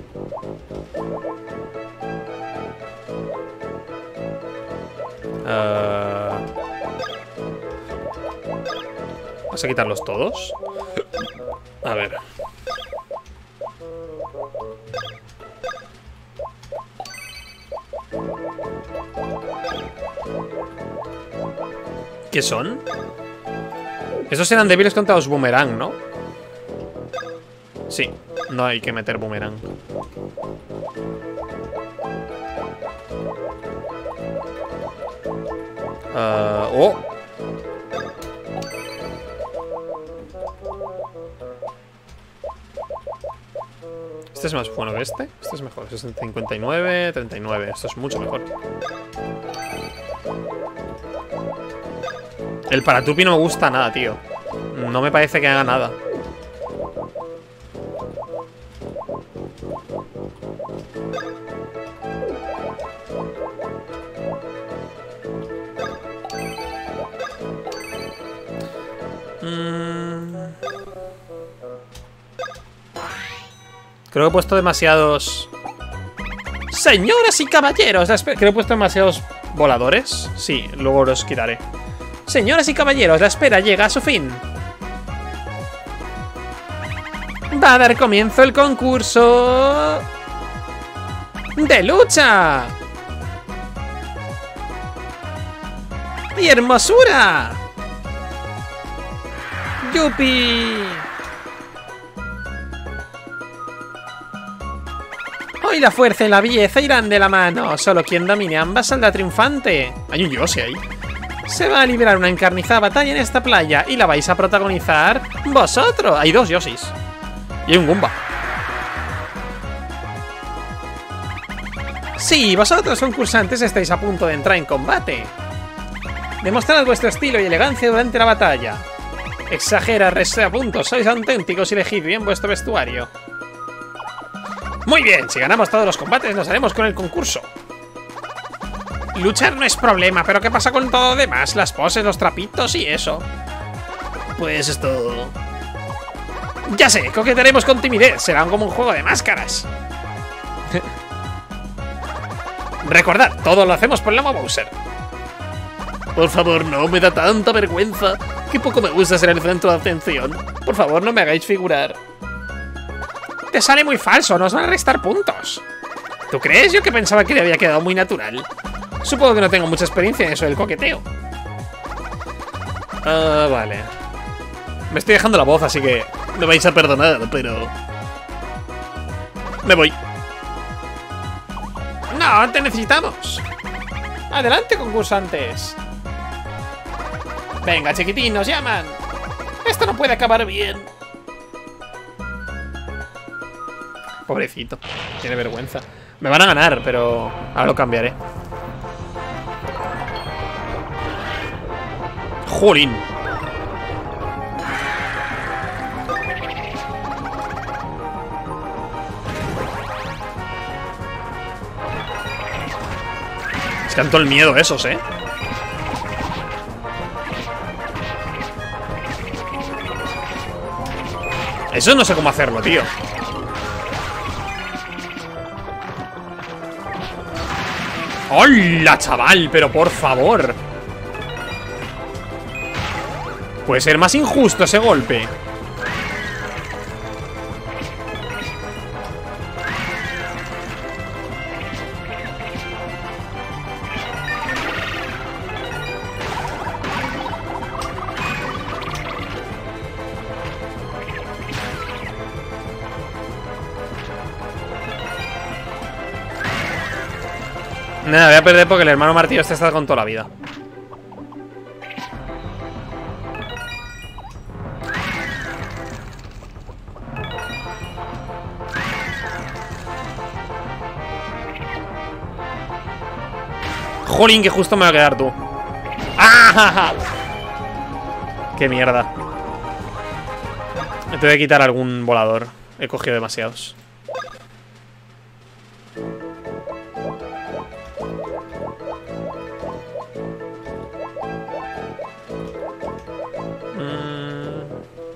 Uh... ¿Vas a quitarlos todos? A ver. ¿Qué son? Esos eran débiles contra los boomerang, ¿no? Sí, no hay que meter boomerang. Uh, ¡Oh! Este es más bueno que este. Este es mejor. Este es cincuenta y nueve, treinta y nueve. Esto es mucho mejor. El Paratupi no me gusta nada, tío. No me parece que haga nada. Mm. Creo que he puesto demasiados... Señoras y caballeros, creo que he puesto demasiados voladores. Sí, luego los quitaré. Señoras y caballeros, la espera llega a su fin. Va a dar comienzo el concurso de lucha y hermosura. ¡Yupi! Hoy la fuerza y la belleza irán de la mano. Solo quien domine ambas saldrá triunfante. Hay un Yoshi ahí. Se va a liberar una encarnizada batalla en esta playa y la vais a protagonizar vosotros. Hay dos Yoshis. Y hay un Goomba. Sí, vosotros concursantes estáis a punto de entrar en combate. Demostrad vuestro estilo y elegancia durante la batalla. Exagera, resta puntos, sois auténticos y elegid bien vuestro vestuario. Muy bien, si ganamos todos los combates nos haremos con el concurso. Luchar no es problema, pero ¿qué pasa con todo lo demás? Las poses, los trapitos y eso. Pues esto... Ya sé, coquetearemos con timidez. Será como un juego de máscaras. Recordad, todo lo hacemos por el amo Bowser. Por favor, no, me da tanta vergüenza. Que poco me gusta ser el centro de atención. Por favor, no me hagáis figurar. Te sale muy falso, nos van a restar puntos. ¿Tú crees? Yo que pensaba que le había quedado muy natural. Supongo que no tengo mucha experiencia en eso del coqueteo. Ah, vale. Me estoy dejando la voz, así que me vais a perdonar, pero... Me voy. No, te necesitamos. Adelante, concursantes. Venga, chiquitín, nos llaman. Esto no puede acabar bien. Pobrecito, tiene vergüenza. Me van a ganar, pero ahora lo cambiaré. ¡Jolín! Es que han todo el miedo esos, ¿eh? Eso no sé cómo hacerlo, tío. ¡Hola, chaval! Pero por favor. Puede ser más injusto ese golpe. Nada, voy a perder porque el hermano martillo este está con toda la vida. Jolín, que justo me va a quedar tú. ¡Ah! ¡Qué mierda! Me tengo que quitar algún volador. He cogido demasiados. Mm.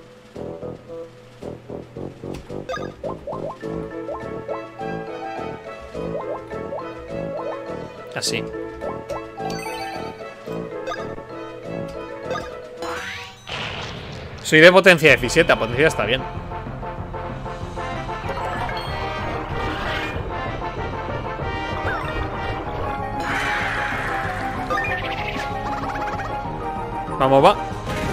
Así. Soy de potencia diecisiete, a potencia está bien. Vamos, va.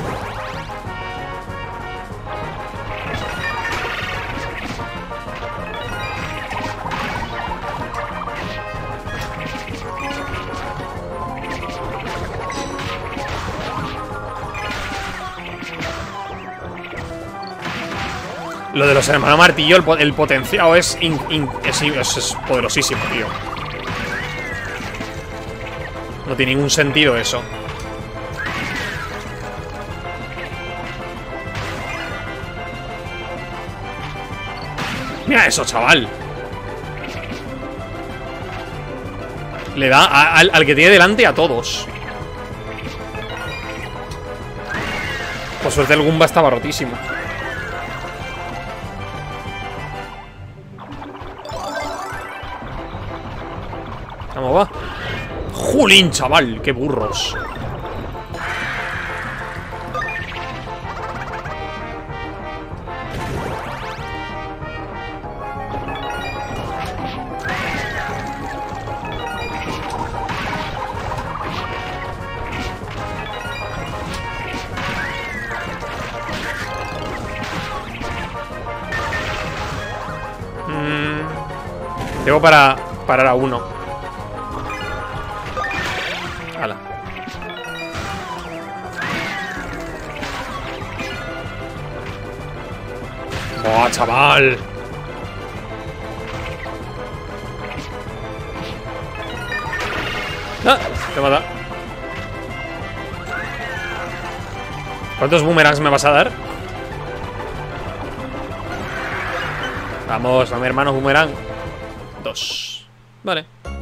Lo de los hermanos martillo, el, po el potenciado es, in in es, es, es poderosísimo, tío. No tiene ningún sentido eso. Mira eso, chaval. Le da a, al, al que tiene delante a todos. Por suerte el Goomba estaba rotísimo. Vamos, va. Jolín, chaval, qué burros. Mm, tengo para parar a uno. Hala. ¡Oh, chaval! ¡Ah! Te mata. ¿Cuántos boomerangs me vas a dar? Vamos, a mi hermano boomerang. Dos. Vale.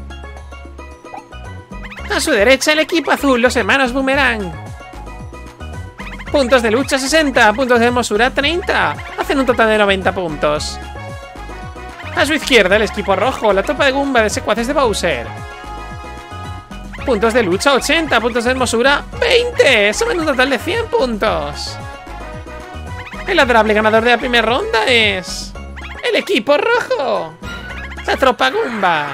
A su derecha el equipo azul, los hermanos Boomerang. Puntos de lucha sesenta, puntos de hermosura treinta. Hacen un total de noventa puntos. A su izquierda el equipo rojo, la tropa de Goomba de secuaces de Bowser. Puntos de lucha ochenta, puntos de hermosura veinte. Suman un total de cien puntos. El adorable ganador de la primera ronda es... el equipo rojo. La tropa Goomba.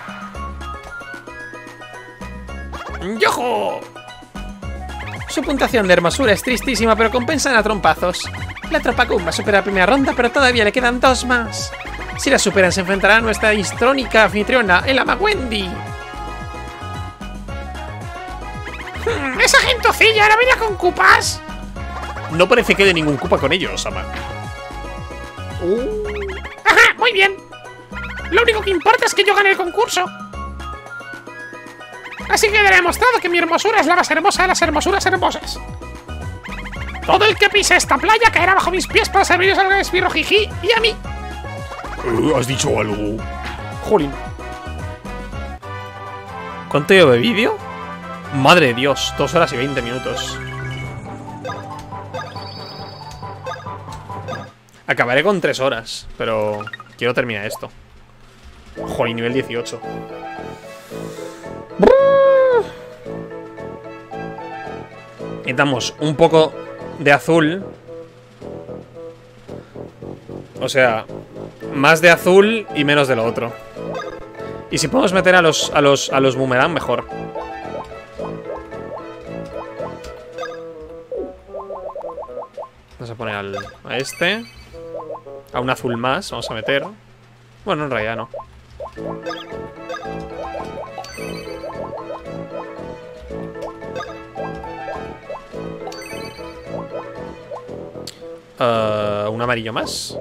¡Yojo! Su puntuación de hermosura es tristísima, pero compensan a trompazos. La tropa Goomba supera la primera ronda, pero todavía le quedan dos más. Si la superan, se enfrentará a nuestra histrónica anfitriona, el ama Wendy. Hmm, ¿esa gentocilla ahora viene con cupas? No parece que haya ningún Koopa con ellos, ama. Uh. Ajá, muy bien. Lo único que importa es que yo gane el concurso. Así que he demostrado que mi hermosura es la más hermosa de las hermosuras hermosas. Todo el que pise esta playa caerá bajo mis pies para serviros al esbirro Jiji y a mí. Uh, ¿Has dicho algo? Jolín. ¿Cuánto llevo de vídeo? Madre de Dios, dos horas y veinte minutos. Acabaré con tres horas, pero quiero terminar esto. Jolín, nivel dieciocho. Necesitamos un poco de azul. O sea, más de azul y menos de lo otro. Y si podemos meter a los a los a los boomerang, mejor. Vamos a poner al, a este. A un azul más, vamos a meter. Bueno, en realidad no. Uh, un amarillo más.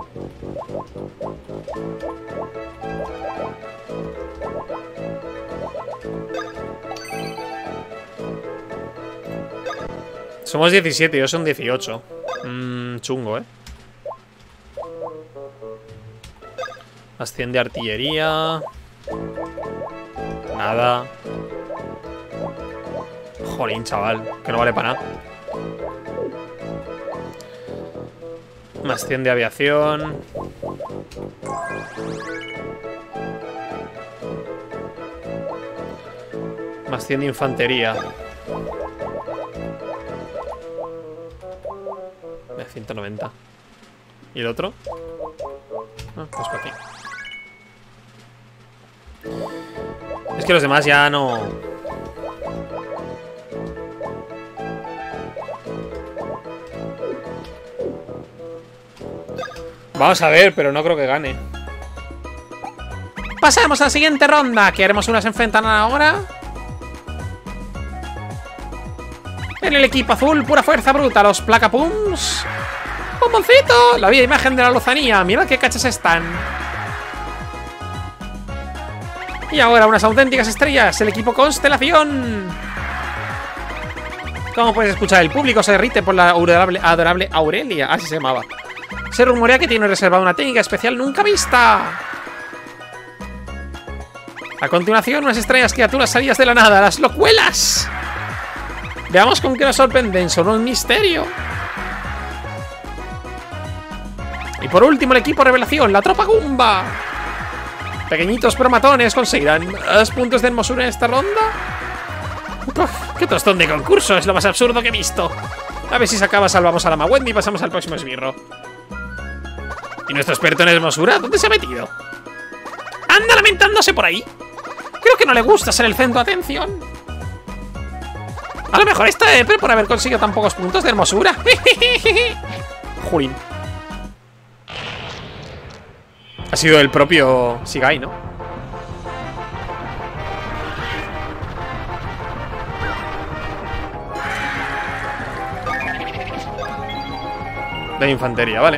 Somos diecisiete, yo son dieciocho. Mmm, chungo, eh. Asciende artillería. Nada. Jolín, chaval, que no vale para nada. Más cien de aviación. Más cien de infantería. ciento noventa. ¿Y el otro? Ah, pues para aquí. Es que los demás ya no... Vamos a ver, pero no creo que gane. Pasamos a la siguiente ronda. ¿Qué haremos? ¿Unas se enfrentan ahora? En el equipo azul, pura fuerza bruta, los Placapums. ¡Bomboncito! La vida imagen de la lozanía. Mira qué cachas están. Y ahora unas auténticas estrellas. El equipo Constelación. Como puedes escuchar, el público se derrite por la adorable, adorable Aurelia. Así se llamaba. Se rumorea que tiene reservada una técnica especial nunca vista. A continuación, unas extrañas criaturas salidas de la nada, las locuelas. Veamos con qué nos sorprenden, son un misterio. Y por último, el equipo revelación, la tropa Goomba. Pequeñitos promatones, ¿conseguirán dos puntos de hermosura en esta ronda? Uf, ¡qué tostón de concurso! Es lo más absurdo que he visto. A ver si se acaba, salvamos a la Wendy y pasamos al próximo esbirro. ¿Y nuestro experto en hermosura? ¿Dónde se ha metido? ¡Anda lamentándose por ahí! Creo que no le gusta ser el centro de atención. A lo mejor está Epre por haber conseguido tan pocos puntos de hermosura. Jolín. Ha sido el propio Sigai, ¿no? De infantería, vale.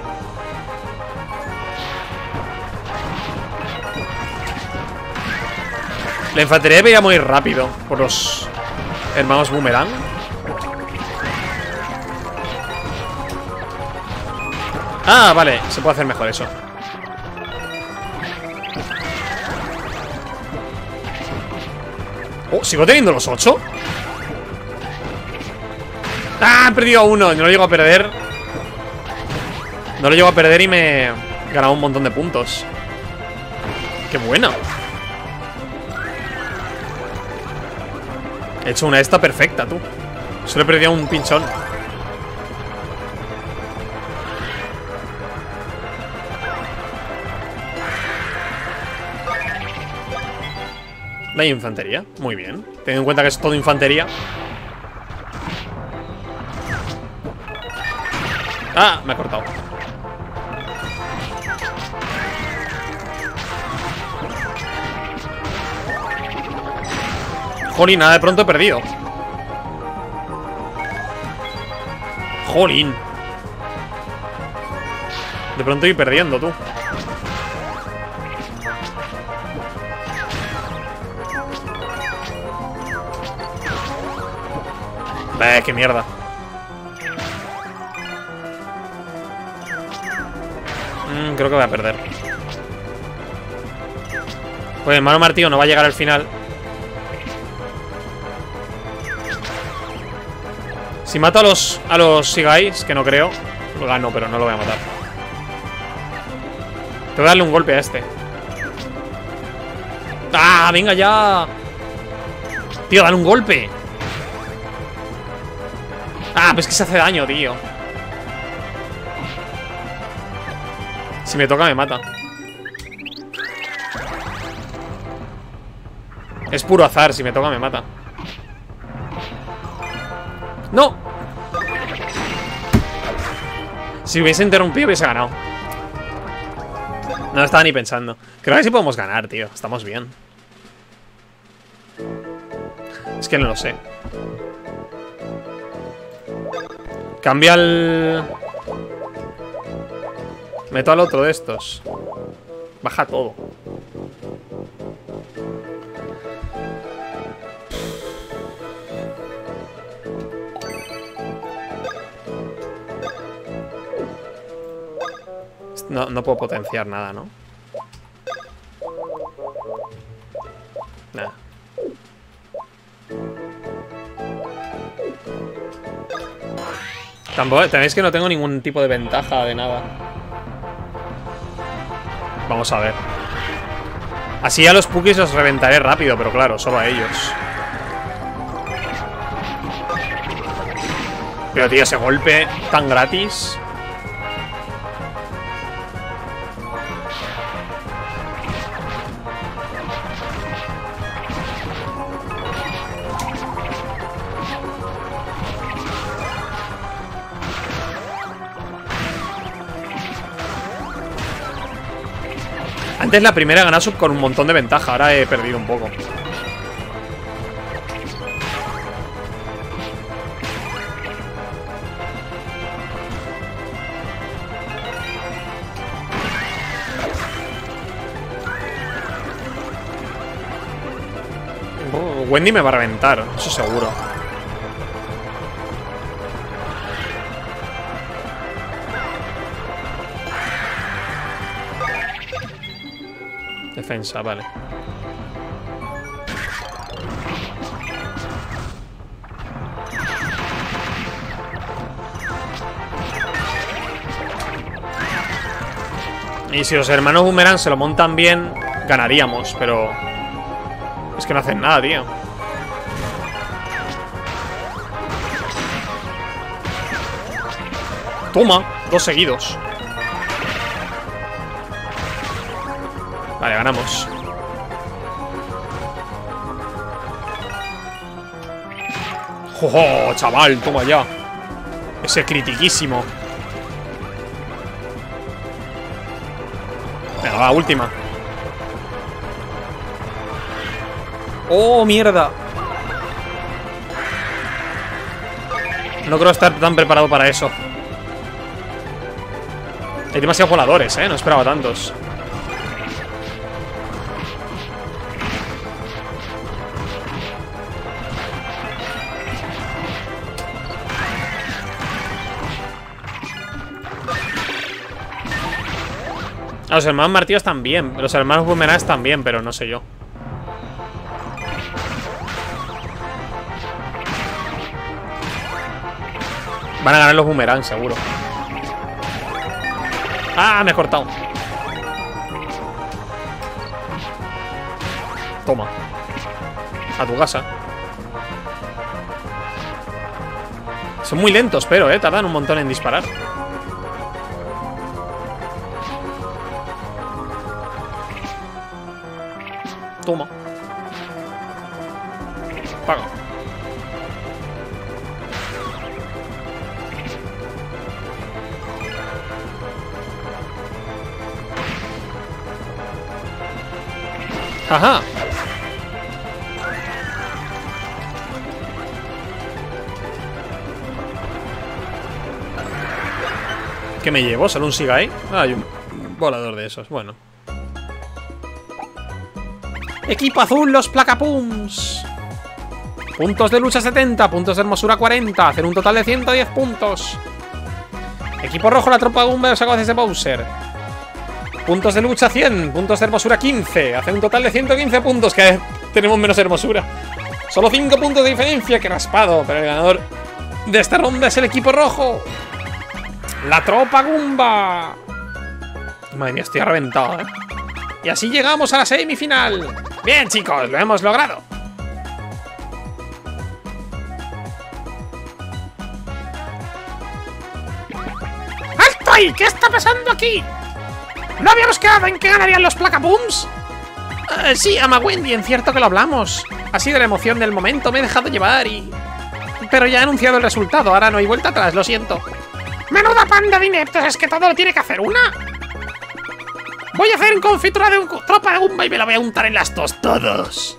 La infantería veía muy rápido por los hermanos Boomerang. Ah, vale, se puede hacer mejor eso. Oh, ¿sigo teniendo los ocho? Ah, he perdido a uno, no lo llego a perder. No lo llego a perder y me he ganado un montón de puntos. ¡Qué bueno! He hecho una esta perfecta, tú. Solo he perdido un pinchón. La infantería, muy bien. Teniendo en cuenta que es todo infantería. Ah, me ha cortado. Jolín, nada, de pronto he perdido. Jolín. De pronto ir perdiendo, tú. Eh, qué mierda. Mm, creo que voy a perder. Pues el hermano martillo no va a llegar al final. Si mato a los a los Sigais, que no creo, lo gano, pero no lo voy a matar. Tengo que darle un golpe a este. ¡Ah! ¡Venga ya! Tío, dale un golpe. Ah, pues que se hace daño, tío. Si me toca me mata. Es puro azar, si me toca me mata. ¡No! Si hubiese interrumpido hubiese ganado. No estaba ni pensando. Creo que sí podemos ganar, tío. Estamos bien. Es que no lo sé. Cambia el... Meto al otro de estos. Baja todo. No, no puedo potenciar nada, ¿no? Nada. Tampoco, tenéis que no tengo ningún tipo de ventaja de nada. Vamos a ver. Así a los Pukis los reventaré rápido, pero claro, solo a ellos. Pero tío, ese golpe tan gratis. Antes la primera ganaba sub con un montón de ventaja. Ahora he perdido un poco. Oh, Wendy me va a reventar, eso seguro. Defensa, vale. Y si los hermanos Boomerang se lo montan bien, ganaríamos, pero... es que no hacen nada, tío. Toma, dos seguidos. Vale, ganamos. ¡Oh, chaval! Toma ya. Ese critiquísimo. Venga, va, última. ¡Oh, mierda! No creo estar tan preparado para eso. Hay demasiados voladores, ¿eh? No esperaba tantos. Los hermanos martillos también. Los hermanos boomerangs también, pero no sé yo. Van a ganar los boomerangs, seguro. ¡Ah! Me he cortado. Toma. A tu casa. Son muy lentos, pero, eh. Tardan un montón en disparar. Toma. Paga. Ajá. ¿Qué me llevo? ¿Solo un Sigai? Ah, hay un volador de esos. Bueno. Equipo azul, los Placapums. Puntos de lucha setenta, puntos de hermosura cuarenta. Hacer un total de ciento diez puntos. Equipo rojo, la tropa de Goomba de Bowser. Puntos de lucha cien, puntos de hermosura quince. Hacer un total de ciento quince puntos, que tenemos menos hermosura. Solo cinco puntos de diferencia, que raspado. Pero el ganador de esta ronda es el equipo rojo. La tropa Goomba. Madre mía, estoy reventado, ¿eh? Y así llegamos a la semifinal. Bien, chicos, lo hemos logrado. ¡Alto ahí! ¿Qué está pasando aquí? ¿No habíamos quedado en que ganarían los Placapums? Uh, sí, ama Wendy, en cierto que lo hablamos. Ha sido la emoción del momento, me he dejado llevar y... Pero ya he anunciado el resultado, ahora no hay vuelta atrás, lo siento. ¡Menuda panda de ineptos! ¿Es que todo lo tiene que hacer una? Voy a hacer en confitura de un tropa de Goomba y me la voy a untar en las tostadas.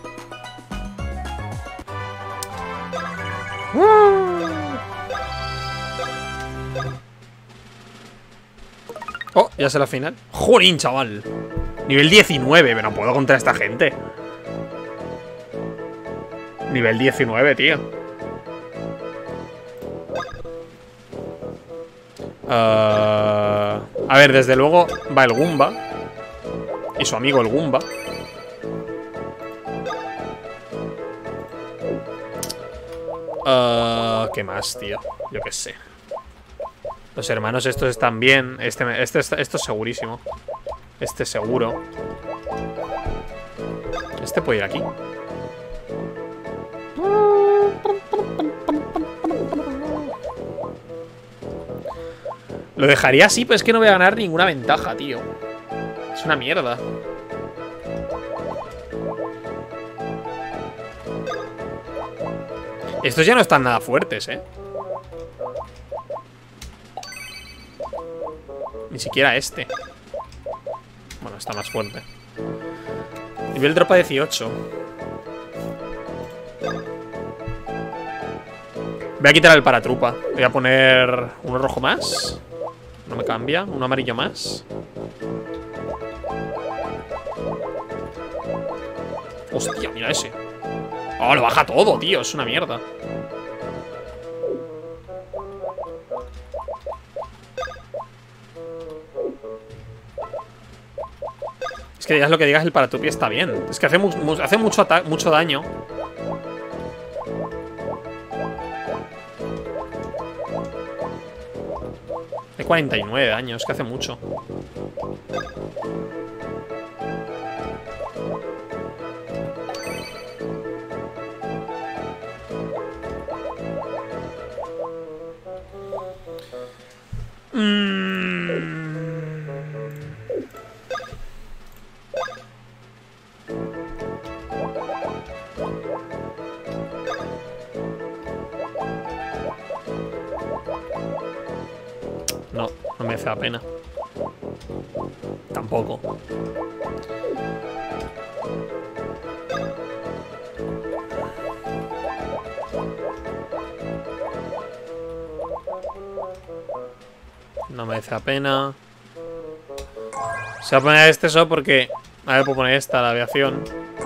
Uh. Oh, ya sé la final. Jolín, chaval. Nivel diecinueve, pero no puedo contra esta gente. Nivel diecinueve, tío. Uh, a ver, desde luego va el Goomba. Y su amigo el Goomba. Uh, ¿Qué más, tío? Yo qué sé. Los hermanos estos están bien. Este, este, este, esto es segurísimo. Este seguro. Este puede ir aquí. Lo dejaría así, pero es que no voy a ganar ninguna ventaja, tío. Es una mierda. Estos ya no están nada fuertes, ¿eh? Ni siquiera este. Bueno, está más fuerte. Nivel dropa dieciocho. Voy a quitar el paratrupa. Voy a poner uno rojo más. No me cambia. Uno amarillo más. Hostia, mira ese. Oh, lo baja todo, tío. Es una mierda. Es que digas lo que digas, el paratrupi está bien. Es que hace, mu mu hace mucho, mucho daño. De cuarenta y nueve daños, que hace mucho. No, no merece la pena. Tampoco. No merece la pena. Se va a poner este solo porque... A ver, puedo poner esta, la aviación.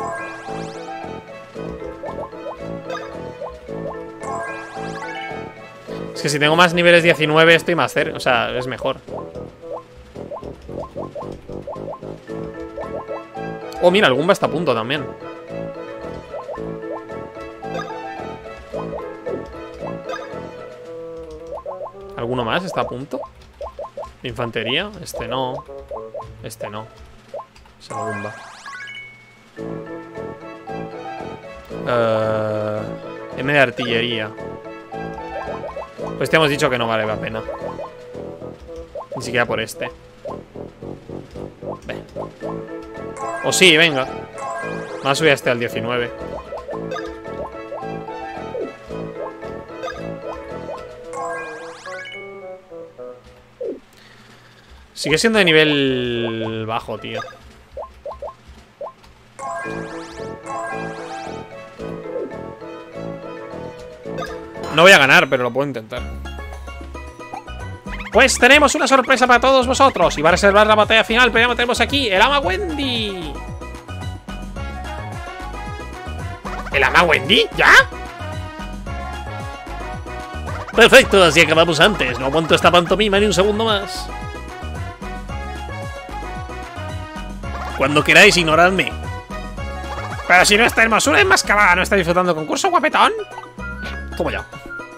Es que si tengo más niveles diecinueve estoy más cerca. O sea, es mejor. Oh, mira, el Goomba está a punto también. ¿Alguno más está a punto? ¿De infantería? Este no. Este no. Es el Goomba. Uh, M de artillería. Pues te hemos dicho que no vale la pena. Ni siquiera por este. Ve. O sí, venga. Vamos a subir a este al diecinueve. Sigue siendo de nivel bajo, tío. No voy a ganar, pero lo puedo intentar. Pues tenemos una sorpresa para todos vosotros. Y va a reservar la batalla final, pero ya lo tenemos aquí. El Ama Wendy. ¿El Ama Wendy? ¿Ya? Perfecto, así acabamos antes. No aguanto esta pantomima ni un segundo más. Cuando queráis, ignoradme. Pero si nuestra hermosura enmascarada no está disfrutando del concurso, guapetón. Toma ya.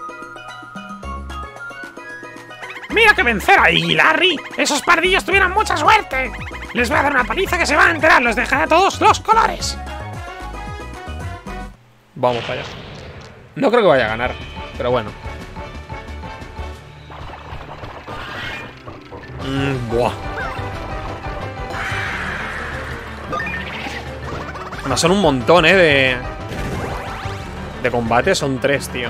Mira que vencer ahí, Larry. Esos pardillos tuvieron mucha suerte. Les voy a dar una paliza que se van a enterar. Los dejaré a todos los colores. Vamos para allá. No creo que vaya a ganar, pero bueno. Mm, buah. Además son un montón, eh, de... De combate, son tres, tío.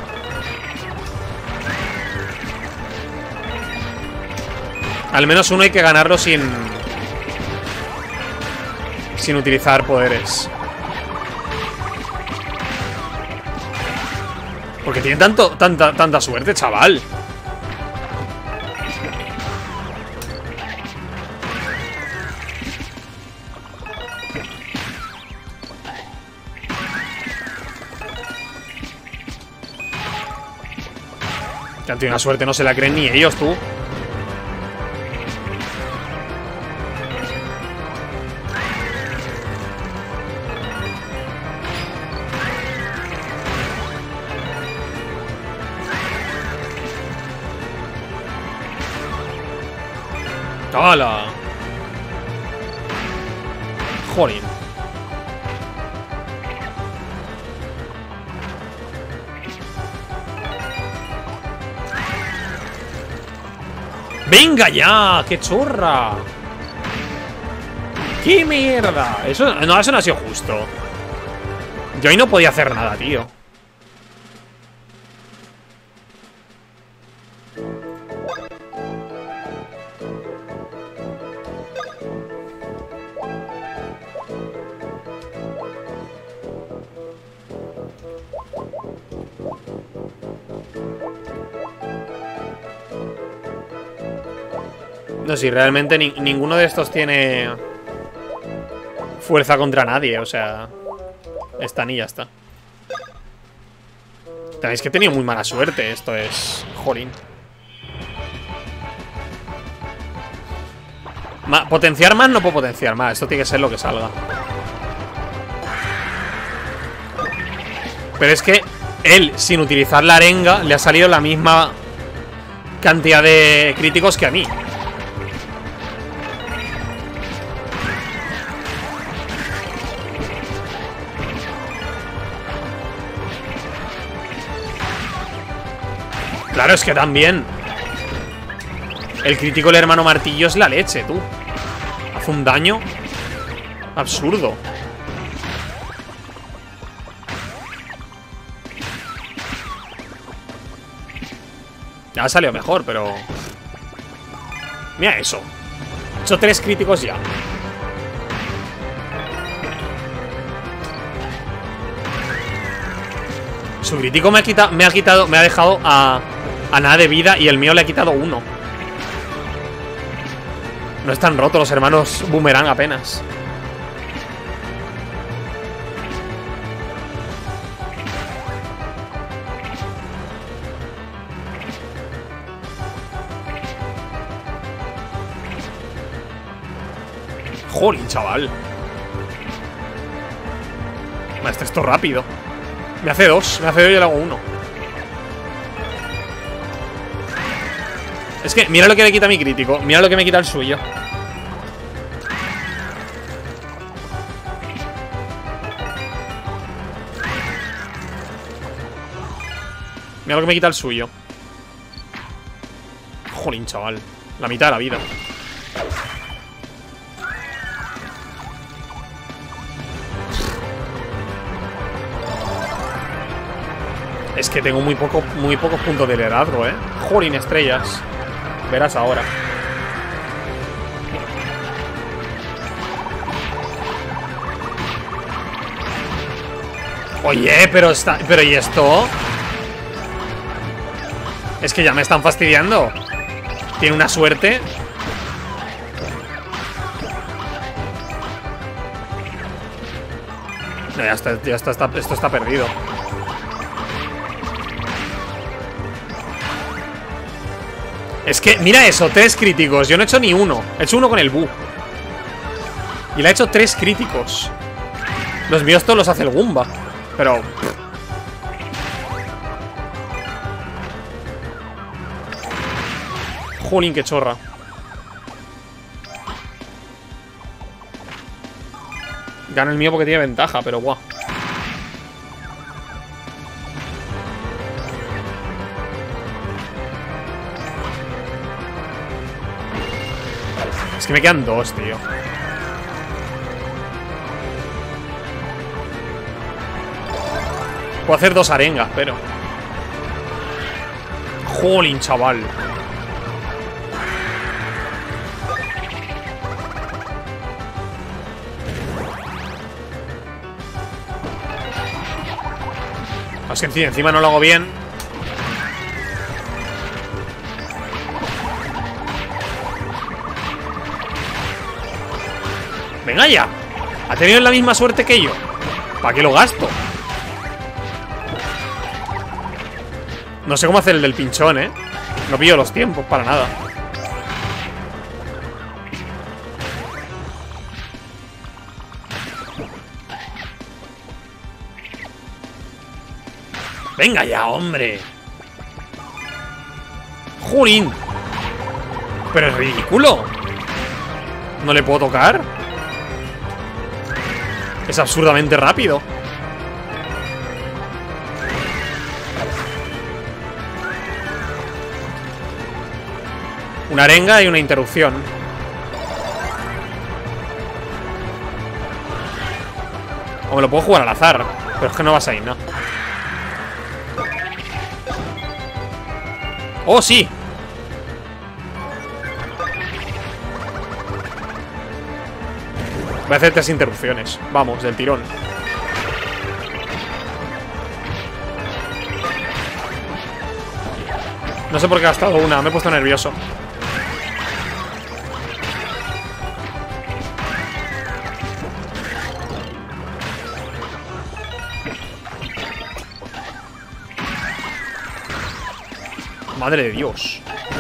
Al menos uno hay que ganarlo sin... Sin utilizar poderes. Porque tiene tanto, tanta, tanta suerte, chaval. Que han tenido una suerte, no se la creen ni ellos, tú. ¡Hala! Jolín. ¡Venga ya! ¡Qué chorra! ¡Qué mierda! Eso no, eso no ha sido justo. Yo ahí no podía hacer nada, tío. No, si realmente ni, ninguno de estos tiene fuerza contra nadie, o sea, están y ya está. También es que he tenido muy mala suerte, esto es... Jolín. Ma, potenciar más no puedo potenciar más, esto tiene que ser lo que salga. Pero es que él, sin utilizar la arenga, le ha salido la misma cantidad de críticos que a mí. Claro, es que también el crítico del hermano martillo es la leche, tú. Hace un daño absurdo. Ya ha salido mejor, pero... Mira eso. He hecho tres críticos ya. Su crítico me ha quitado, me ha quitado, me ha dejado a, a nada de vida y el mío le ha quitado uno. No están rotos los hermanos Boomerang apenas. Jolín, chaval. Maestro, esto rápido. Me hace dos, me hace dos y yo le hago uno. Es que mira lo que le quita a mi crítico. Mira lo que me quita el suyo. Mira lo que me quita el suyo. Jolín, chaval. La mitad de la vida. Es que tengo muy poco, muy pocos puntos de liderazgo, eh. Jolín, estrellas. Verás ahora. Oye, pero está. Pero ¿y esto? Es que ya me están fastidiando. Tiene una suerte. No, ya está, ya está, está esto está perdido. Es que, mira eso, tres críticos. Yo no he hecho ni uno. He hecho uno con el Bu. Y le ha hecho tres críticos. Los míos todos los hace el Goomba. Pero... Pff. Jolín, qué chorra. Gana el mío porque tiene ventaja, pero guau. Es que me quedan dos, tío. Puedo hacer dos arengas, pero... Jolín, chaval. Es que encima, encima no lo hago bien. Venga ya. Ha tenido la misma suerte que yo. ¿Para qué lo gasto? No sé cómo hacer el del pinchón, ¿eh? No pillo los tiempos para nada. Venga ya, hombre. ¡Jurín! Pero es ridículo. ¿No le puedo tocar? Es absurdamente rápido. Una arenga y una interrupción. O me lo puedo jugar al azar. Pero es que no vas a ir, ¿no? ¡Oh, sí! Voy a hacer tres interrupciones. Vamos, del tirón. No sé por qué he gastado una. Me he puesto nervioso. Madre de Dios.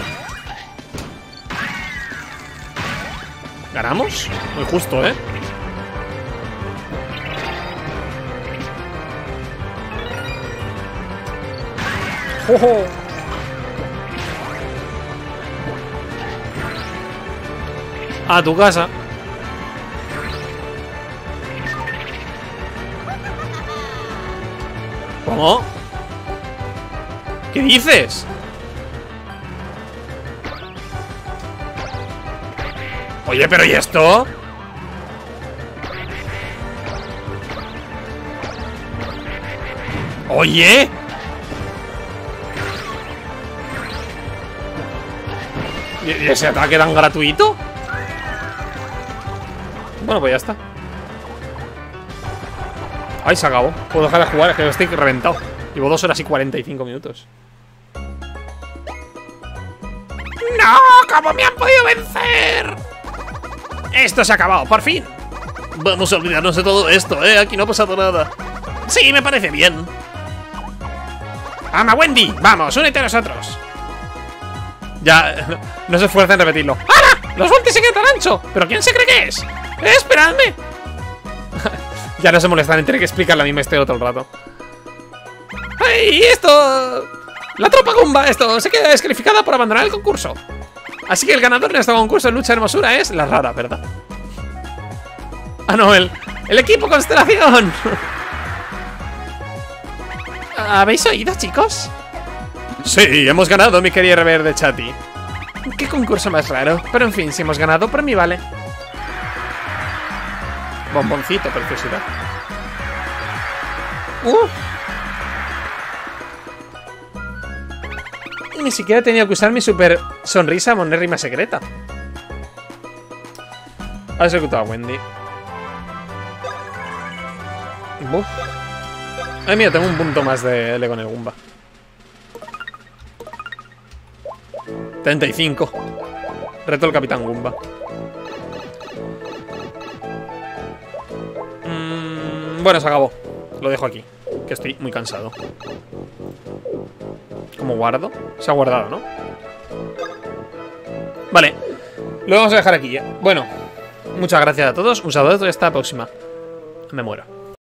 ¿Ganamos? Muy justo, ¿eh? ¡Ojo! A tu casa. ¿Cómo? ¿Qué dices? Oye, pero ¿y esto? Oye. ¿Y ese ataque tan gratuito? Bueno, pues ya está. Ay, se acabó. Puedo dejar de jugar, es que estoy reventado. Llevo dos horas y cuarenta y cinco minutos. ¡No! ¿Cómo me han podido vencer? Esto se ha acabado, por fin. Vamos a olvidarnos de todo esto, ¿eh? Aquí no ha pasado nada. Sí, me parece bien. Ama, Wendy, vamos, únete a nosotros. Ya, no, no se esfuerza en repetirlo. ¡Hala! ¡Los voltis siguen tan ancho! ¿Pero quién se cree que es? ¡Eh, esperadme! Ya no se molestan en tener que explicar la misma historia todo el rato. ¡Ay, esto! La tropa Goomba, esto, se queda descalificada por abandonar el concurso. Así que el ganador en este concurso de lucha hermosura es la rara, ¿verdad? Ah, no, el, el equipo Constelación. ¿Habéis oído, chicos? Sí, hemos ganado, mi querida reverde Chati. Qué concurso más raro. Pero en fin, si hemos ganado, por mí vale. Bomboncito, preciosidad. Uh. Ni siquiera he tenido que usar mi super sonrisa monérrima secreta. Ha ejecutado a Wendy. Buf. Ay, mira, tengo un punto más de L con el Goomba. treinta y cinco. Reto al Capitán Goomba. Mm, bueno, se acabó. Lo dejo aquí, que estoy muy cansado. ¿Cómo guardo? Se ha guardado, ¿no? Vale. Lo vamos a dejar aquí ya. Bueno, muchas gracias a todos. Un saludo y hasta la próxima. Me muero.